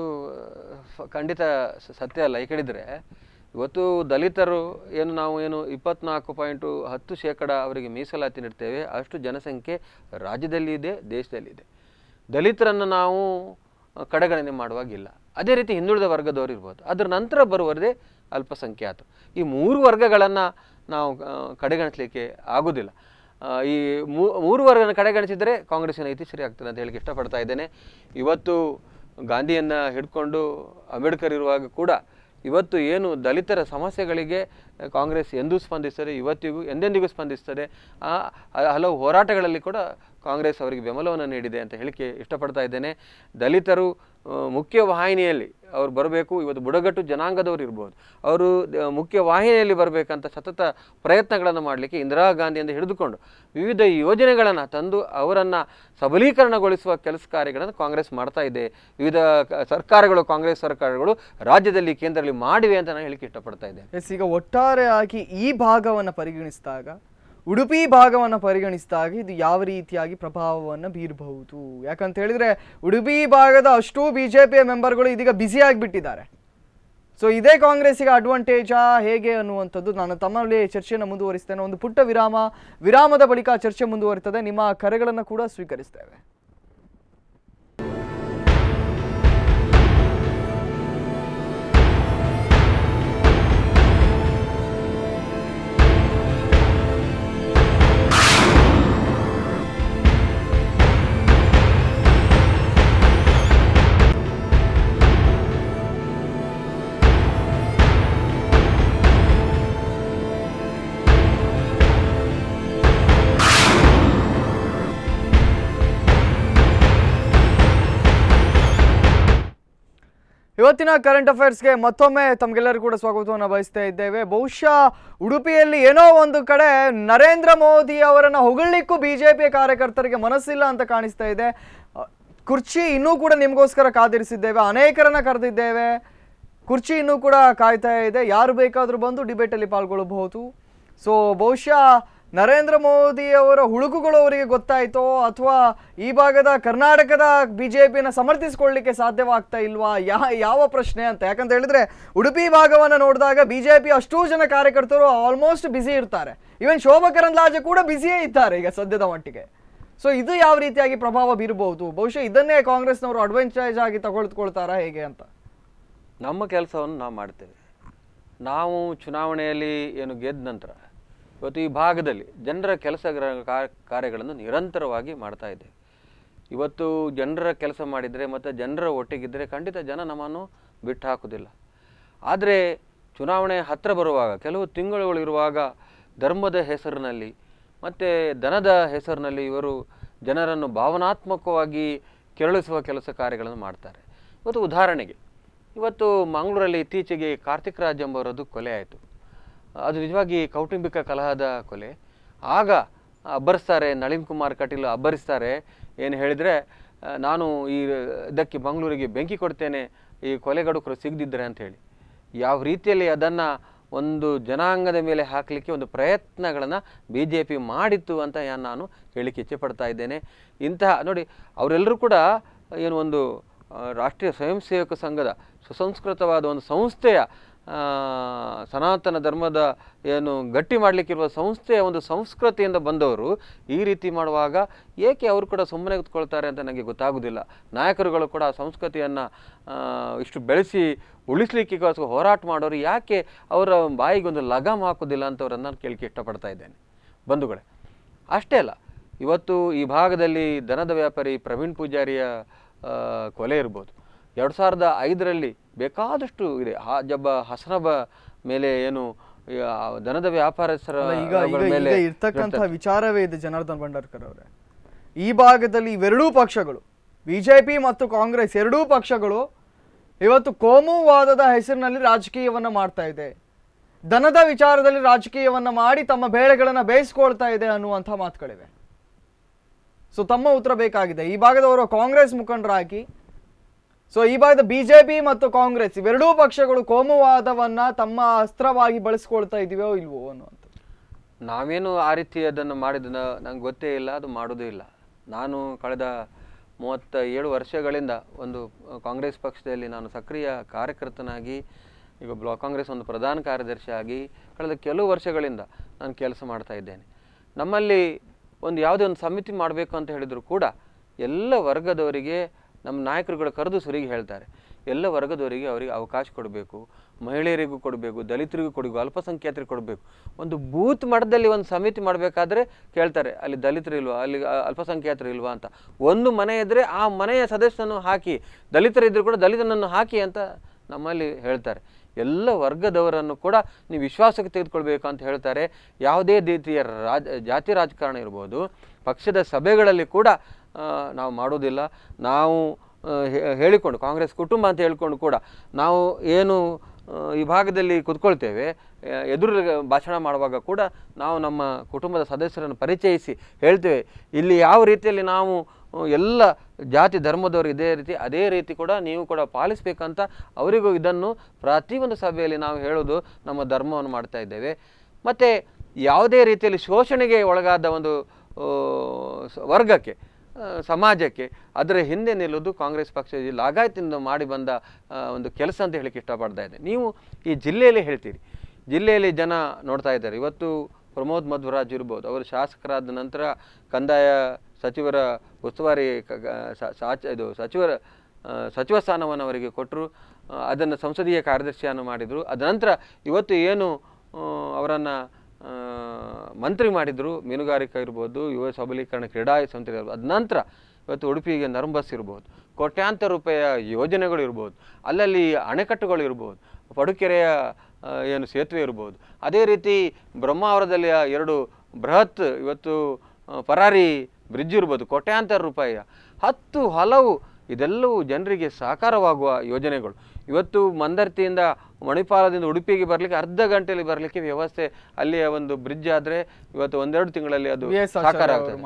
ಖಂಡಿತ ಸತ್ಯ ಅಲ್ಲ. ಈ ಕಡಿದ್ರೆ ಇವತ್ತು ದಲಿತರು ಏನು ನಾವು ಏನು ಇಪ್ಪತ್ನಾಲ್ಕು ಪಾಯಿಂಟು ಹತ್ತು ಶೇಕಡ ಅವರಿಗೆ ಮೀಸಲಾತಿ ನೀಡ್ತೇವೆ, ಅಷ್ಟು ಜನಸಂಖ್ಯೆ ರಾಜ್ಯದಲ್ಲಿ ಇದೆ, ದೇಶದಲ್ಲಿ ಇದೆ. ದಲಿತರನ್ನು ನಾವು ಕಡೆಗಣನೆ ಮಾಡುವಾಗಿಲ್ಲ. ಅದೇ ರೀತಿ ಹಿಂದುಳಿದ ವರ್ಗದವರು ಇರ್ಬೋದು, ಅದರ ನಂತರ ಬರುವರದೇ ಅಲ್ಪಸಂಖ್ಯಾತ. ಈ ಮೂರು ವರ್ಗಗಳನ್ನು ನಾವು ಕಡೆಗಣಿಸಲಿಕ್ಕೆ ಆಗೋದಿಲ್ಲ. ಈ ಮೂರು ವರ್ಗನ ಕಡೆಗಣಿಸಿದರೆ ಕಾಂಗ್ರೆಸ್ಸಿನ ನೀತಿ ಸರಿ ಆಗ್ತದೆ ಅಂತ ಹೇಳಿಕ್ಕೆ ಇಷ್ಟಪಡ್ತಾ ಇದ್ದೇನೆ. ಇವತ್ತು ಗಾಂಧಿಯನ್ನು ಹಿಡ್ಕೊಂಡು ಅಂಬೇಡ್ಕರ್ ಇರುವಾಗ ಕೂಡ ಇವತ್ತು ಏನು ದಲಿತರ ಸಮಸ್ಯೆಗಳಿಗೆ ಕಾಂಗ್ರೆಸ್ ಎಂದೂ ಸ್ಪಂದಿಸ್ತದೆ, ಇವತ್ತಿಗೂ ಎಂದೆಂದಿಗೂ ಸ್ಪಂದಿಸ್ತದೆ. ಆ ಹಲವು ಹೋರಾಟಗಳಲ್ಲಿ ಕೂಡ ಕಾಂಗ್ರೆಸ್ ಅವರಿಗೆ ಬೆಂಬಲವನ್ನು ನೀಡಿದೆ ಅಂತ ಹೇಳಿಕೆ ಇಷ್ಟಪಡ್ತಾ ಇದ್ದೇನೆ. ದಲಿತರು ಮುಖ್ಯ ವಾಹಿನಿಯಲ್ಲಿ ಅವ್ರು ಬರಬೇಕು. ಇವತ್ತು ಬುಡಗಟ್ಟು ಜನಾಂಗದವರು ಇರ್ಬೋದು, ಅವರು ಮುಖ್ಯ ವಾಹಿನಿಯಲ್ಲಿ ಬರಬೇಕಂತ ಸತತ ಪ್ರಯತ್ನಗಳನ್ನು ಮಾಡಲಿಕ್ಕೆ ಇಂದಿರಾ ಗಾಂಧಿಯಿಂದ ಹಿಡಿದುಕೊಂಡು ವಿವಿಧ ಯೋಜನೆಗಳನ್ನು ತಂದು ಅವರನ್ನು ಸಬಲೀಕರಣಗೊಳಿಸುವ ಕೆಲಸ ಕಾರ್ಯಗಳನ್ನು ಕಾಂಗ್ರೆಸ್ ಮಾಡ್ತಾ ಇದೆ. ವಿವಿಧ ಸರ್ಕಾರಗಳು, ಕಾಂಗ್ರೆಸ್ ಸರ್ಕಾರಗಳು ರಾಜ್ಯದಲ್ಲಿ, ಕೇಂದ್ರದಲ್ಲಿ ಮಾಡಿವೆ ಅಂತ ನಾನು ಹೇಳಿಕೆ ಇಷ್ಟಪಡ್ತಾ ಇದ್ದೇನೆ. ಎಸ್, ಈಗ ಒಟ್ಟಾರೆಯಾಗಿ ಈ ಭಾಗವನ್ನು ಪರಿಗಣಿಸಿದಾಗ, ಉಡುಪಿ ಭಾಗವನ್ನು ಪರಿಗಣಿಸಿದಾಗ ಇದು ಯಾವ ರೀತಿಯಾಗಿ ಪ್ರಭಾವವನ್ನು ಬೀರಬಹುದು? ಯಾಕಂತ ಹೇಳಿದ್ರೆ ಉಡುಪಿ ಭಾಗದ ಅಷ್ಟೂ ಬಿಜೆಪಿಯ ಮೆಂಬರ್ಗಳು ಇದೀಗ ಬ್ಯುಸಿ ಆಗಿಬಿಟ್ಟಿದ್ದಾರೆ. ಸೊ ಇದೇ ಕಾಂಗ್ರೆಸ್ಸಿಗೆ ಅಡ್ವಾಂಟೇಜಾ ಹೇಗೆ ಅನ್ನುವಂಥದ್ದು ನಾನು ತಮ್ಮಲ್ಲಿ ಚರ್ಚೆಯನ್ನು ಮುಂದುವರಿಸ್ತೇನೆ. ಒಂದು ಪುಟ್ಟ ವಿರಾಮ, ವಿರಾಮದ ಬಳಿಕ ಚರ್ಚೆ ಮುಂದುವರಿತದೆ. ನಿಮ್ಮ ಕರೆಗಳನ್ನು ಕೂಡ ಸ್ವೀಕರಿಸ್ತೇವೆ. ಇವತ್ತಿನ ಕರೆಂಟ್ ಅಫೇರ್ಸ್ಗೆ ಮತ್ತೊಮ್ಮೆ ತಮಗೆಲ್ಲರೂ ಕೂಡ ಸ್ವಾಗತವನ್ನು ಬಯಸ್ತಾ ಇದ್ದೇವೆ. ಬಹುಶಃ ಉಡುಪಿಯಲ್ಲಿ ಏನೋ ಒಂದು ಕಡೆ ನರೇಂದ್ರ ಮೋದಿ ಅವರನ್ನು ಹೊಗಳಿಕ್ಕೂ ಬಿಜೆಪಿಯ ಕಾರ್ಯಕರ್ತರಿಗೆ ಮನಸ್ಸಿಲ್ಲ ಅಂತ ಕಾಣಿಸ್ತಾ ಇದೆ. ಕುರ್ಚಿ ಇನ್ನೂ ಕೂಡ ನಿಮಗೋಸ್ಕರ ಕಾದಿರಿಸಿದ್ದೇವೆ, ಅನೇಕರನ್ನ ಕರೆದಿದ್ದೇವೆ. ಕುರ್ಚಿ ಇನ್ನೂ ಕೂಡ ಕಾಯ್ತಾ ಇದೆ, ಯಾರು ಬೇಕಾದರೂ ಬಂದು ಡಿಬೇಟಲ್ಲಿ ಪಾಲ್ಗೊಳ್ಳಬಹುದು. ಸೊ ಬಹುಶಃ ನರೇಂದ್ರ ಮೋದಿ ಅವರ ಹುಳುಕುಗಳು ಅವರಿಗೆ ಗೊತ್ತಾಯಿತೋ ಅಥವಾ ಈ ಭಾಗದ ಕರ್ನಾಟಕದ ಬಿಜೆಪಿಯನ್ನು ಸಮರ್ಥಿಸಿಕೊಳ್ಳಲಿಕ್ಕೆ ಸಾಧ್ಯವಾಗ್ತಾ ಇಲ್ವಾ, ಯಾ ಯಾವ ಪ್ರಶ್ನೆ ಅಂತ. ಯಾಕಂತ ಹೇಳಿದ್ರೆ ಉಡುಪಿ ಭಾಗವನ್ನು ನೋಡಿದಾಗ ಬಿಜೆಪಿ ಅಷ್ಟೂ ಜನ ಕಾರ್ಯಕರ್ತರು ಆಲ್ಮೋಸ್ಟ್ ಬ್ಯುಸಿ ಇರ್ತಾರೆ. ಈವನ್ ಶೋಭಾ ಕರಂದ್ಲಾಜೆ ಕೂಡ ಬ್ಯುಸಿಯೇ ಇದ್ದಾರೆ ಈಗ ಸದ್ಯದ ಮಟ್ಟಿಗೆ. ಸೊ ಇದು ಯಾವ ರೀತಿಯಾಗಿ ಪ್ರಭಾವ ಬೀರಬಹುದು? ಬಹುಶಃ ಇದನ್ನೇ ಕಾಂಗ್ರೆಸ್ನವರು ಅಡ್ವಾಂಟೇಜ್ ಆಗಿ ತಗೊಳ್ಕೊಳ್ತಾರಾ ಹೇಗೆ ಅಂತ? ನಮ್ಮ ಕೆಲಸವನ್ನು ನಾವು ಮಾಡ್ತೇವೆ. ನಾವು ಚುನಾವಣೆಯಲ್ಲಿ ಏನು ಗೆದ್ದ ನಂತರ ಇವತ್ತು ಈ ಭಾಗದಲ್ಲಿ ಜನರ ಕೆಲಸ ಕಾರ್ಯಗಳನ್ನು ನಿರಂತರವಾಗಿ ಮಾಡ್ತಾ ಇದ್ದೇವೆ. ಇವತ್ತು ಜನರ ಕೆಲಸ ಮಾಡಿದರೆ ಮತ್ತು ಜನರ ಒಟ್ಟಿಗಿದ್ದರೆ ಖಂಡಿತ ಜನ ನಮ್ಮನ್ನು ಬಿಟ್ಟು ಹಾಕೋದಿಲ್ಲ. ಆದರೆ ಚುನಾವಣೆ ಹತ್ತಿರ ಬರುವಾಗ, ಕೆಲವು ತಿಂಗಳುಗಳಿರುವಾಗ ಧರ್ಮದ ಹೆಸರಿನಲ್ಲಿ ಮತ್ತು ದನದ ಹೆಸರಿನಲ್ಲಿ ಇವರು ಜನರನ್ನು ಭಾವನಾತ್ಮಕವಾಗಿ ಕೆರಳಿಸುವ ಕೆಲಸ ಕಾರ್ಯಗಳನ್ನು ಮಾಡ್ತಾರೆ. ಇವತ್ತು ಉದಾಹರಣೆಗೆ, ಇವತ್ತು ಮಂಗಳೂರಲ್ಲಿ ಇತ್ತೀಚೆಗೆ ಕಾರ್ತಿಕ್ ರಾಜ್ ಎಂಬವರದ್ದು ಕೊಲೆ ಆಯಿತು. ಅದು ನಿಜವಾಗಿ ಕೌಟುಂಬಿಕ ಕಲಹದ ಕೊಲೆ. ಆಗ ಅಬ್ಬರಿಸ್ತಾರೆ, ನಳಿನ್ ಕುಮಾರ್ ಕಟೀಲ್ ಅಬ್ಬರಿಸ್ತಾರೆ, ಏನು ಹೇಳಿದರೆ ನಾನು ಈ ಇದಕ್ಕೆ ಮಂಗಳೂರಿಗೆ ಬೆಂಕಿ ಕೊಡ್ತೇನೆ ಈ ಕೊಲೆಗಡುಕರು ಸಿಗದಿದ್ದರೆ ಅಂಥೇಳಿ. ಯಾವ ರೀತಿಯಲ್ಲಿ ಅದನ್ನು ಒಂದು ಜನಾಂಗದ ಮೇಲೆ ಹಾಕಲಿಕ್ಕೆ ಒಂದು ಪ್ರಯತ್ನಗಳನ್ನು ಬಿ ಜೆ ಪಿ ಮಾಡಿತ್ತು ಅಂತ ನಾನು ಹೇಳಿಕ್ಕೆ ಇಚ್ಛೆ ಪಡ್ತಾ ಇದ್ದೇನೆ. ಇಂತಹ ನೋಡಿ, ಅವರೆಲ್ಲರೂ ಕೂಡ ಏನು ಒಂದು ರಾಷ್ಟ್ರೀಯ ಸ್ವಯಂ ಸೇವಕ ಸಂಘದ ಸುಸಂಸ್ಕೃತವಾದ ಒಂದು ಸಂಸ್ಥೆಯ ಸನಾತನ ಧರ್ಮದ ಏನು ಗಟ್ಟಿ ಮಾಡಲಿಕ್ಕಿರುವ ಸಂಸ್ಥೆಯ ಒಂದು ಸಂಸ್ಕೃತಿಯಿಂದ ಬಂದವರು ಈ ರೀತಿ ಮಾಡುವಾಗ ಏಕೆ ಅವರು ಕೂಡ ಸುಮ್ಮನೆ ಕೂತ್ಕೊಳ್ತಾರೆ ಅಂತ ನನಗೆ ಗೊತ್ತಾಗೋದಿಲ್ಲ. ನಾಯಕರುಗಳು ಕೂಡ ಆ ಸಂಸ್ಕೃತಿಯನ್ನು ಇಷ್ಟು ಬೆಳೆಸಿ ಉಳಿಸ್ಲಿಕ್ಕೋಸ್ಕರ ಹೋರಾಟ ಮಾಡೋರು ಯಾಕೆ ಅವರ ಬಾಯಿಗೊಂದು ಲಗಾಮ್ ಹಾಕೋದಿಲ್ಲ ಅಂತವರನ್ನು ನಾನು ಕೇಳಿಕೆ ಇಷ್ಟಪಡ್ತಾ ಇದ್ದೇನೆ ಬಂಧುಗಳೇ. ಅಷ್ಟೇ ಅಲ್ಲ, ಇವತ್ತು ಈ ಭಾಗದಲ್ಲಿ ದನದ ವ್ಯಾಪಾರಿ ಪ್ರವೀಣ್ ಪೂಜಾರಿಯ ಕೊಲೆ ಇರ್ಬೋದು. ಎರಡು ಸಾವಿರದ ಐದರಲ್ಲಿ ಬೇಕಾದಷ್ಟು ಇದೆ. ಜಬ್ಬ ಹಸನಬ ಮೇಲೆ ಏನು ದನದ ವ್ಯಾಪಾರಸ್ಥರ ಮೇಲೆ ಇರ್ತಕ್ಕಂತಹ ವಿಚಾರವೇ ಇದೆ ಜನಾರ್ದನ್ ಭಂಡಾರ್ಕರ್ ಅವರೇ. ಈ ಭಾಗದಲ್ಲಿ ಇವೆರಡೂ ಪಕ್ಷಗಳು, ಬಿಜೆಪಿ ಮತ್ತು ಕಾಂಗ್ರೆಸ್ ಎರಡೂ ಪಕ್ಷಗಳು ಇವತ್ತು ಕೋಮುವಾದದ ಹೆಸರಿನಲ್ಲಿ ರಾಜಕೀಯವನ್ನ ಮಾಡ್ತಾ ಇದೆ, ದನದ ವಿಚಾರದಲ್ಲಿ ರಾಜಕೀಯವನ್ನ ಮಾಡಿ ತಮ್ಮ ಬೇಳೆಗಳನ್ನ ಬೇಯಿಸ್ಕೊಳ್ತಾ ಇದೆ ಅನ್ನುವಂಥ ಮಾತುಗಳಿವೆ. ಸೊ ತಮ್ಮ ಉತ್ತರ ಬೇಕಾಗಿದೆ. ಈ ಭಾಗದವರು ಕಾಂಗ್ರೆಸ್ ಮುಖಂಡರಾಗಿ, ಸೊ ಈ ಭಾಗದ ಬಿಜೆಪಿ ಮತ್ತು ಕಾಂಗ್ರೆಸ್ ಇವೆರಡೂ ಪಕ್ಷಗಳು ಕೋಮುವಾದವನ್ನ ತಮ್ಮ ಅಸ್ತ್ರವಾಗಿ ಬಳಸ್ಕೊಳ್ತಾ ಇದೀವೋ ಇಲ್ವೋ ಅನ್ನುವಂಥದ್ದು. ನಾವೇನು ಆ ರೀತಿ ಅದನ್ನು ಮಾಡಿದ ನಂಗೆ ಗೊತ್ತೇ ಇಲ್ಲ, ಅದು ಮಾಡೋದೇ ಇಲ್ಲ. ನಾನು ಕಳೆದ ಮೂವತ್ತ ಏಳು ವರ್ಷಗಳಿಂದ ಒಂದು ಕಾಂಗ್ರೆಸ್ ಪಕ್ಷದಲ್ಲಿ ನಾನು ಸಕ್ರಿಯ ಕಾರ್ಯಕರ್ತನಾಗಿ, ಈಗ ಬ್ಲಾಕ್ ಕಾಂಗ್ರೆಸ್ ಒಂದು ಪ್ರಧಾನ ಕಾರ್ಯದರ್ಶಿಯಾಗಿ ಕಳೆದ ಕೆಲವು ವರ್ಷಗಳಿಂದ ನಾನು ಕೆಲಸ ಮಾಡ್ತಾ ಇದ್ದೇನೆ. ನಮ್ಮಲ್ಲಿ ಒಂದು ಯಾವುದೇ ಒಂದು ಸಮಿತಿ ಮಾಡಬೇಕು ಅಂತ ಹೇಳಿದ್ರು ಕೂಡ ಎಲ್ಲ ವರ್ಗದವರಿಗೆ ನಮ್ಮ ನಾಯಕರುಗಳು ಕರೆದು ಸುರಿಗೆ ಹೇಳ್ತಾರೆ, ಎಲ್ಲ ವರ್ಗದವರಿಗೆ ಅವರಿಗೆ ಅವಕಾಶ ಕೊಡಬೇಕು, ಮಹಿಳೆಯರಿಗೂ ಕೊಡಬೇಕು, ದಲಿತರಿಗೂ ಕೊಡಬೇಕು, ಅಲ್ಪಸಂಖ್ಯಾತರಿಗೂ ಕೊಡಬೇಕು. ಒಂದು ಬೂತ್ ಮಟ್ಟದಲ್ಲಿ ಒಂದು ಸಮಿತಿ ಮಾಡಬೇಕಾದ್ರೆ ಕೇಳ್ತಾರೆ, ಅಲ್ಲಿ ದಲಿತರು ಇಲ್ವಾ, ಅಲ್ಲಿ ಅಲ್ಪಸಂಖ್ಯಾತರು ಇಲ್ವಾ ಅಂತ. ಒಂದು ಮನೆ ಇದ್ದರೆ ಆ ಮನೆಯ ಸದಸ್ಯನನ್ನು ಹಾಕಿ, ದಲಿತರಿದ್ದರೂ ಕೂಡ ದಲಿತನನ್ನು ಹಾಕಿ ಅಂತ ನಮ್ಮಲ್ಲಿ ಹೇಳ್ತಾರೆ. ಎಲ್ಲ ವರ್ಗದವರನ್ನು ಕೂಡ ನೀವು ವಿಶ್ವಾಸಕ್ಕೆ ತೆಗೆದುಕೊಳ್ಬೇಕು ಅಂತ ಹೇಳ್ತಾರೆ. ಯಾವುದೇ ರೀತಿಯ ರಾಜ ಜಾತಿ ರಾಜಕಾರಣ ಇರ್ಬೋದು, ಪಕ್ಷದ ಸಭೆಗಳಲ್ಲಿ ಕೂಡ ನಾವು ಮಾಡೋದಿಲ್ಲ. ನಾವು ಹೇಳಿಕೊಂಡು ಕಾಂಗ್ರೆಸ್ ಕುಟುಂಬ ಅಂತ ಹೇಳ್ಕೊಂಡು ಕೂಡ ನಾವು ಏನು ಈ ಭಾಗದಲ್ಲಿ ಕೂತ್ಕೊಳ್ತೇವೆ, ಎದುರು ಭಾಷಣ ಮಾಡುವಾಗ ಕೂಡ ನಾವು ನಮ್ಮ ಕುಟುಂಬದ ಸದಸ್ಯರನ್ನು ಪರಿಚಯಿಸಿ ಹೇಳ್ತೇವೆ, ಇಲ್ಲಿ ಯಾವ ರೀತಿಯಲ್ಲಿ ನಾವು ಎಲ್ಲ ಜಾತಿ ಧರ್ಮದವರು ಇದೇ ರೀತಿ ಅದೇ ರೀತಿ ಕೂಡ ನೀವು ಕೂಡ ಪಾಲಿಸಬೇಕಂತ ಅವರಿಗೂ ಇದನ್ನು ಪ್ರತಿಯೊಂದು ಸಭೆಯಲ್ಲಿ ನಾವು ಹೇಳೋದು ನಮ್ಮ ಧರ್ಮವನ್ನು ಮಾಡ್ತಾ ಇದ್ದೇವೆ. ಮತ್ತು ಯಾವುದೇ ರೀತಿಯಲ್ಲಿ ಶೋಷಣೆಗೆ ಒಳಗಾದ ಒಂದು ವರ್ಗಕ್ಕೆ, ಸಮಾಜಕ್ಕೆ ಅದರ ಹಿಂದೆ ನಿಲ್ಲೋದು ಕಾಂಗ್ರೆಸ್ ಪಕ್ಷ ಲಾಗಾಯತಿಂದ ಮಾಡಿ ಬಂದ ಒಂದು ಕೆಲಸ ಅಂತ ಹೇಳಕ್ಕೆ ಇಷ್ಟಪಡ್ತಾ ಇದ್ದೆ. ನೀವು ಈ ಜಿಲ್ಲೆಯಲ್ಲಿ ಹೇಳ್ತೀರಿ, ಜಿಲ್ಲೆಯಲ್ಲಿ ಜನ ನೋಡ್ತಾ ಇದ್ದಾರೆ. ಇವತ್ತು ಪ್ರಮೋದ್ ಮಧ್ವರಾಜ್ ಇರ್ಬೋದು, ಅವರು ಶಾಸಕರಾದ ನಂತರ ಕಂದಾಯ ಸಚಿವರ ಉಸ್ತುವಾರಿ ಸಾಚ ಇದು ಸಚಿವರ ಸಚಿವ ಸ್ಥಾನವನ್ನು ಅವರಿಗೆ ಕೊಟ್ಟರು, ಅದನ್ನು ಸಂಸದೀಯ ಕಾರ್ಯದರ್ಶಿಯನ್ನು ಮಾಡಿದರು. ಅದ ನಂತರ ಇವತ್ತು ಏನು ಅವರನ್ನು ಮಂತ್ರಿ ಮಾಡಿದರು, ಮೀನುಗಾರಿಕೆ ಇರ್ಬೋದು, ಯುವ ಸಬಲೀಕರಣ ಕ್ರೀಡಾ ಸಂಸ್ಥೆ ಇರ್ಬೋದು. ಅದ ನಂತರ ಇವತ್ತು ಉಡುಪಿಗೆ ನರ್ಬಸ್ ಇರ್ಬೋದು, ಕೋಟ್ಯಾಂತರ ರೂಪಾಯಿಯ ಯೋಜನೆಗಳು ಇರ್ಬೋದು, ಅಲ್ಲಲ್ಲಿ ಅಣೆಕಟ್ಟುಗಳು ಇರ್ಬೋದು, ಪಡುಕೆರೆಯ ಏನು ಸೇತುವೆ ಇರ್ಬೋದು, ಅದೇ ರೀತಿ ಬ್ರಹ್ಮಾವರದಲ್ಲಿ ಎರಡು ಬೃಹತ್ ಇವತ್ತು ಪರಾರಿ ಬ್ರಿಡ್ಜ್ ಇರ್ಬೋದು, ಕೋಟ್ಯಾಂತರ ರೂಪಾಯಿಯ ಹತ್ತು ಹಲವು ಇದೆಲ್ಲವೂ ಜನರಿಗೆ ಸಾಕಾರವಾಗುವ ಯೋಜನೆಗಳು. ಇವತ್ತು ಮಂದರ್ತಿಯಿಂದ ಮಣಿಪಾಲದಿಂದ ಉಡುಪಿಗೆ ಬರಲಿಕ್ಕೆ ಅರ್ಧ ಗಂಟೆಯಲ್ಲಿ ಬರಲಿಕ್ಕೆ ವ್ಯವಸ್ಥೆ, ಅಲ್ಲಿಯ ಒಂದು ಬ್ರಿಡ್ಜ್ ಆದರೆ ಇವತ್ತು ಒಂದೆರಡು ತಿಂಗಳಲ್ಲಿ ಅದು ಸಾಕಾರ ಆಗ್ತದೆ.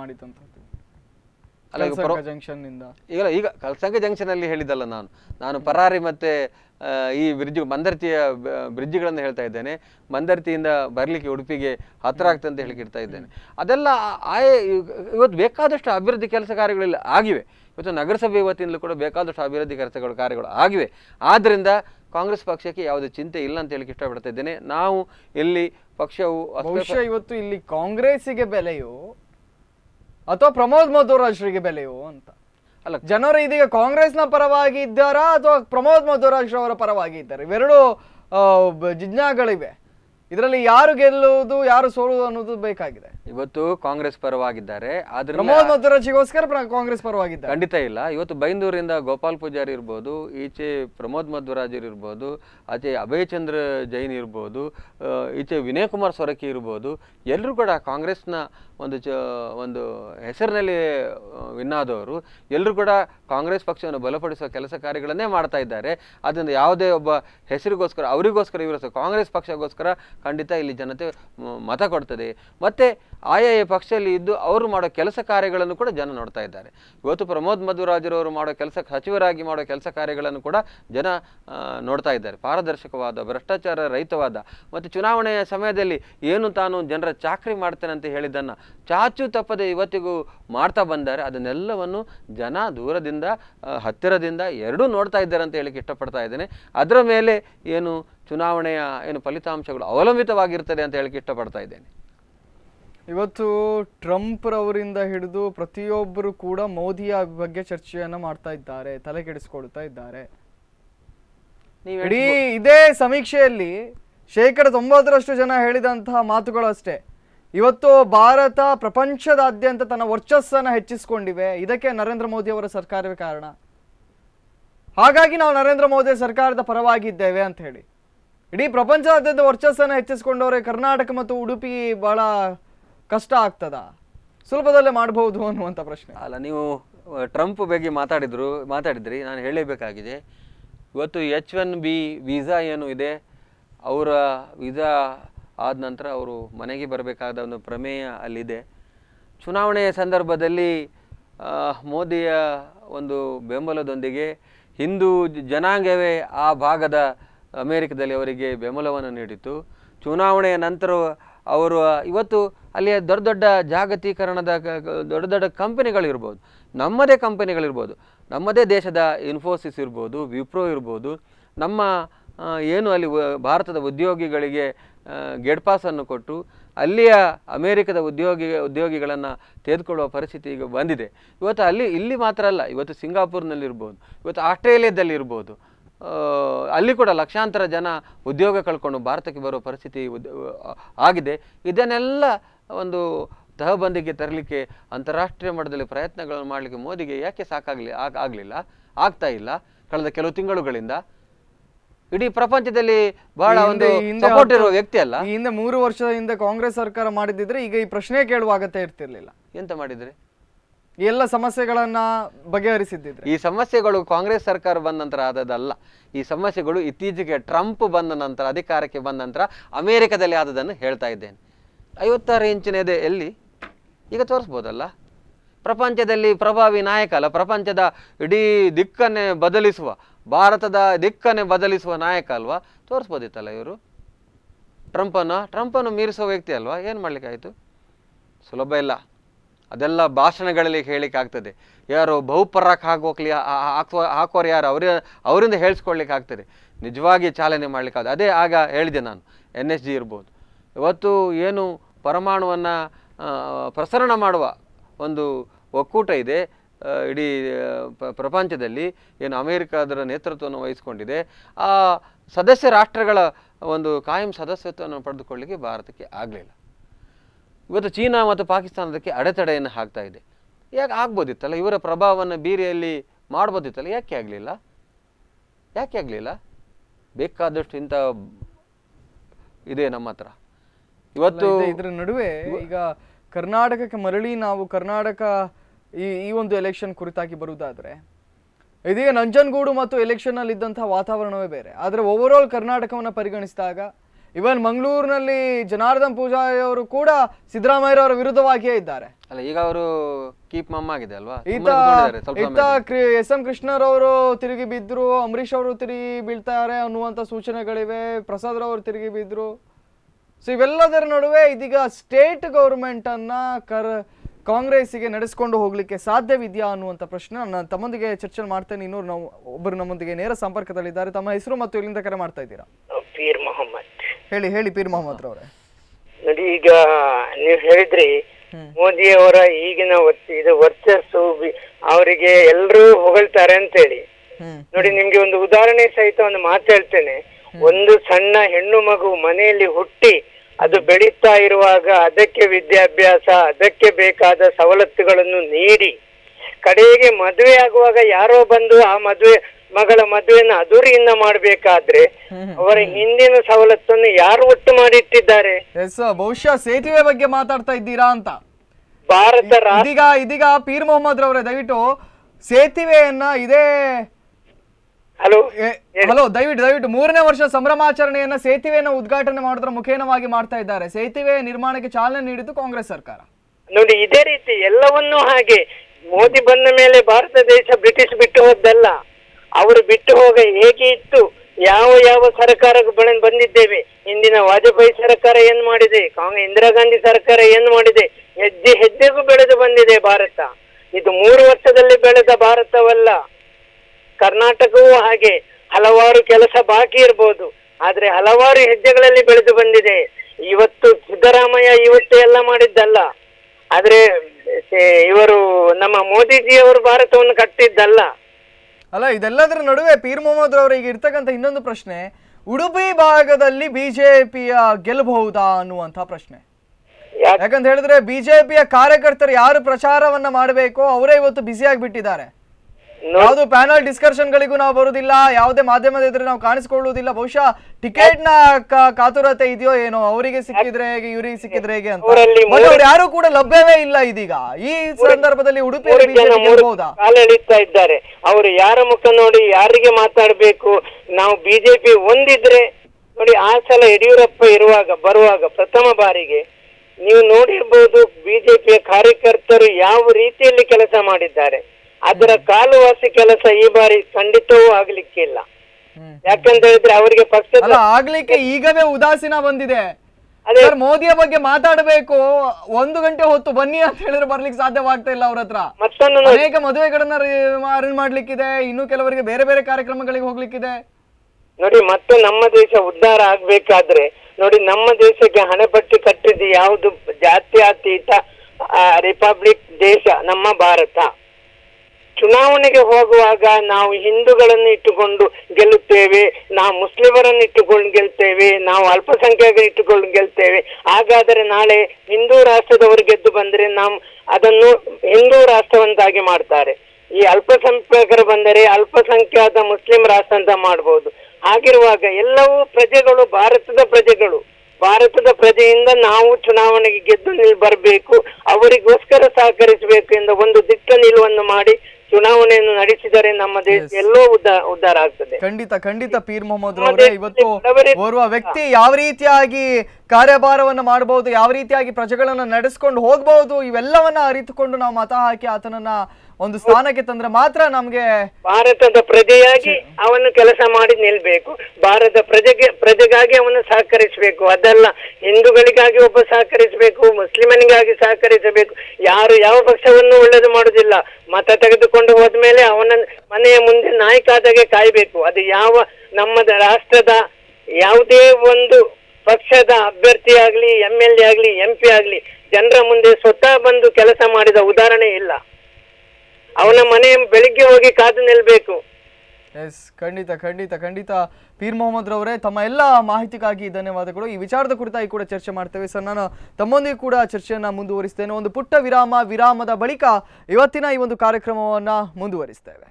ಅಲ್ಲ ಈಗ ಈಗ ಕಲ್ಸಂಗ ಜಂಕ್ಷನ್ ಅಲ್ಲಿ ಹೇಳಿದಲ್ಲ ನಾನು ನಾನು ಪರಾರಿ ಮತ್ತೆ ಈ ಬ್ರಿಡ್ಜ್ ಮಂದರ್ತಿಯ ಬ್ರಿಡ್ಜ್ಗಳನ್ನು ಹೇಳ್ತಾ ಇದ್ದೇನೆ. ಮಂದರ್ತಿಯಿಂದ ಬರಲಿಕ್ಕೆ ಉಡುಪಿಗೆ ಹತ್ತಿರ ಆಗ್ತದೆ ಅಂತ ಹೇಳಿಕ್ಕೆ ಇಡ್ತಾ ಇದ್ದೇನೆ. ಅದೆಲ್ಲ ಆಯ ಇವತ್ತು ಬೇಕಾದಷ್ಟು ಅಭಿವೃದ್ಧಿ ಕೆಲಸ ಕಾರ್ಯಗಳೆಲ್ಲ ಆಗಿವೆ. ಇವತ್ತು ನಗರಸಭೆ ವತಿಯಿಂದಲೂ ಕೂಡ ಬೇಕಾದಷ್ಟು ಅಭಿವೃದ್ಧಿ ಕೆಲಸಗಳು ಕಾರ್ಯಗಳು ಆಗಿವೆ. ಆದ್ದರಿಂದ ಕಾಂಗ್ರೆಸ್ ಪಕ್ಷಕ್ಕೆ ಯಾವುದೇ ಚಿಂತೆ ಇಲ್ಲ ಅಂತ ಹೇಳಿಕ್ಕೆ ಇಷ್ಟಪಡ್ತಾ ಇದ್ದೇನೆ. ನಾವು ಎಲ್ಲಿ ಪಕ್ಷವು ಇವತ್ತು ಇಲ್ಲಿ ಕಾಂಗ್ರೆಸ್ಸಿಗೆ ಬೆಲೆಯೋ ಅಥವಾ ಪ್ರಮೋದ್ ಮಧ್ವರಾಜ್ರಿಗೆ ಬೆಲೆಯೋ ಅಂತ ಅಲ್ಲ, ಜನರು ಇದೀಗ ಕಾಂಗ್ರೆಸ್ನ ಪರವಾಗಿ ಇದ್ದಾರಾ ಅಥವಾ ಪ್ರಮೋದ್ ಮಧ್ವರಾಜ್ ಅವರ ಪರವಾಗಿ ಇದ್ದಾರೆ? ಇವೆರಡು ಜಿಜ್ಞಾಗಳಿವೆ. ಇದರಲ್ಲಿ ಯಾರು ಗೆಲ್ಲುವುದು ಯಾರು ಸೋಲುವುದು ಅನ್ನೋದು ಬೇಕಾಗಿದೆ. ಇವತ್ತು ಕಾಂಗ್ರೆಸ್ ಪರವಾಗಿದ್ದಾರೆ, ಆದ್ರೆ ಪ್ರಮೋದ್ ಮಧ್ವರಾಜ್ಗೋಸ್ಕರ ಕಾಂಗ್ರೆಸ್ ಪರವಾಗಿದ್ದಾರೆ ಖಂಡಿತ ಇಲ್ಲ. ಇವತ್ತು ಬೈಂದೂರಿಂದ ಗೋಪಾಲ್ ಪೂಜಾರಿ ಇರ್ಬೋದು, ಈಚೆ ಪ್ರಮೋದ್ ಮಧ್ವರಾಜರ್ ಇರ್ಬೋದು, ಆಚೆ ಅಭಯ್ ಚಂದ್ರ ಜೈನ್ ಇರ್ಬೋದು, ಈಚೆ ವಿನಯ್ ಕುಮಾರ್ ಸೊರಕಿ ಇರ್ಬೋದು, ಎಲ್ಲರೂ ಕೂಡ ಕಾಂಗ್ರೆಸ್ನ ಒಂದು ಚ ಒಂದು ಹೆಸರಿನಲ್ಲಿ ವಿನ್ನಾದವರು ಎಲ್ಲರೂ ಕೂಡ ಕಾಂಗ್ರೆಸ್ ಪಕ್ಷವನ್ನು ಬಲಪಡಿಸುವ ಕೆಲಸ ಕಾರ್ಯಗಳನ್ನೇ ಮಾಡ್ತಾ ಇದ್ದಾರೆ. ಅದರಿಂದ ಯಾವುದೇ ಒಬ್ಬ ಹೆಸರಿಗೋಸ್ಕರ ಅವರಿಗೋಸ್ಕರ ಇವರು ಕಾಂಗ್ರೆಸ್ ಪಕ್ಷಗೋಸ್ಕರ ಖಂಡಿತ ಇಲ್ಲಿ ಜನತೆ ಮತ ಕೊಡ್ತದೆ. ಮತ್ತು ಆಯಾ ಪಕ್ಷದಲ್ಲಿ ಇದ್ದು ಅವರು ಮಾಡೋ ಕೆಲಸ ಕಾರ್ಯಗಳನ್ನು ಕೂಡ ಜನ ನೋಡ್ತಾ ಇದ್ದಾರೆ. ಇವತ್ತು ಪ್ರಮೋದ್ ಮಧ್ವರಾಜರವರು ಮಾಡೋ ಕೆಲಸ, ಸಚಿವರಾಗಿ ಮಾಡೋ ಕೆಲಸ ಕಾರ್ಯಗಳನ್ನು ಕೂಡ ಜನ ನೋಡ್ತಾ ಇದ್ದಾರೆ. ಪಾರದರ್ಶಕವಾದ, ಭ್ರಷ್ಟಾಚಾರ ರಹಿತವಾದ ಮತ್ತು ಚುನಾವಣೆಯ ಸಮಯದಲ್ಲಿ ಏನು ತಾನು ಜನರ ಚಾಕರಿ ಮಾಡ್ತೇನೆ ಅಂತ ಹೇಳಿದ್ದನ್ನು ಚಾಚು ತಪ್ಪದೆ ಇವತ್ತಿಗೂ ಮಾಡ್ತಾ ಬಂದ್ದಾರೆ. ಅದನ್ನೆಲ್ಲವನ್ನು ಜನ ದೂರದಿಂದ ಹತ್ತಿರದಿಂದ ಎರಡೂ ನೋಡ್ತಾ ಇದ್ದಾರೆ ಅಂತ ಹೇಳಿಕ್ಕೆ ಇಷ್ಟಪಡ್ತಾ ಇದ್ದೇನೆ. ಅದರ ಮೇಲೆ ಏನು ಚುನಾವಣೆಯ ಏನು ಫಲಿತಾಂಶಗಳು ಅವಲಂಬಿತವಾಗಿರ್ತದೆ ಅಂತ ಹೇಳಿಕ್ಕೆ ಇಷ್ಟಪಡ್ತಾ ಇದ್ದೇನೆ. ಇವತ್ತು ಟ್ರಂಪ್ ರವರಿಂದ ಹಿಡಿದು ಪ್ರತಿಯೊಬ್ಬರು ಕೂಡ ಮೋದಿಯ ಬಗ್ಗೆ ಚರ್ಚೆಯನ್ನ ಮಾಡ್ತಾ ಇದ್ದಾರೆ, ತಲೆ ಕೆಡಿಸ್ಕೊಳ್ತಾ ಇದ್ದಾರೆ. ಇಡೀ ಇದೇ ಸಮೀಕ್ಷೆಯಲ್ಲಿ ಶೇಕಡ ತೊಂಬತ್ತರಷ್ಟು ಜನ ಹೇಳಿದಂತಹ ಮಾತುಗಳು ಅಷ್ಟೇ. ಇವತ್ತು ಭಾರತ ಪ್ರಪಂಚದಾದ್ಯಂತ ತನ್ನ ವರ್ಚಸ್ಸನ್ನ ಹೆಚ್ಚಿಸಿಕೊಂಡಿವೆ, ಇದಕ್ಕೆ ನರೇಂದ್ರ ಮೋದಿ ಅವರ ಸರ್ಕಾರವೇ ಕಾರಣ. ಹಾಗಾಗಿ ನಾವು ನರೇಂದ್ರ ಮೋದಿ ಸರ್ಕಾರದ ಪರವಾಗಿದ್ದೇವೆ ಅಂತ ಹೇಳಿ ಇಡೀ ಪ್ರಪಂಚಾದ್ಯಂತ ವರ್ಚಸ್ಸನ್ನು ಹೆಚ್ಚಿಸ್ಕೊಂಡವ್ರೆ, ಕರ್ನಾಟಕ ಮತ್ತು ಉಡುಪಿ ಬಹಳ ಕಷ್ಟ ಆಗ್ತದ, ಸುಲಭದಲ್ಲೇ ಮಾಡಬಹುದು ಅನ್ನುವಂಥ ಪ್ರಶ್ನೆ. ಅಲ್ಲ, ನೀವು ಟ್ರಂಪ್ ಬಗ್ಗೆ ಮಾತಾಡಿದ್ರು ಮಾತಾಡಿದ್ರಿ ನಾನು ಹೇಳಲೇಬೇಕಾಗಿದೆ. ಇವತ್ತು ಎಚ್ ಒನ್ ಬಿ ವೀಸಾ ಏನು ಇದೆ, ಅವರ ವೀಸಾ ಆದ ನಂತರ ಅವರು ಮನೆಗೆ ಬರಬೇಕಾದ ಒಂದು ಪ್ರಮೇಯ ಅಲ್ಲಿದೆ. ಚುನಾವಣೆಯ ಸಂದರ್ಭದಲ್ಲಿ ಮೋದಿಯ ಒಂದು ಬೆಂಬಲದೊಂದಿಗೆ ಹಿಂದೂ ಜನಾಂಗವೇ ಆ ಭಾಗದ ಅಮೇರಿಕದಲ್ಲಿ ಅವರಿಗೆ ಬೆಂಬಲವನ್ನು ನೀಡಿತು. ಚುನಾವಣೆಯ ನಂತರ ಅವರು ಇವತ್ತು ಅಲ್ಲಿಯ ದೊಡ್ಡ ದೊಡ್ಡ ಜಾಗತೀಕರಣದ ದೊಡ್ಡ ದೊಡ್ಡ ಕಂಪನಿಗಳಿರ್ಬೋದು, ನಮ್ಮದೇ ಕಂಪನಿಗಳಿರ್ಬೋದು, ನಮ್ಮದೇ ದೇಶದ ಇನ್ಫೋಸಿಸ್ ಇರ್ಬೋದು, ವಿಪ್ರೋ ಇರ್ಬೋದು, ನಮ್ಮ ಏನು ಅಲ್ಲಿ ಭಾರತದ ಉದ್ಯೋಗಿಗಳಿಗೆ ಗೇಟ್ ಪಾಸನ್ನು ಕೊಟ್ಟು ಅಲ್ಲಿಯ ಅಮೇರಿಕದ ಉದ್ಯೋಗಿ ಉದ್ಯೋಗಿಗಳನ್ನು ತೆಗೆದುಕೊಳ್ಳುವ ಪರಿಸ್ಥಿತಿ ಈಗ ಬಂದಿದೆ. ಇವತ್ತು ಅಲ್ಲಿ ಇಲ್ಲಿ ಮಾತ್ರ ಅಲ್ಲ, ಇವತ್ತು ಸಿಂಗಾಪುರ್ನಲ್ಲಿರ್ಬೋದು, ಇವತ್ತು ಆಸ್ಟ್ರೇಲಿಯಾದಲ್ಲಿ ಇರ್ಬೋದು, ಅಲ್ಲಿ ಕೂಡ ಲಕ್ಷಾಂತರ ಜನ ಉದ್ಯೋಗ ಕಳ್ಕೊಂಡು ಭಾರತಕ್ಕೆ ಬರುವ ಪರಿಸ್ಥಿತಿ ಆಗಿದೆ. ಇದನ್ನೆಲ್ಲ ಒಂದು ತಹಬಂದಿಗೆ ತರಲಿಕ್ಕೆ ಅಂತಾರಾಷ್ಟ್ರೀಯ ಮಟ್ಟದಲ್ಲಿ ಪ್ರಯತ್ನಗಳನ್ನು ಮಾಡಲಿಕ್ಕೆ ಮೋದಿಗೆ ಯಾಕೆ ಸಾಕಾಗಲಿ ಆಗ ಆಗಲಿಲ್ಲ ಆಗ್ತಾ ಇಲ್ಲ ಕಳೆದ ಕೆಲವು ತಿಂಗಳುಗಳಿಂದ? ಇಡೀ ಪ್ರಪಂಚದಲ್ಲಿ ಬಹಳ ಒಂದು ಸಪೋರ್ಟ್ ಇರುವ ವ್ಯಕ್ತಿ ಅಲ್ಲ. ಹಿಂದೆ ಮೂರು ವರ್ಷದ ಹಿಂದೆ ಕಾಂಗ್ರೆಸ್ ಸರ್ಕಾರ ಮಾಡಿದ್ರೆ ಈಗ ಈ ಪ್ರಶ್ನೆ ಕೇಳುವ ಅಗತ್ಯ ಇರ್ತಿರ್ಲಿಲ್ಲ. ಎಂತ ಮಾಡಿದ್ರೆ ಈ ಎಲ್ಲ ಸಮಸ್ಯೆಗಳನ್ನ ಬಗೆಹರಿಸಿದ್ದಿದ್ರೆ. ಈ ಸಮಸ್ಯೆಗಳು ಕಾಂಗ್ರೆಸ್ ಸರ್ಕಾರ ಬಂದ ನಂತರ ಆದದಲ್ಲ. ಈ ಸಮಸ್ಯೆಗಳು ಇತ್ತೀಚೆಗೆ ಟ್ರಂಪ್ ಬಂದ ನಂತರ, ಅಧಿಕಾರಕ್ಕೆ ಬಂದ ನಂತರ ಅಮೇರಿಕದಲ್ಲಿ ಆದದನ್ನು ಹೇಳ್ತಾ ಇದ್ದೇನೆ. ಐವತ್ತಾರು ಇಂಚಿನದೆ ಎಲ್ಲಿ ಈಗ ತೋರಿಸ್ಬೋದಲ್ಲ. ಪ್ರಪಂಚದಲ್ಲಿ ಪ್ರಭಾವಿ ನಾಯಕ ಅಲ್ಲ, ಪ್ರಪಂಚದ ಇಡೀ ದಿಕ್ಕನ್ನೇ ಬದಲಿಸುವ, ಭಾರತದ ದಿಕ್ಕನ್ನೇ ಬದಲಿಸುವ ನಾಯಕ ಅಲ್ವಾ? ತೋರಿಸ್ಬೋದಿತ್ತಲ್ಲ ಇವರು. ಟ್ರಂಪನ್ನು ಟ್ರಂಪನ್ನು ಮೀರಿಸುವ ವ್ಯಕ್ತಿ ಅಲ್ವಾ? ಏನು ಮಾಡಲಿಕ್ಕಾಯಿತು? ಸುಲಭ ಇಲ್ಲ. ಅದೆಲ್ಲ ಭಾಷಣಗಳಲ್ಲಿ ಹೇಳಲಿಕ್ಕೆ ಆಗ್ತದೆ. ಯಾರು ಬಹುಪರಾಕ್ ಹಾಕೋಕ್ಲಿ ಹಾಕುವ ಹಾಕೋರು ಯಾರು ಅವರ ಅವರಿಂದ ಹೇಳಿಸ್ಕೊಳ್ಲಿಕ್ಕೆ ಆಗ್ತದೆ. ನಿಜವಾಗಿ ಚಾಲನೆ ಮಾಡಲಿಕ್ಕಾಗ ಅದೇ ಆಗ ಹೇಳಿದೆ ನಾನು, ಎನ್ ಎಸ್ ಜಿ ಇರ್ಬೋದು. ಇವತ್ತು ಏನು ಪರಮಾಣುವನ್ನು ಪ್ರಸರಣ ಮಾಡುವ ಒಂದು ಒಕ್ಕೂಟ ಇದೆ ಇಡೀ ಪ್ರಪಂಚದಲ್ಲಿ, ಏನು ಅಮೇರಿಕ ಅದರ ನೇತೃತ್ವವನ್ನು ವಹಿಸಿಕೊಂಡಿದೆ, ಆ ಸದಸ್ಯ ರಾಷ್ಟ್ರಗಳ ಒಂದು ಕಾಯಂ ಸದಸ್ಯತ್ವವನ್ನು ಪಡೆದುಕೊಳ್ಳಲಿಕ್ಕೆ ಭಾರತಕ್ಕೆ ಆಗಲಿಲ್ಲ. ಇವತ್ತು ಚೀನಾ ಮತ್ತು ಪಾಕಿಸ್ತಾನದಕ್ಕೆ ಅಡೆತಡೆಯನ್ನು ಹಾಕ್ತಾ ಇದೆ. ಯಾಕೆ ಆಗ್ಬೋದಿತ್ತಲ್ಲ? ಇವರ ಪ್ರಭಾವವನ್ನು ಬೀರಿಯಲ್ಲಿ ಮಾಡ್ಬೋದಿತ್ತಲ್ಲ, ಯಾಕೆ ಆಗಲಿಲ್ಲ? ಯಾಕೆ ಆಗಲಿಲ್ಲ? ಬೇಕಾದಷ್ಟು ಇಂಥ ಇದೆ ನಮ್ಮ ಹತ್ರ. ಇವತ್ತು ಇದರ ನಡುವೆ ಈಗ ಕರ್ನಾಟಕಕ್ಕೆ ಮರಳಿ ನಾವು ಕರ್ನಾಟಕ ಈ ಈ ಒಂದು ಎಲೆಕ್ಷನ್ ಕುರಿತಾಗಿ ಬರುವುದಾದ್ರೆ, ಇದೀಗ ನಂಜನಗೂಡು ಮತ್ತು ಎಲೆಕ್ಷನ್ ಅಲ್ಲಿ ಇದ್ದಂತಹ ವಾತಾವರಣವೇ ಬೇರೆ. ಆದರೆ ಓವರ್ ಆಲ್ ಕರ್ನಾಟಕವನ್ನು ಪರಿಗಣಿಸಿದಾಗ ಇವನ್ ಮಂಗಳೂರಿನಲ್ಲಿ ಜನಾರ್ದನ್ ಪೂಜಾರಿ ಅವರು ಕೂಡ ಸಿದ್ದರಾಮಯ್ಯರವರ ವಿರುದ್ಧವಾಗಿಯೇ ಇದ್ದಾರೆ. ಅಲ್ಲ, ಈಗ ಅವರು ಕೀಪ್ ಮಮ್ಮ ಆಗಿದೆ ಅಲ್ವಾ? ಈತ ಎಸ್ ಎಂ ಕೃಷ್ಣರವರು ತಿರುಗಿ ಬಿದ್ರು, ಅಂಬರೀಷ್ ಅವರು ತಿರುಗಿ ಬೀಳ್ತಾರೆ ಅನ್ನುವಂತ ಸೂಚನೆಗಳಿವೆ, ಪ್ರಸಾದ್ ರವರು ತಿರುಗಿ ಬಿದ್ರು. ಸೊ ಇವೆಲ್ಲದರ ನಡುವೆ ಇದೀಗ ಸ್ಟೇಟ್ ಗೌರ್ಮೆಂಟ್ ಅನ್ನ ಕರ್ ಕಾಂಗ್ರೆಸ್ಸಿಗೆ ನಡೆಸ್ಕೊಂಡು ಹೋಗ್ಲಿಕ್ಕೆ ಸಾಧ್ಯವಿದೆಯಾ ಅನ್ನುವಂಥ ಪ್ರಶ್ನೆ ನಾನು ತಮ್ಮೊಂದಿಗೆ ಚರ್ಚೆ ಮಾಡ್ತೇನೆ. ಇನ್ನೂರು ನಾವು ಒಬ್ಬರು ನಮ್ಮೊಂದಿಗೆ ನೇರ ಸಂಪರ್ಕದಲ್ಲಿದ್ದಾರೆ. ತಮ್ಮ ಹೆಸರು ಮತ್ತು ಇಲ್ಲಿಂದ ಕರೆ ಮಾಡ್ತಾ ಇದ್ದೀರಾ? ಪೀರ್ ಮೊಹಮ್ಮದ್. ಹೇಳಿ ಹೇಳಿ ಪೀರ್ ಮೊಹಮ್ಮದ್ ರವರೇ. ನೋಡಿ, ಈಗ ನೀವು ಹೇಳಿದ್ರಿ ಮೋದಿ ಅವರ ಈಗಿನ ಇದು ವರ್ಚಸ್ಸು ಅವರಿಗೆ ಎಲ್ಲರೂ ಹೊಗಳ್ತಾರೆ ಅಂತ ಹೇಳಿ. ನೋಡಿ, ನಿಮ್ಗೆ ಒಂದು ಉದಾಹರಣೆ ಸಹಿತ ಒಂದು ಮಾತು ಹೇಳ್ತೇನೆ. ಒಂದು ಸಣ್ಣ ಹೆಣ್ಣು ಮಗು ಮನೆಯಲ್ಲಿ ಹುಟ್ಟಿ ಅದು ಬೆಳೀತಾ ಇರುವಾಗ ಅದಕ್ಕೆ ವಿದ್ಯಾಭ್ಯಾಸ, ಅದಕ್ಕೆ ಬೇಕಾದ ಸವಲತ್ತುಗಳನ್ನು ನೀಡಿ ಕಡೆಗೆ ಮದುವೆ ಆಗುವಾಗ ಯಾರೋ ಬಂದು ಆ ಮದುವೆ ಮಗಳ ಮದುವೆನ ಅದ್ದೂರಿಯಿಂದ ಮಾಡಬೇಕಾದ್ರೆ ಅವರ ಹಿಂದಿನ ಸವಲತ್ತನ್ನು ಯಾರು ಒಟ್ಟು ಮಾಡಿಟ್ಟಿದ್ದಾರೆ? ಬಹುಶಃ ಸೇತುವೆ ಬಗ್ಗೆ ಮಾತಾಡ್ತಾ ಇದ್ದೀರಾ ಅಂತ. ಭಾರತ ಇದೀಗ ಇದೀಗ ಪೀರ್ ಮೊಹಮ್ಮದ್ ರವರೇ, ದಯವಿಟ್ಟು ಸೇತುವೆಯನ್ನ ಇದೇ ಹಲೋ ಹಲೋ ದಯವಿಟ್ಟು ದಯವಿಟ್ಟು ಮೂರನೇ ವರ್ಷ ಸಂಭ್ರಮಾಚರಣೆಯನ್ನ ಸೇತುವೆಯನ್ನ ಉದ್ಘಾಟನೆ ಮಾಡೋದ್ರ ಮುಖೇನವಾಗಿ ಮಾಡ್ತಾ ಇದ್ದಾರೆ. ಸೇತುವೆ ನಿರ್ಮಾಣಕ್ಕೆ ಚಾಲನೆ ನೀಡಿದ್ದು ಕಾಂಗ್ರೆಸ್ ಸರ್ಕಾರ. ನೋಡಿ, ಇದೇ ರೀತಿ ಎಲ್ಲವನ್ನೂ ಹಾಗೆ ಮೋದಿ ಬಂದ ಮೇಲೆ ಭಾರತ ದೇಶ ಬ್ರಿಟಿಷ್ ಬಿಟ್ಟು ಹೋದ್ದಲ್ಲ. ಅವರು ಬಿಟ್ಟು ಹೋಗ ಹೇಗೆ ಇತ್ತು, ಯಾವ ಯಾವ ಸರ್ಕಾರ ಬಂದಿದ್ದೇವೆ, ಹಿಂದಿನ ವಾಜಪೇಯಿ ಸರ್ಕಾರ ಏನ್ ಮಾಡಿದೆ, ಕಾಂಗ್ರೆಸ್ ಇಂದಿರಾ ಗಾಂಧಿ ಸರ್ಕಾರ ಏನ್ ಮಾಡಿದೆ, ಹೆಜ್ಜೆ ಹೆಜ್ಜೆಗೂ ಬೆಳೆದು ಬಂದಿದೆ ಭಾರತ. ಇದು ಮೂರು ವರ್ಷದಲ್ಲಿ ಬೆಳೆದ ಭಾರತವಲ್ಲ. ಕರ್ನಾಟಕವೂ ಹಾಗೆ ಹಲವಾರು ಕೆಲಸ ಬಾಕಿ ಇರ್ಬೋದು, ಆದ್ರೆ ಹಲವಾರು ಹೆಜ್ಜೆಗಳಲ್ಲಿ ಬೆಳೆದು ಬಂದಿದೆ. ಇವತ್ತು ಸಿದ್ದರಾಮಯ್ಯ ಇವತ್ತು ಎಲ್ಲ ಮಾಡಿದ್ದಲ್ಲ, ಆದ್ರೆ ಇವರು ನಮ್ಮ ಮೋದಿಜಿಯವರು ಭಾರತವನ್ನು ಕಟ್ಟಿದ್ದಲ್ಲ ಅಲ್ಲ. ಇದೆಲ್ಲದರ ನಡುವೆ ಪೀರ್ ಮೊಹಮ್ಮದ್ ಅವರಿಗೆ ಇರ್ತಕ್ಕಂಥ ಇನ್ನೊಂದು ಪ್ರಶ್ನೆ, ಉಡುಪಿ ಭಾಗದಲ್ಲಿ ಬಿಜೆಪಿಯ ಗೆಲ್ಲಬಹುದಾ ಅನ್ನುವಂಥ ಪ್ರಶ್ನೆ. ಯಾಕಂತ ಹೇಳಿದ್ರೆ ಬಿಜೆಪಿಯ ಕಾರ್ಯಕರ್ತರು ಯಾರು ಪ್ರಚಾರವನ್ನ ಮಾಡಬೇಕೋ ಅವರೇ ಇವತ್ತು ಬ್ಯುಸಿ ಆಗಿಬಿಟ್ಟಿದ್ದಾರೆ. ಯಾವ್ದು ಪ್ಯಾನಲ್ ಡಿಸ್ಕಷನ್ ಗಳಿಗೂ ನಾವು ಬರುದಿಲ್ಲ, ಯಾವುದೇ ಮಾಧ್ಯಮದ ಎದುರು ನಾವು ಕಾಣಿಸ್ಕೊಳ್ಳುವುದಿಲ್ಲ. ಬಹುಶಃ ಟಿಕೆಟ್ ನ ಕಾತುರತೆ ಇದೆಯೋ ಏನೋ, ಅವರಿಗೆ ಸಿಕ್ಕಿದ್ರೆ ಹೇಗೆ, ಇವರಿಗೆ ಸಿಕ್ಕಿದ್ರೆ ಹೇಗೆ ಅಂತ. ಬಟ್ ಅವ್ರು ಯಾರು ಕೂಡ ಲಭ್ಯವೇ ಇಲ್ಲ ಇದೀಗ. ಈ ಸಂದರ್ಭದಲ್ಲಿ ಉಡುಪಿಯಲ್ಲಿ ಕಾಲ ಎಳಿತಾ ಇದ್ದಾರೆ. ಅವರು ಯಾರ ಮುಖ ನೋಡಿ ಯಾರಿಗೆ ಮಾತಾಡ್ಬೇಕು. ನಾವು ಬಿಜೆಪಿ ಒಂದಿದ್ರೆ ನೋಡಿ, ಆ ಸಲ ಯಡಿಯೂರಪ್ಪ ಇರುವಾಗ ಬರುವಾಗ ಪ್ರಥಮ ಬಾರಿಗೆ ನೀವು ನೋಡಿರ್ಬೋದು ಬಿಜೆಪಿಯ ಕಾರ್ಯಕರ್ತರು ಯಾವ ರೀತಿಯಲ್ಲಿ ಕೆಲಸ ಮಾಡಿದ್ದಾರೆ. ಅದರ ಕಾಲುವಾಸಿ ಕೆಲಸ ಈ ಬಾರಿ ಖಂಡಿತವೂ ಆಗ್ಲಿಕ್ಕಿಲ್ಲ. ಯಾಕಂತ ಹೇಳಿದ್ರೆ ಅವರಿಗೆ ಪಕ್ಷ ಆಗ್ಲಿಕ್ಕೆ ಈಗವೇ ಉದಾಸೀನ ಬಂದಿದೆ. ಮೋದಿಯ ಬಗ್ಗೆ ಮಾತಾಡಬೇಕು, ಒಂದು ಗಂಟೆ ಹೊತ್ತು ಬನ್ನಿ ಅಂತ ಹೇಳಿದ್ರೆ ಬರ್ಲಿಕ್ಕೆ ಸಾಧ್ಯವಾಗ್ತಾ ಇಲ್ಲ ಅವ್ರ ಹತ್ರ. ಮತ್ತೊಂದು ಅನೇಕ ಮದುವೆಗಳನ್ನ ಅರೇಂಜ್ ಮಾಡ್ಲಿಕ್ಕಿದೆ, ಇನ್ನು ಕೆಲವರಿಗೆ ಬೇರೆ ಬೇರೆ ಕಾರ್ಯಕ್ರಮಗಳಿಗೆ ಹೋಗ್ಲಿಕ್ಕಿದೆ. ನೋಡಿ, ಮತ್ತೆ ನಮ್ಮ ದೇಶ ಉದ್ಧಾರ ಆಗ್ಬೇಕಾದ್ರೆ ನೋಡಿ, ನಮ್ಮ ದೇಶಕ್ಕೆ ಹಣೆಪಟ್ಟಿ ಕಟ್ಟಿದ್ದು ಯಾವುದು? ಜಾತ್ಯತೀತ ರಿಪಬ್ಲಿಕ್ ದೇಶ ನಮ್ಮ ಭಾರತ. ಚುನಾವಣೆಗೆ ಹೋಗುವಾಗ ನಾವು ಹಿಂದೂಗಳನ್ನು ಇಟ್ಟುಕೊಂಡು ಗೆಲ್ಲುತ್ತೇವೆ, ನಾವು ಮುಸ್ಲಿಮರನ್ನು ಇಟ್ಟುಕೊಂಡು ಗೆಲ್ತೇವೆ, ನಾವು ಅಲ್ಪಸಂಖ್ಯಾತರು ಇಟ್ಟುಕೊಂಡು ಗೆಲ್ತೇವೆ. ಹಾಗಾದರೆ ನಾಳೆ ಹಿಂದೂ ರಾಷ್ಟ್ರದವರು ಗೆದ್ದು ಬಂದರೆ ನಾವು ಅದನ್ನು ಹಿಂದೂ ರಾಷ್ಟ್ರವಂತಾಗಿ ಮಾಡ್ತಾರೆ. ಈ ಅಲ್ಪಸಂಖ್ಯಾತರು ಬಂದರೆ ಅಲ್ಪಸಂಖ್ಯಾತ ಮುಸ್ಲಿಂ ರಾಷ್ಟ್ರ ಅಂತ ಮಾಡಬಹುದು. ಹಾಗಿರುವಾಗ ಎಲ್ಲವೂ ಪ್ರಜೆಗಳು, ಭಾರತದ ಪ್ರಜೆಗಳು. ಭಾರತದ ಪ್ರಜೆಯಿಂದ ನಾವು ಚುನಾವಣೆಗೆ ಗೆದ್ದು ನಿಲ್ ಬರಬೇಕು, ಅವರಿಗೋಸ್ಕರ ಸಹಕರಿಸಬೇಕು ಎಂದ ಒಂದು ದಿಟ್ಟ ನಿಲುವನ್ನು ಮಾಡಿ ಚುನಾವಣೆಯನ್ನು ನಡೆಸಿದರೆ ನಮ್ಮ ದೇಶ ಎಲ್ಲೋ ಉದ್ಧಾರ ಉದ್ಧಾರ ಆಗ್ತದೆ. ಖಂಡಿತ ಖಂಡಿತ ಪೀರ್ ಮೊಹಮ್ಮದ್ ಅವರೇ, ಇವತ್ತು ಓರ್ವ ವ್ಯಕ್ತಿ ಯಾವ ರೀತಿಯಾಗಿ ಕಾರ್ಯಭಾರವನ್ನು ಮಾಡಬಹುದು, ಯಾವ ರೀತಿಯಾಗಿ ಪ್ರಜೆಗಳನ್ನ ನಡೆಸ್ಕೊಂಡು ಹೋಗ್ಬಹುದು, ಇವೆಲ್ಲವನ್ನ ಅರಿತುಕೊಂಡು ನಾವು ಮತ ಹಾಕಿ ಆತನನ್ನ ಒಂದು ಸ್ಥಾನಕ್ಕೆ ತಂದ್ರೆ ಮಾತ್ರ ನಮ್ಗೆ ಭಾರತದ ಪ್ರಜೆಯಾಗಿ ಅವನು ಕೆಲಸ ಮಾಡಿ ನಿಲ್ಬೇಕು. ಭಾರತ ಪ್ರಜೆಗೆ ಪ್ರಜೆಗಾಗಿ ಅವನು ಸಹಕರಿಸಬೇಕು. ಅದಲ್ಲ ಹಿಂದೂಗಳಿಗಾಗಿ ಒಬ್ಬ ಸಹಕರಿಸಬೇಕು, ಮುಸ್ಲಿಮನಿಗಾಗಿ ಸಹಕರಿಸಬೇಕು. ಯಾರು ಯಾವ ಪಕ್ಷವನ್ನು ಒಳ್ಳೇದು ಮಾಡುದಿಲ್ಲ. ಮತ ತೆಗೆದುಕೊಂಡು ಹೋದ್ಮೇಲೆ ಅವನ ಮನೆಯ ಮುಂದೆ ನಾಯಕಾದಾಗೆ ಕಾಯ್ಬೇಕು. ಅದು ಯಾವ ನಮ್ಮ ರಾಷ್ಟ್ರದ ಯಾವುದೇ ಒಂದು ಪಕ್ಷದ ಅಭ್ಯರ್ಥಿ ಆಗ್ಲಿ, ಎಂ ಎಲ್ ಎ ಆಗ್ಲಿ, ಎಂ ಪಿ ಆಗ್ಲಿ ಜನರ ಮುಂದೆ ಸ್ವತಃ ಬಂದು ಕೆಲಸ ಮಾಡಿದ ಉದಾಹರಣೆ ಇಲ್ಲ. ಅವನ ಮನೆ ಬೆಳಿಗ್ಗೆ ಹೋಗಿ ಕಾದು ನಿಲ್ಬೇಕು. ಎಸ್, ಖಂಡಿತ ಖಂಡಿತ ಖಂಡಿತ ಪೀರ್ ಮೊಹಮ್ಮದ್ ರವರೇ, ತಮ್ಮ ಎಲ್ಲ ಮಾಹಿತಿಗಾಗಿ ಧನ್ಯವಾದಗಳು. ಈ ವಿಚಾರದ ಕುರಿತಾಗಿ ಕೂಡ ಚರ್ಚೆ ಮಾಡ್ತೇವೆ ಸರ್. ನಾನು ತಮ್ಮೊಂದಿಗೆ ಕೂಡ ಚರ್ಚೆಯನ್ನ ಮುಂದುವರಿಸ್ತೇನೆ. ಒಂದು ಪುಟ್ಟ ವಿರಾಮ, ವಿರಾಮದ ಬಳಿಕ ಇವತ್ತಿನ ಈ ಒಂದು ಕಾರ್ಯಕ್ರಮವನ್ನ ಮುಂದುವರಿಸ್ತೇವೆ.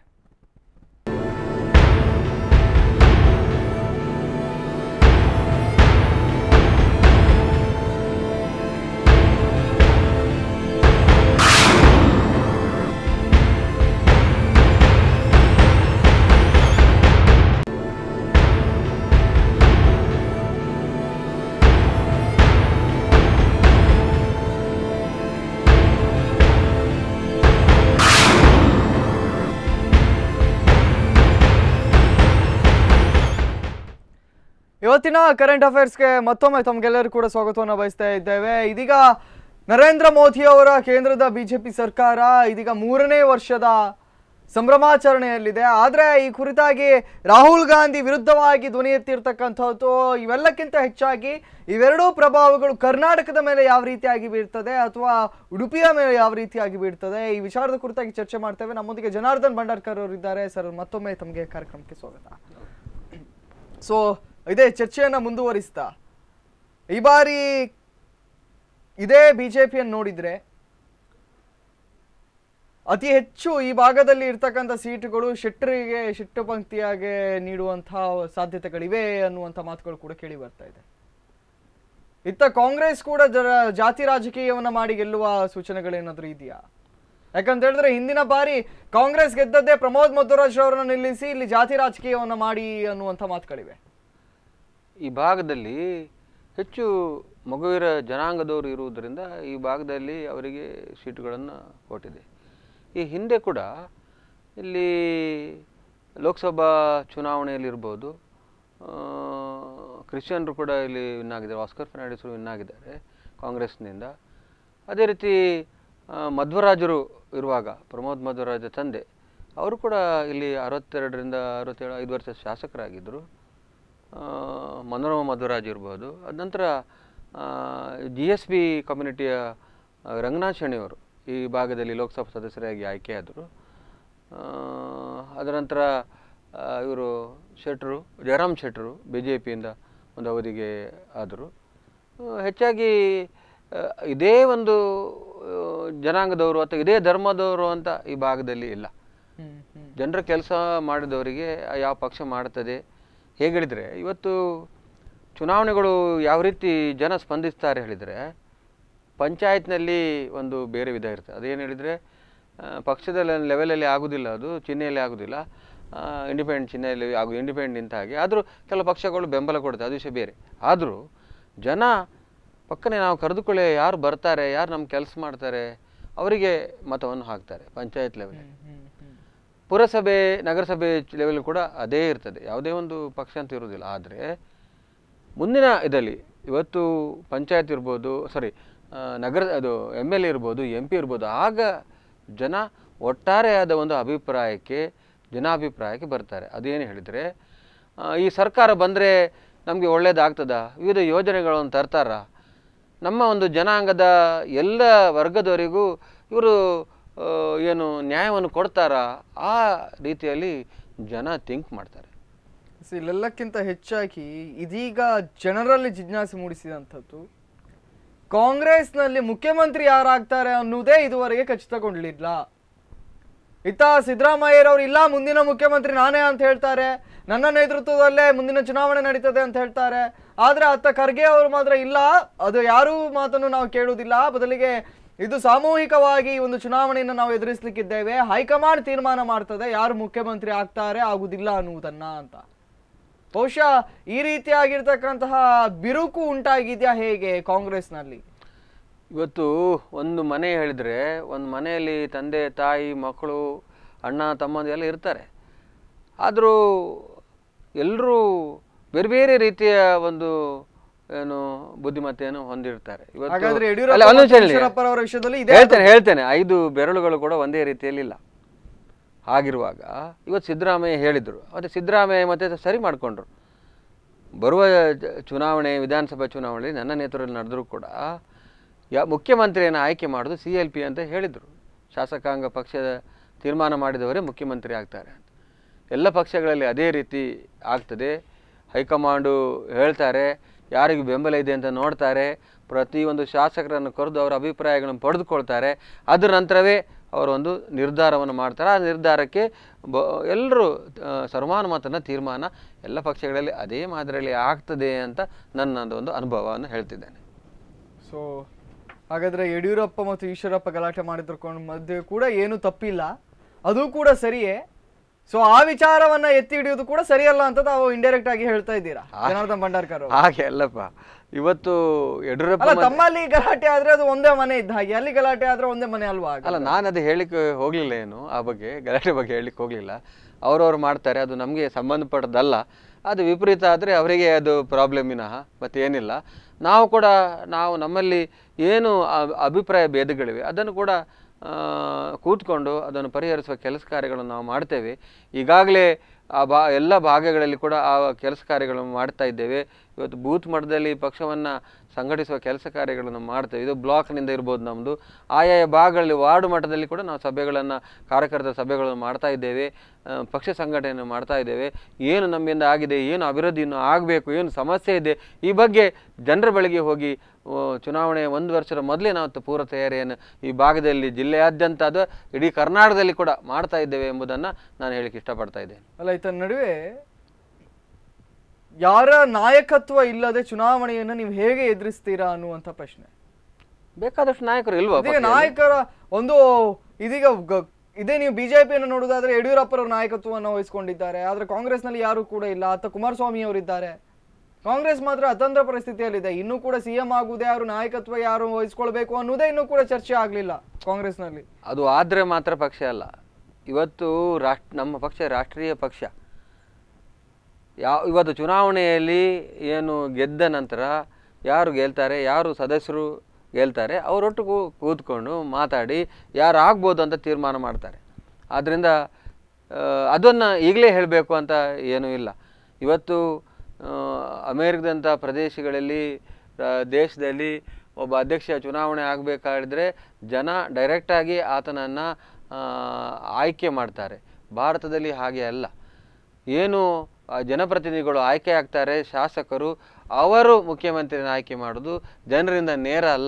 ಇವತ್ತಿನ ಕರೆಂಟ್ ಅಫೇರ್ಸ್ಗೆ ಮತ್ತೊಮ್ಮೆ ತಮಗೆಲ್ಲರೂ ಕೂಡ ಸ್ವಾಗತವನ್ನು ಬಯಸ್ತಾ ಇದ್ದೇವೆ. ಇದೀಗ ನರೇಂದ್ರ ಮೋದಿ ಅವರ ಕೇಂದ್ರದ ಬಿಜೆಪಿ ಸರ್ಕಾರ ಇದೀಗ ಮೂರನೇ ವರ್ಷದ ಸಂಭ್ರಮಾಚರಣೆಯಲ್ಲಿದೆ. ಆದರೆ ಈ ಕುರಿತಾಗಿ ರಾಹುಲ್ ಗಾಂಧಿ ವಿರುದ್ಧವಾಗಿ ಧ್ವನಿ ಎತ್ತಿರ್ತಕ್ಕಂಥದ್ದು, ಇವೆಲ್ಲಕ್ಕಿಂತ ಹೆಚ್ಚಾಗಿ ಇವೆರಡೂ ಪ್ರಭಾವಗಳು ಕರ್ನಾಟಕದ ಮೇಲೆ ಯಾವ ರೀತಿಯಾಗಿ ಬೀಳ್ತದೆ ಅಥವಾ ಉಡುಪಿಯ ಮೇಲೆ ಯಾವ ರೀತಿಯಾಗಿ ಬೀಳ್ತದೆ, ಈ ವಿಚಾರದ ಕುರಿತಾಗಿ ಚರ್ಚೆ ಮಾಡ್ತೇವೆ. ನಮ್ಮೊಂದಿಗೆ ಜನಾರ್ದನ್ ಭಂಡಾರ್ಕರ್ ಅವರು ಇದ್ದಾರೆ. ಸರ್, ಮತ್ತೊಮ್ಮೆ ತಮಗೆ ಕಾರ್ಯಕ್ರಮಕ್ಕೆ ಸ್ವಾಗತ. ಸೊ ಇದೇ ಚರ್ಚೆಯನ್ನ ಮುಂದುವರಿಸ್ತಾ, ಈ ಬಾರಿ ಇದೇ ಬಿಜೆಪಿಯನ್ನು ನೋಡಿದ್ರೆ ಅತಿ ಹೆಚ್ಚು ಈ ಭಾಗದಲ್ಲಿ ಇರ್ತಕ್ಕಂಥ ಸೀಟುಗಳು ಶೆಟ್ಟರಿಗೆ ಶೆಟ್ಟು ಪಂಕ್ತಿಯಾಗಿ ನೀಡುವಂತಹ ಸಾಧ್ಯತೆಗಳಿವೆ ಅನ್ನುವಂಥ ಮಾತುಗಳು ಕೂಡ ಕೇಳಿ ಬರ್ತಾ ಇದೆ. ಇತ್ತ ಕಾಂಗ್ರೆಸ್ ಕೂಡ ಜಾತಿ ರಾಜಕೀಯವನ್ನ ಮಾಡಿ ಗೆಲ್ಲುವ ಸೂಚನೆಗಳೇನಾದ್ರೂ ಇದೆಯಾ? ಯಾಕಂತ ಹೇಳಿದ್ರೆ ಹಿಂದಿನ ಬಾರಿ ಕಾಂಗ್ರೆಸ್ ಗೆದ್ದದ್ದೇ ಪ್ರಮೋದ್ ಮಧ್ವರಾಜ್ ಅವರನ್ನು ನಿಲ್ಲಿಸಿ ಇಲ್ಲಿ ಜಾತಿ ರಾಜಕೀಯವನ್ನ ಮಾಡಿ ಅನ್ನುವಂಥ ಮಾತುಗಳಿವೆ. ಈ ಭಾಗದಲ್ಲಿ ಹೆಚ್ಚು ಮಗುವಿರ ಜನಾಂಗದವರು ಇರುವುದರಿಂದ ಈ ಭಾಗದಲ್ಲಿ ಅವರಿಗೆ ಸೀಟುಗಳನ್ನು ಕೊಟ್ಟಿದೆ. ಈ ಹಿಂದೆ ಕೂಡ ಇಲ್ಲಿ ಲೋಕಸಭಾ ಚುನಾವಣೆಯಲ್ಲಿರ್ಬೋದು ಕ್ರಿಶ್ಚಿಯನ್ರು ಕೂಡ ಇಲ್ಲಿ ವಿನ್ ಆಗಿದ್ದಾರೆ. ಆಸ್ಕರ್ ಫರ್ನಾಂಡಿಸರು ವಿನ್ ಆಗಿದ್ದಾರೆ ಕಾಂಗ್ರೆಸ್ನಿಂದ. ಅದೇ ರೀತಿ ಮಧ್ವರಾಜರು ಇರುವಾಗ ಪ್ರಮೋದ್ ಮಧ್ವರಾಜ ತಂದೆ ಅವರು ಕೂಡ ಇಲ್ಲಿ ಅರವತ್ತೆರಡರಿಂದ ಅರವತ್ತೇಳು ಐದು ವರ್ಷ ಶಾಸಕರಾಗಿದ್ದರು. ಮನೋರಮ ಮಧ್ವರಾಜ್ ಇರ್ಬೋದು. ಅದ ನಂತರ ಜಿ ಎಸ್ ಬಿ ಕಮ್ಯುನಿಟಿಯ ರಂಗನಾಥ್ ಶೆಣಿಯವರು ಈ ಭಾಗದಲ್ಲಿ ಲೋಕಸಭಾ ಸದಸ್ಯರಾಗಿ ಆಯ್ಕೆಯಾದರು. ಅದರ ನಂತರ ಇವರು ಶೆಟ್ಟರು ಜಯರಾಮ್ ಶೆಟ್ಟರು ಬಿ ಜೆ ಪಿಯಿಂದ ಒಂದು ಅವಧಿಗೆ ಆದರು. ಹೆಚ್ಚಾಗಿ ಇದೇ ಒಂದು ಜನಾಂಗದವರು ಅಥವಾ ಇದೇ ಧರ್ಮದವರು ಅಂತ ಈ ಭಾಗದಲ್ಲಿ ಇಲ್ಲ. ಜನರ ಕೆಲಸ ಮಾಡಿದವರಿಗೆ ಯಾವ ಪಕ್ಷ ಮಾಡ್ತದೆ ಹೇಗೆ ಹೇಳಿದರೆ, ಇವತ್ತು ಚುನಾವಣೆಗಳು ಯಾವ ರೀತಿ ಜನ ಸ್ಪಂದಿಸ್ತಾರೆ ಹೇಳಿದರೆ, ಪಂಚಾಯತ್ನಲ್ಲಿ ಒಂದು ಬೇರೆ ವಿಧ ಇರ್ತದೆ. ಅದೇನು ಹೇಳಿದರೆ, ಪಕ್ಷದ ಲೆವೆಲಲ್ಲಿ ಆಗೋದಿಲ್ಲ, ಅದು ಚಿಹ್ನೆಯಲ್ಲಿ ಆಗೋದಿಲ್ಲ, ಇಂಡಿಪೆಂಡೆಂಟ್ ಚಿಹ್ನೆಯಲ್ಲಿ ಆಗು ಇಂಡಿಪೆಂಡೆಂಟ್ ನಿಂತ ಹಾಗೆ. ಆದರೂ ಕೆಲವು ಪಕ್ಷಗಳು ಬೆಂಬಲ ಕೊಡುತ್ತೆ, ಅದು ವಿಷಯ ಬೇರೆ. ಆದರೂ ಜನ ಪಕ್ಕನೆ ನಾವು ಕರೆದುಕೊಳ್ಳಿ ಯಾರು ಬರ್ತಾರೆ, ಯಾರು ನಮ್ಮ ಕೆಲಸ ಮಾಡ್ತಾರೆ ಅವರಿಗೆ ಮತವನ್ನು ಹಾಕ್ತಾರೆ. ಪಂಚಾಯತ್ ಲೆವೆಲ್, ಪುರಸಭೆ, ನಗರಸಭೆ ಲೆವೆಲ್ ಕೂಡ ಅದೇ ಇರ್ತದೆ, ಯಾವುದೇ ಒಂದು ಪಕ್ಷ ಅಂತ ಇರೋದಿಲ್ಲ. ಆದರೆ ಮುಂದಿನ ಇದರಲ್ಲಿ ಇವತ್ತು ಪಂಚಾಯತ್ ಇರ್ಬೋದು, ಸಾರಿ ನಗರ ಅದು ಎಮ್ ಎಲ್ ಎ ಇರ್ಬೋದು, ಎಂ ಪಿ ಇರ್ಬೋದು, ಆಗ ಜನ ಒಟ್ಟಾರೆಯಾದ ಒಂದು ಅಭಿಪ್ರಾಯಕ್ಕೆ ಜನಾಭಿಪ್ರಾಯಕ್ಕೆ ಬರ್ತಾರೆ. ಅದೇನು ಹೇಳಿದರೆ, ಈ ಸರ್ಕಾರ ಬಂದರೆ ನಮಗೆ ಒಳ್ಳೇದಾಗ್ತದ, ವಿವಿಧ ಯೋಜನೆಗಳನ್ನು ತರ್ತಾರ, ನಮ್ಮ ಒಂದು ಜನಾಂಗದ ಎಲ್ಲ ವರ್ಗದವರಿಗೂ ಇವರು ಏನು ನ್ಯಾಯವನ್ನು ಕೊಡ್ತಾರಾ, ಆ ರೀತಿಯಲ್ಲಿ ಜನ ಥಿಂಕ್ ಮಾಡ್ತಾರೆ. ಇಲ್ಲೆಲ್ಲಕ್ಕಿಂತ ಹೆಚ್ಚಾಗಿ ಇದೀಗ ಜನರಲ್ಲಿ ಜಿಜ್ಞಾಸೆ ಮೂಡಿಸಿದಂಥದ್ದು, ಕಾಂಗ್ರೆಸ್ನಲ್ಲಿ ಮುಖ್ಯಮಂತ್ರಿ ಯಾರಾಗ್ತಾರೆ ಅನ್ನೋದೇ ಇದುವರೆಗೆ ಖಚಿತಗೊಂಡಿಲ್ಲ. ಇತ್ತ ಸಿದ್ದರಾಮಯ್ಯರವರು ಇಲ್ಲ ಮುಂದಿನ ಮುಖ್ಯಮಂತ್ರಿ ನಾನೇ ಅಂತ ಹೇಳ್ತಾರೆ, ನನ್ನ ನೇತೃತ್ವದಲ್ಲೇ ಮುಂದಿನ ಚುನಾವಣೆ ನಡೀತದೆ ಅಂತ ಹೇಳ್ತಾರೆ. ಆದ್ರೆ ಅತ್ತ ಖರ್ಗೆ ಅವರು ಮಾತ್ರ ಇಲ್ಲ, ಅದು ಯಾರೂ ಮಾತನ್ನು ನಾವು ಕೇಳುವುದಿಲ್ಲ, ಬದಲಿಗೆ ಇದು ಸಾಮೂಹಿಕವಾಗಿ ಒಂದು ಚುನಾವಣೆಯನ್ನು ನಾವು ಎದುರಿಸಲಿಕ್ಕಿದ್ದೇವೆ, ಹೈಕಮಾಂಡ್ ತೀರ್ಮಾನ ಮಾಡ್ತದೆ ಯಾರು ಮುಖ್ಯಮಂತ್ರಿ ಆಗ್ತಾರೆ ಆಗುದಿಲ್ಲ ಅನ್ನುವುದನ್ನ ಅಂತ. ಬಹುಶಃ ಈ ರೀತಿಯಾಗಿರ್ತಕ್ಕಂತಹ ಬಿರುಕು ಉಂಟಾಗಿದೆಯಾ ಹೇಗೆ ಕಾಂಗ್ರೆಸ್ನಲ್ಲಿ? ಇವತ್ತು ಒಂದು ಮನೆ ಹೇಳಿದರೆ, ಒಂದು ಮನೆಯಲ್ಲಿ ತಂದೆ ತಾಯಿ ಮಕ್ಕಳು ಅಣ್ಣ ತಮ್ಮಂದು ಎಲ್ಲ ಇರ್ತಾರೆ. ಆದರೂ ಎಲ್ಲರೂ ಬೇರೆ ಬೇರೆ ರೀತಿಯ ಒಂದು ಏನು ಬುದ್ಧಿಮತ್ತೆಯನ್ನು ಹೊಂದಿರ್ತಾರೆ. ಹೇಳ್ತೇನೆ ಹೇಳ್ತೇನೆ ಐದು ಬೆರಳುಗಳು ಕೂಡ ಒಂದೇ ರೀತಿಯಲ್ಲಿಲ್ಲ. ಆಗಿರುವಾಗ ಇವತ್ತು ಸಿದ್ದರಾಮಯ್ಯ ಹೇಳಿದರು, ಮತ್ತು ಸಿದ್ದರಾಮಯ್ಯ ಮತ್ತೆ ಸರಿ ಮಾಡಿಕೊಂಡ್ರು. ಬರುವ ಚುನಾವಣೆ, ವಿಧಾನಸಭಾ ಚುನಾವಣೆಯಲ್ಲಿ ನನ್ನ ನೇತೃತ್ವದಲ್ಲಿ ನಡೆದರೂ ಕೂಡ ಯಾ ಮುಖ್ಯಮಂತ್ರಿಯನ್ನು ಆಯ್ಕೆ ಮಾಡೋದು ಸಿ ಎಲ್ ಪಿ ಅಂತ ಹೇಳಿದರು. ಶಾಸಕಾಂಗ ಪಕ್ಷದ ತೀರ್ಮಾನ ಮಾಡಿದವರೇ ಮುಖ್ಯಮಂತ್ರಿ ಆಗ್ತಾರೆ ಅಂತ. ಎಲ್ಲ ಪಕ್ಷಗಳಲ್ಲಿ ಅದೇ ರೀತಿ ಆಗ್ತದೆ. ಹೈಕಮಾಂಡು ಹೇಳ್ತಾರೆ, ಯಾರಿಗೂ ಬೆಂಬಲ ಇದೆ ಅಂತ ನೋಡ್ತಾರೆ, ಪ್ರತಿಯೊಂದು ಶಾಸಕರನ್ನು ಕರೆದು ಅವರ ಅಭಿಪ್ರಾಯಗಳನ್ನು ಪಡೆದುಕೊಳ್ತಾರೆ. ಅದರ ನಂತರವೇ ಅವರೊಂದು ನಿರ್ಧಾರವನ್ನು ಮಾಡ್ತಾರೆ. ಆ ನಿರ್ಧಾರಕ್ಕೆ ಬ ಎಲ್ಲರೂ ಸರ್ವಾನುಮತನ ತೀರ್ಮಾನ ಎಲ್ಲ ಪಕ್ಷಗಳಲ್ಲಿ ಅದೇ ಮಾದರಿಯಲ್ಲಿ ಆಗ್ತದೆ ಅಂತ ನನ್ನದು ಒಂದು ಅನುಭವವನ್ನು ಹೇಳ್ತಿದ್ದೇನೆ. ಸೊ ಹಾಗಾದರೆ ಯಡಿಯೂರಪ್ಪ ಮತ್ತು ಈಶ್ವರಪ್ಪ ಗಲಾಟೆ ಮಾಡಿದ್ರಕೊಂಡು ಮಧ್ಯೆ ಕೂಡ ಏನು ತಪ್ಪಿಲ್ಲ, ಅದು ಕೂಡ ಸರಿಯೇ. ಸೊ ಆ ವಿಚಾರವನ್ನ ಎತ್ತಿ ಹಿಡಿಯೋದು ಕೂಡ ಸರಿಯಲ್ಲ ಅಂತ ತಾವು ಇಂಡೈರೆಕ್ಟ್ ಆಗಿ ಹೇಳ್ತಾ ಇದ್ದೀರಾ ಜನಾರ್ದನ್ ಭಂಡಾರ್ಕರ್? ಹಾಗೆ ಅಲ್ಲಪ್ಪ, ಇವತ್ತು ಯಡಿಯೂರಪ್ಪ ತಮ್ಮಲ್ಲಿ ಗಲಾಟೆ ಆದ್ರೆ ಅದು ಒಂದೇ ಮನೆ ಇದ್ದ ಹಾಗೆ, ಅಲ್ಲಿ ಗಲಾಟೆ ಆದ್ರೆ ಒಂದೇ ಮನೆ ಅಲ್ವಾ? ಅಲ್ಲ, ನಾನು ಅದು ಹೇಳಿಕ್ಕೆ ಹೋಗ್ಲಿಲ್ಲ, ಏನು ಆ ಬಗ್ಗೆ ಗಲಾಟೆ ಬಗ್ಗೆ ಹೇಳಲಿಕ್ಕೆ ಹೋಗ್ಲಿಲ್ಲ. ಅವ್ರವ್ರು ಮಾಡ್ತಾರೆ, ಅದು ನಮಗೆ ಸಂಬಂಧಪಟ್ಟದಲ್ಲ. ಅದು ವಿಪರೀತ ಆದರೆ ಅವರಿಗೆ ಅದು ಪ್ರಾಬ್ಲಮಿನಹ ಮತ್ತೇನಿಲ್ಲ. ನಾವು ಕೂಡ ನಾವು ನಮ್ಮಲ್ಲಿ ಏನು ಅಭಿಪ್ರಾಯ ಭೇದಗಳಿವೆ ಅದನ್ನು ಕೂಡ ಕೂತ್ಕೊಂಡು ಅದನ್ನು ಪರಿಹರಿಸುವ ಕೆಲಸ ಕಾರ್ಯಗಳನ್ನು ನಾವು ಮಾಡ್ತೇವೆ. ಈಗಾಗಲೇ ಆ ಬಾ ಎಲ್ಲ ಭಾಗಗಳಲ್ಲಿ ಕೂಡ ಆ ಕೆಲಸ ಕಾರ್ಯಗಳನ್ನು ಮಾಡ್ತಾ ಇದ್ದೇವೆ. ಇವತ್ತು ಬೂತ್ ಮಟ್ಟದಲ್ಲಿ ಪಕ್ಷವನ್ನು ಸಂಘಟಿಸುವ ಕೆಲಸ ಕಾರ್ಯಗಳನ್ನು ಮಾಡ್ತೇವೆ. ಇದು ಬ್ಲಾಕ್ನಿಂದ ಇರ್ಬೋದು, ನಮ್ಮದು ಆಯಾಯ ಭಾಗಗಳಲ್ಲಿ ವಾರ್ಡ್ ಮಟ್ಟದಲ್ಲಿ ಕೂಡ ನಾವು ಸಭೆಗಳನ್ನು, ಕಾರ್ಯಕರ್ತರ ಸಭೆಗಳನ್ನು ಮಾಡ್ತಾ ಇದ್ದೇವೆ, ಪಕ್ಷ ಸಂಘಟನೆಯನ್ನು ಮಾಡ್ತಾ ಇದ್ದೇವೆ. ಏನು ನಮ್ಮಿಂದ ಆಗಿದೆ, ಏನು ಅಭಿವೃದ್ಧಿ ಇನ್ನೂ ಆಗಬೇಕು, ಏನು ಸಮಸ್ಯೆ ಇದೆ, ಈ ಬಗ್ಗೆ ಜನರ ಬಳಿಗೆ ಹೋಗಿ ಚುನಾವಣೆ ಒಂದು ವರ್ಷದ ಮೊದಲೇ ನಾವು ಪೂರ್ವ ತಯಾರಿಯನ್ನು ಈ ಭಾಗದಲ್ಲಿ ಜಿಲ್ಲೆಯಾದ್ಯಂತ ಅದು ಇಡೀ ಕರ್ನಾಟಕದಲ್ಲಿ ಕೂಡ ಮಾಡ್ತಾ ಇದ್ದೇವೆ ಎಂಬುದನ್ನು ನಾನು ಹೇಳಿಕ್ಕೆ ಇಷ್ಟಪಡ್ತಾ ಇದ್ದೇನೆ. ಅಲ್ಲ, ಇದರ ನಡುವೆ ಯಾರ ನಾಯಕತ್ವ ಇಲ್ಲದೆ ಚುನಾವಣೆಯನ್ನು ನೀವು ಹೇಗೆ ಎದುರಿಸ್ತೀರಾ ಅನ್ನುವಂಥ ಪ್ರಶ್ನೆ. ಬೇಕಾದಷ್ಟು ನಾಯಕರು ಇಲ್ವಾ? ನಾಯಕರ ಒಂದು ಇದೀಗ ಇದೇ ನೀವು ಬಿಜೆಪಿಯನ್ನು ನೋಡುವುದಾದ್ರೆ ಯಡಿಯೂರಪ್ಪರ ನಾಯಕತ್ವವನ್ನು ವಹಿಸಿಕೊಂಡಿದ್ದಾರೆ, ಆದ್ರೆ ಕಾಂಗ್ರೆಸ್ನಲ್ಲಿ ಯಾರು ಕೂಡ ಇಲ್ಲ. ಅತ್ತ ಕುಮಾರಸ್ವಾಮಿ ಅವರಿದ್ದಾರೆ. ಕಾಂಗ್ರೆಸ್ ಮಾತ್ರ ಅತಂತ್ರ ಪರಿಸ್ಥಿತಿಯಲ್ಲಿದೆ. ಇನ್ನೂ ಕೂಡ ಸಿಎಂ ಆಗುವುದೇ, ಯಾರು ನಾಯಕತ್ವ ಯಾರು ವಹಿಸ್ಕೊಳ್ಬೇಕು ಅನ್ನೋದೇ ಇನ್ನೂ ಕೂಡ ಚರ್ಚೆ ಆಗಲಿಲ್ಲ ಕಾಂಗ್ರೆಸ್ನಲ್ಲಿ. ಅದು ಆದ್ರೆ ಮಾತ್ರ ಪಕ್ಷ ಅಲ್ಲ. ಇವತ್ತು ರಾಷ್ಟ್ರ ನಮ್ಮ ಪಕ್ಷ ರಾಷ್ಟ್ರೀಯ ಪಕ್ಷ. ಯಾವ ಇವತ್ತು ಚುನಾವಣೆಯಲ್ಲಿ ಏನು ಗೆದ್ದ ನಂತರ ಯಾರು ಗೆಲ್ತಾರೆ, ಯಾರು ಸದಸ್ಯರು ಗೆಲ್ತಾರೆ, ಅವರೊಟ್ಟಿಗೂ ಕೂತ್ಕೊಂಡು ಮಾತಾಡಿ ಯಾರು ಆಗ್ಬೋದು ಅಂತ ತೀರ್ಮಾನ ಮಾಡ್ತಾರೆ. ಆದ್ದರಿಂದ ಅದನ್ನು ಈಗಲೇ ಹೇಳಬೇಕು ಅಂತ ಏನೂ ಇಲ್ಲ. ಇವತ್ತು ಅಮೇರಿಕದಂಥ ಪ್ರದೇಶಗಳಲ್ಲಿ, ದೇಶದಲ್ಲಿ ಒಬ್ಬ ಅಧ್ಯಕ್ಷ ಚುನಾವಣೆ ಆಗಬೇಕಾದ್ರೆ ಜನ ಡೈರೆಕ್ಟಾಗಿ ಆತನನ್ನು ಆಯ್ಕೆ ಮಾಡ್ತಾರೆ. ಭಾರತದಲ್ಲಿ ಹಾಗೆ ಅಲ್ಲ. ಏನು ಜನಪ್ರತಿನಿಧಿಗಳು ಆಯ್ಕೆ ಆಗ್ತಾರೆ, ಶಾಸಕರು, ಅವರು ಮುಖ್ಯಮಂತ್ರಿನ ಆಯ್ಕೆ ಮಾಡೋದು ಜನರಿಂದ ನೇರ ಅಲ್ಲ.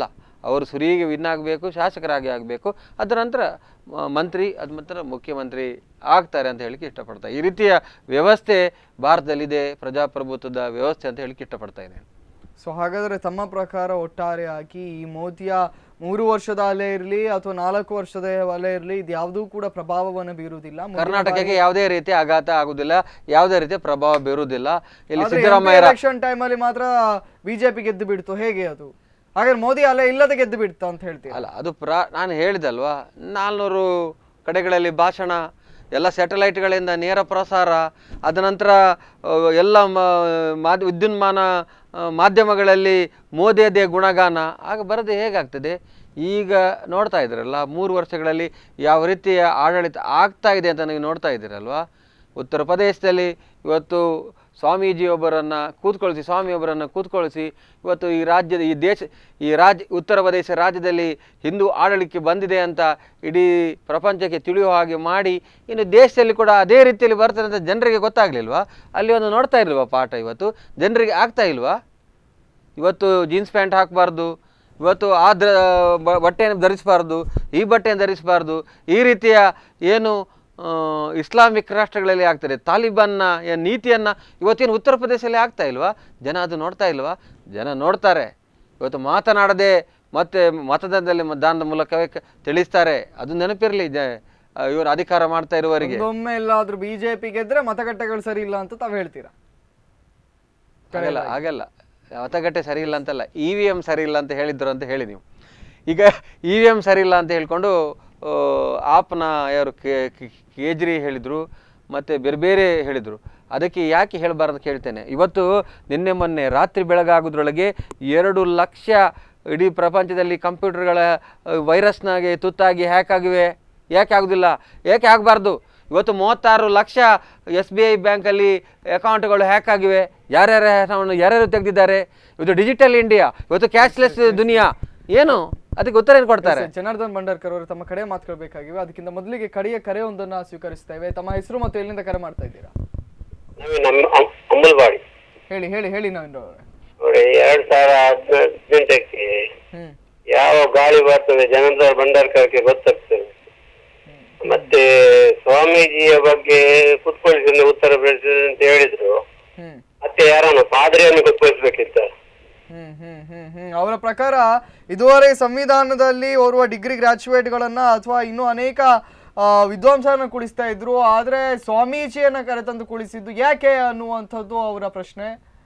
ಅವರು ಸುರಿಗೆ ವಿನ್ ಆಗಬೇಕು, ಶಾಸಕರಾಗಿ ಆಗಬೇಕು, ಅದರ ನಂತರ ಮಂತ್ರಿ, ಅದ ನಂತರ ಮುಖ್ಯಮಂತ್ರಿ ಆಗ್ತಾರೆ ಅಂತ ಹೇಳಿಕ್ಕೆ ಇಷ್ಟಪಡ್ತಾರೆ. ಈ ರೀತಿಯ ವ್ಯವಸ್ಥೆ ಭಾರತದಲ್ಲಿದೆ, ಪ್ರಜಾಪ್ರಭುತ್ವದ ವ್ಯವಸ್ಥೆ ಅಂತ ಹೇಳಿಕ್ಕೆ ಇಷ್ಟಪಡ್ತಾ ಇದ್ದೇನೆ. ಸೊ ಹಾಗಾದರೆ ತಮ್ಮ ಪ್ರಕಾರ ಒಟ್ಟಾರೆಯಾಗಿ ಈ ಮೋದಿಯ ಮೂರು ವರ್ಷದ ಅಲೆ ಇರಲಿ ಅಥವಾ ನಾಲ್ಕು ವರ್ಷದ ಅಲೆ ಇರಲಿ, ಇದು ಯಾವುದೂ ಕೂಡ ಪ್ರಭಾವವನ್ನು ಬೀರುವುದಿಲ್ಲ, ಕರ್ನಾಟಕಕ್ಕೆ ಯಾವುದೇ ರೀತಿ ಆಘಾತ ಆಗುದಿಲ್ಲ, ಯಾವುದೇ ರೀತಿಯ ಪ್ರಭಾವ ಬೀರುವುದಿಲ್ಲ. ಇಲ್ಲಿ ಸಿದ್ದರಾಮಯ್ಯ ಎಲೆಕ್ಷನ್ ಟೈಮಲ್ಲಿ ಮಾತ್ರ ಬಿಜೆಪಿ ಗೆದ್ದು ಬಿಡ್ತು, ಹೇಗೆ ಅದು? ಹಾಗಾದ್ರೆ ಮೋದಿ ಅಲೆ ಇಲ್ಲದೆ ಗೆದ್ದು ಬಿಡ್ತಾ ಅಂತ ಹೇಳ್ತೀವಿ? ಅಲ್ಲ, ಅದು ಪ್ರಾ ನಾನು ಹೇಳಿದಲ್ವಾ, ನಾಲ್ನೂರು ಕಡೆಗಳಲ್ಲಿ ಭಾಷಣ, ಎಲ್ಲ ಸ್ಯಾಟಲೈಟ್ಗಳಿಂದ ನೇರ ಪ್ರಸಾರ, ಅದ ನಂತರ ಎಲ್ಲ ಮಾಧ್ಯ ವಿದ್ಯುನ್ಮಾನ ಮಾಧ್ಯಮಗಳಲ್ಲಿ ಮೋದಿಯದೇ ಗುಣಗಾನ, ಆಗ ಬರದೆ ಹೇಗಾಗ್ತದೆ? ಈಗ ನೋಡ್ತಾ ಇದ್ದೀರಲ್ಲ, ಮೂರು ವರ್ಷಗಳಲ್ಲಿ ಯಾವ ರೀತಿಯ ಆಡಳಿತ ಆಗ್ತಾ ಇದೆ ಅಂತ ನೀವು ನೋಡ್ತಾ ಇದ್ದೀರಲ್ವಾ. ಉತ್ತರ ಪ್ರದೇಶದಲ್ಲಿ ಇವತ್ತು ಸ್ವಾಮೀಜಿಯೊಬ್ಬರನ್ನು ಕೂತ್ಕೊಳಿಸಿ ಸ್ವಾಮಿಯೊಬ್ಬರನ್ನು ಕೂತ್ಕೊಳಿಸಿ ಇವತ್ತು ಈ ರಾಜ್ಯದ ಈ ದೇಶ ಈ ರಾಜ್ಯ ಉತ್ತರ ಪ್ರದೇಶ ರಾಜ್ಯದಲ್ಲಿ ಹಿಂದೂ ಆಡಳಿಕೆ ಬಂದಿದೆ ಅಂತ ಇಡೀ ಪ್ರಪಂಚಕ್ಕೆ ತಿಳಿಯುವ ಹಾಗೆ ಮಾಡಿ, ಇನ್ನು ದೇಶದಲ್ಲಿ ಕೂಡ ಅದೇ ರೀತಿಯಲ್ಲಿ ಬರ್ತದೆ ಅಂತ ಜನರಿಗೆ ಗೊತ್ತಾಗಲಿಲ್ವಾ? ಅಲ್ಲಿ ಒಂದು ನೋಡ್ತಾ ಇಲ್ವಾ ಪಾಠ? ಇವತ್ತು ಜನರಿಗೆ ಆಗ್ತಾ ಇಲ್ವಾ? ಇವತ್ತು ಜೀನ್ಸ್ ಪ್ಯಾಂಟ್ ಹಾಕಬಾರ್ದು, ಇವತ್ತು ಆ ದ್ರ ಬಟ್ಟೆಯನ್ನು ಧರಿಸಬಾರ್ದು, ಈ ಬಟ್ಟೆಯನ್ನು ಧರಿಸಬಾರ್ದು, ಈ ರೀತಿಯ ಏನು ಇಸ್ಲಾಮಿಕ್ ರಾಷ್ಟ್ರಗಳಲ್ಲಿ ಆಗ್ತದೆ, ತಾಲಿಬಾನ್ನ ನೀತಿಯನ್ನು ಇವತ್ತೇನು ಉತ್ತರ ಪ್ರದೇಶದಲ್ಲಿ ಆಗ್ತಾ ಇಲ್ವಾ? ಜನ ಅದು ನೋಡ್ತಾ ಇಲ್ವಾ? ಜನ ನೋಡ್ತಾರೆ. ಇವತ್ತು ಮಾತನಾಡದೆ ಮತ್ತೆ ಮತದಾನದಲ್ಲಿ ದಾನದ ಮೂಲಕವೇ ತಿಳಿಸ್ತಾರೆ. ಅದು ನೆನಪಿರಲಿ ಇವರು ಅಧಿಕಾರ ಮಾಡ್ತಾ ಇರುವವರಿಗೆ. ಒಮ್ಮೆ ಎಲ್ಲಾದ್ರೂ ಬಿಜೆಪಿ ಗೆದ್ರೆ ಮತಗಟ್ಟೆಗಳು ಸರಿ ಇಲ್ಲ ಅಂತ ತಾವು ಹೇಳ್ತೀರಾ? ಹಾಗಲ್ಲ ಹಾಗಲ್ಲ ಮತಗಟ್ಟೆ ಸರಿ ಇಲ್ಲ ಅಂತಲ್ಲ, ಇ ವಿ ಎಮ್ ಸರಿ ಇಲ್ಲ ಅಂತ ಹೇಳಿದ್ರು ಅಂತ ಹೇಳಿ ನೀವು. ಈಗ ಇ ವಿ ಎಮ್ ಸರಿ ಇಲ್ಲ ಅಂತ ಹೇಳ್ಕೊಂಡು ಆಪ್ನ ಯಾರು ಕೇಜ್ರಿ ಹೇಳಿದರು, ಮತ್ತು ಬೇರೆ ಬೇರೆ ಹೇಳಿದರು. ಅದಕ್ಕೆ ಯಾಕೆ ಹೇಳಬಾರ್ದು ಕೇಳ್ತೇನೆ. ಇವತ್ತು ನಿನ್ನೆ ಮೊನ್ನೆ ರಾತ್ರಿ ಬೆಳಗಾಗೋದ್ರೊಳಗೆ ಎರಡು ಲಕ್ಷ ಇಡೀ ಪ್ರಪಂಚದಲ್ಲಿ ಕಂಪ್ಯೂಟರ್ಗಳ ವೈರಸ್ನಾಗೆ ತುತ್ತಾಗಿ ಹ್ಯಾಕ್ ಆಗಿವೆ. ಯಾಕೆ ಆಗೋದಿಲ್ಲ? ಯಾಕೆ ಆಗಬಾರ್ದು? ಇವತ್ತು ಮೂವತ್ತಾರು ಲಕ್ಷ ಎಸ್ ಬಿ ಐ ಬ್ಯಾಂಕಲ್ಲಿ ಅಕೌಂಟ್ಗಳು ಹ್ಯಾಕ್ ಆಗಿವೆ. ಯಾರ್ಯಾರ ಹಣವನ್ನು ಯಾರ್ಯಾರು ತೆಗೆದಿದ್ದಾರೆ? ಇವತ್ತು ಡಿಜಿಟಲ್ ಇಂಡಿಯಾ, ಇವತ್ತು ಕ್ಯಾಶ್ಲೆಸ್ ದುನಿಯಾ. ಏನು ಅದಕ್ಕೆ ಉತ್ತರ ಏನು ಕೊಡ್ತಾರೆ? ಜನಾರ್ದನ್ ಭಂಡಾರ್ಕರ್ ಅವರು ತಮ್ಮ ಕಡೆ ಮಾತುಕೊಳ್ಬೇಕಾಗಿವೆ. ಅದಕ್ಕಿಂತ ಮೊದಲಿಗೆ ಕಡೆಯ ಕರೆ ಒಂದನ್ನು ಸ್ವೀಕರಿಸ್ತೇವೆ. ತಮ್ಮ ಹೆಸರು ಮತ್ತು ಎಲ್ಲಿಂದ ಕರೆ ಮಾಡ್ತಾ ಇದ್ದೀರಾ? ಹೇಳಿ ಹೇಳಿ ಹೇಳಿ ನವೀನ್ ಅವರೇ. ಎರಡ್ ಸಾವಿರ ಹದಿನೆಂಟಕ್ಕೆ ಯಾವ ಗಾಳಿ ಬರ್ತದೆ ಜನಾರ್ದನ್ ಭಂಡಾರ್ಕರ್ಗೆ ಗೊತ್ತಾಗ್ತದೆ. ಮತ್ತೆ ಸ್ವಾಮೀಜಿಯ ಬಗ್ಗೆ ಕುತ್ಕೊಳಿಸಿ ಉತ್ತರ ಪ್ರದೇಶ ಅಂತ ಹೇಳಿದ್ರು. ಮತ್ತೆ ಯಾರನ್ನು ಪಾದ್ರಿಯನ್ನು ಕುತ್ಕೊಳಿಸ್ಬೇಕಿತ್ತ? ಹ್ಮ್ ಹ್ಮ್ ಹ್ಮ್ ಹ್ಮ್ ಅವರ ಪ್ರಕಾರ ಇದುವರೆಗೆ ಸಂವಿಧಾನದಲ್ಲಿ ಓರ್ವ ಡಿಗ್ರಿ ಗ್ರಾಜುಯೇಟ್ಗಳನ್ನ ಅಥವಾ ಇನ್ನೂ ಅನೇಕ ವಿದ್ವಾಂಸರನ್ನ ಕುಳಿಸ್ತಾ ಇದ್ರು, ಆದ್ರೆ ಸ್ವಾಮೀಜಿಯನ್ನ ಕರೆತಂದು ಕುಳಿಸಿದ್ದು ಯಾಕೆ ಅನ್ನುವಂಥದ್ದು ಅವರ ಪ್ರಶ್ನೆ.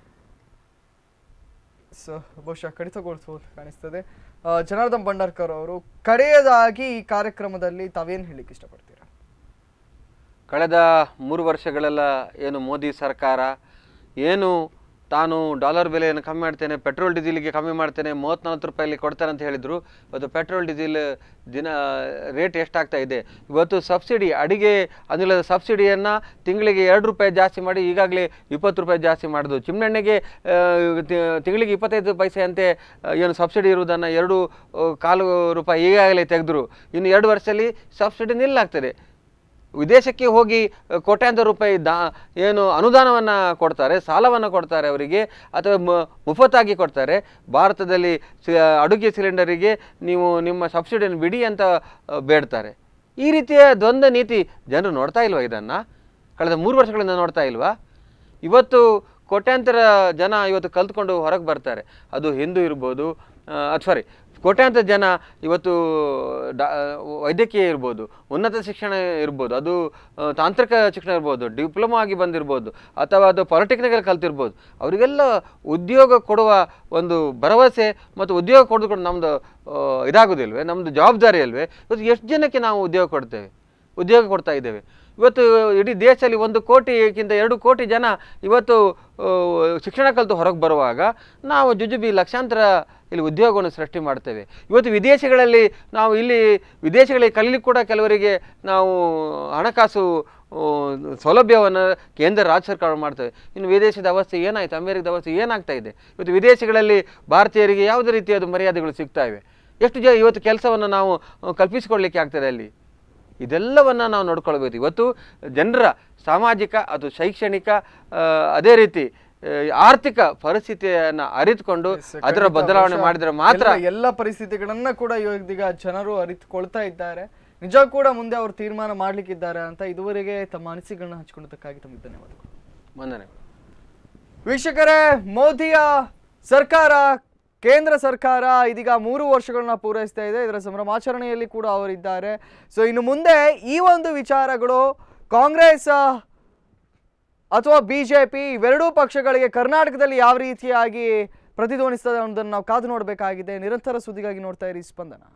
ಸೊ ಬಹುಶಃ ಕಡಿತಗೊಳಿಸುವುದು ಕಾಣಿಸ್ತದೆ. ಜನಾರ್ದನ್ ಭಂಡಾರ್ಕರ್ ಅವರು, ಕಡೆಯದಾಗಿ ಈ ಕಾರ್ಯಕ್ರಮದಲ್ಲಿ ತಾವೇನು ಹೇಳಿಕ್ಕೆ ಇಷ್ಟಪಡ್ತೀರಾ? ಕಳೆದ ಮೂರು ವರ್ಷಗಳೆಲ್ಲ ಏನು ಮೋದಿ ಸರ್ಕಾರ ಏನು ತಾನು ಡಾಲರ್ ಬೆಲೆಯನ್ನು ಕಮ್ಮಿ ಮಾಡ್ತೇನೆ, ಪೆಟ್ರೋಲ್ ಡೀಸೆಲ್ಗೆ ಕಮ್ಮಿ ಮಾಡ್ತೇನೆ, ಮೂವತ್ತು ನಲ್ವತ್ತು ರೂಪಾಯಲ್ಲಿ ಕೊಡ್ತೇನೆ ಅಂತ ಹೇಳಿದರು. ಇವತ್ತು ಪೆಟ್ರೋಲ್ ಡೀಸೆಲ್ ದಿನ ರೇಟ್ ಎಷ್ಟಾಗ್ತಾ ಇದೆ? ಇವತ್ತು ಸಬ್ಸಿಡಿ, ಅಡಿಗೆ ಅನಿಲದ ಸಬ್ಸಿಡಿಯನ್ನು ತಿಂಗಳಿಗೆ ಎರಡು ರೂಪಾಯಿ ಜಾಸ್ತಿ ಮಾಡಿ ಈಗಾಗಲೇ ಇಪ್ಪತ್ತು ರೂಪಾಯಿ ಜಾಸ್ತಿ ಮಾಡೋದು. ಚಿಮ್ನೆಣ್ಣೆಗೆ ತಿಂಗಳಿಗೆ ಇಪ್ಪತ್ತೈದು ಪೈಸೆಯಂತೆ ಏನು ಸಬ್ಸಿಡಿ ಇರುವುದನ್ನು ಎರಡು ಕಾಲು ರೂಪಾಯಿ ಈಗಾಗಲೇ ತೆಗೆದರು. ಇನ್ನು ಎರಡು ವರ್ಷದಲ್ಲಿ ಸಬ್ಸಿಡಿ ನಿಲ್ಲಾಗ್ತದೆ. ವಿದೇಶಕ್ಕೆ ಹೋಗಿ ಕೋಟ್ಯಾಂತರ ರೂಪಾಯಿ ದಾ ಏನು ಅನುದಾನವನ್ನು ಕೊಡ್ತಾರೆ, ಸಾಲವನ್ನು ಕೊಡ್ತಾರೆ ಅವರಿಗೆ, ಅಥವಾ ಮುಫತ್ತಾಗಿ ಕೊಡ್ತಾರೆ. ಭಾರತದಲ್ಲಿ ಅಡುಗೆ ಸಿಲಿಂಡರಿಗೆ ನೀವು ನಿಮ್ಮ ಸಬ್ಸಿಡಿಯನ್ನು ಬಿಡಿ ಅಂತ ಬೇಡ್ತಾರೆ. ಈ ರೀತಿಯ ದ್ವಂದ್ವ ನೀತಿ ಜನರು ನೋಡ್ತಾ ಇಲ್ವಾ? ಇದನ್ನು ಕಳೆದ ಮೂರು ವರ್ಷಗಳಿಂದ ನೋಡ್ತಾ ಇಲ್ವಾ? ಇವತ್ತು ಕೋಟ್ಯಾಂತರ ಜನ ಇವತ್ತು ಕಲ್ತ್ಕೊಂಡು ಹೊರಗೆ ಬರ್ತಾರೆ. ಅದು ಹಿಂದೂ ಇರ್ಬೋದು, ಅದು ಸಾರಿ ಕೋಟ್ಯಾಂತರ ಜನ ಇವತ್ತು ಡಾ ವೈದ್ಯಕೀಯ ಇರ್ಬೋದು, ಉನ್ನತ ಶಿಕ್ಷಣ ಇರ್ಬೋದು, ಅದು ತಾಂತ್ರಿಕ ಶಿಕ್ಷಣ ಇರ್ಬೋದು, ಡಿಪ್ಲೊಮಾ ಆಗಿ ಬಂದಿರ್ಬೋದು, ಅಥವಾ ಅದು ಪಾಲಿಟೆಕ್ನಿಕಲ್ ಕಲ್ತಿರ್ಬೋದು. ಅವರಿಗೆಲ್ಲ ಉದ್ಯೋಗ ಕೊಡುವ ಒಂದು ಭರವಸೆ ಮತ್ತು ಉದ್ಯೋಗ ಕೊಡೋದು ನಮ್ಮದು ಇದಾಗೋದಿಲ್ವೇ? ನಮ್ಮದು ಜವಾಬ್ದಾರಿ ಅಲ್ವೇ? ಇವತ್ತು ಎಷ್ಟು ಜನಕ್ಕೆ ನಾವು ಉದ್ಯೋಗ ಕೊಡ್ತೇವೆ, ಉದ್ಯೋಗ ಕೊಡ್ತಾ ಇದ್ದೇವೆ? ಇವತ್ತು ಇಡೀ ದೇಶದಲ್ಲಿ ಒಂದು ಕೋಟಿಗಿಂತ ಎರಡು ಕೋಟಿ ಜನ ಇವತ್ತು ಶಿಕ್ಷಣ ಕಲಿತು ಹೊರಗೆ ಬರುವಾಗ ನಾವು ಜುಜುಬಿ ಲಕ್ಷಾಂತರ ಇಲ್ಲಿ ಉದ್ಯೋಗವನ್ನು ಸೃಷ್ಟಿ ಮಾಡ್ತೇವೆ. ಇವತ್ತು ವಿದೇಶಗಳಲ್ಲಿ ನಾವು ಇಲ್ಲಿ ವಿದೇಶಗಳಿಗೆ ಕಲೀಲಿಕ್ಕೆ ಕೂಡ ಕೆಲವರಿಗೆ ನಾವು ಹಣಕಾಸು ಸೌಲಭ್ಯವನ್ನು ಕೇಂದ್ರ ರಾಜ್ಯ ಸರ್ಕಾರ ಮಾಡ್ತೇವೆ. ಇನ್ನು ವಿದೇಶದ ಅವಸ್ಥೆ ಏನಾಯಿತು? ಅಮೇರಿಕದ ಅವಸ್ಥೆ ಏನಾಗ್ತಾ ಇದೆ? ಇವತ್ತು ವಿದೇಶಗಳಲ್ಲಿ ಭಾರತೀಯರಿಗೆ ಯಾವುದೇ ರೀತಿಯಾದ ಮರ್ಯಾದೆಗಳು ಸಿಗ್ತಾ ಇವೆ? ಎಷ್ಟು ಜನ ಇವತ್ತು ಕೆಲಸವನ್ನು ನಾವು ಕಲ್ಪಿಸಿಕೊಡ್ಲಿಕ್ಕೆ ಆಗ್ತದೆ ಅಲ್ಲಿ? ಇದೆಲ್ಲವನ್ನು ನಾವು ನೋಡ್ಕೊಳ್ಬೇಕು. ಇವತ್ತು ಜನರ ಸಾಮಾಜಿಕ ಅದು ಶೈಕ್ಷಣಿಕ ಅದೇ ರೀತಿ ಆರ್ಥಿಕ ಪರಿಸ್ಥಿತಿಯನ್ನ ಅರಿತುಕೊಂಡು ಅದರ ಬದಲಾವಣೆ ಮಾಡಿದ್ರೆ ಮಾತ್ರ ಎಲ್ಲ ಪರಿಸ್ಥಿತಿಗಳನ್ನ ಕೂಡ ಇದೀಗ ಜನರು ಅರಿತುಕೊಳ್ತಾ ಇದ್ದಾರೆ. ನಿಜ ಕೂಡ ಮುಂದೆ ಅವರು ತೀರ್ಮಾನ ಮಾಡ್ಲಿಕ್ಕಿದ್ದಾರೆ ಅಂತ ಇದುವರೆಗೆ ತಮ್ಮ ಅನಿಸಿಕೆಗಳನ್ನ ಹಂಚಿಕೊಳ್ಳೋದಕ್ಕಾಗಿ ತಮಗೆ ಧನ್ಯವಾದಗಳು. ವಂದನೆ. ವೀಕ್ಷಕರೇ, ಮೋದಿಯ ಸರ್ಕಾರ, ಕೇಂದ್ರ ಸರ್ಕಾರ ಇದೀಗ ಮೂರು ವರ್ಷಗಳನ್ನ ಪೂರೈಸ್ತಾ ಇದೆ. ಇದರ ಸಂಭ್ರಮಾಚರಣೆಯಲ್ಲಿ ಕೂಡ ಅವರಿದ್ದಾರೆ. ಸೊ ಇನ್ನು ಮುಂದೆ ಈ ಒಂದು ವಿಚಾರಗಳು ಕಾಂಗ್ರೆಸ್ ಅಥವಾ ಬಿಜೆಪಿ ಇವೆರಡೂ ಪಕ್ಷಗಳಿಗೆ ಕರ್ನಾಟಕದಲ್ಲಿ ಯಾವ ರೀತಿಯಾಗಿ ಪ್ರತಿಧ್ವನಿಸ್ತದೆ ಅನ್ನೋದನ್ನು ನಾವು ಕಾದು ನೋಡಬೇಕಾಗಿದೆ. ನಿರಂತರ ಸುದ್ದಿಗಾಗಿ ನೋಡ್ತಾ ಇರಿ ಸ್ಪಂದನ.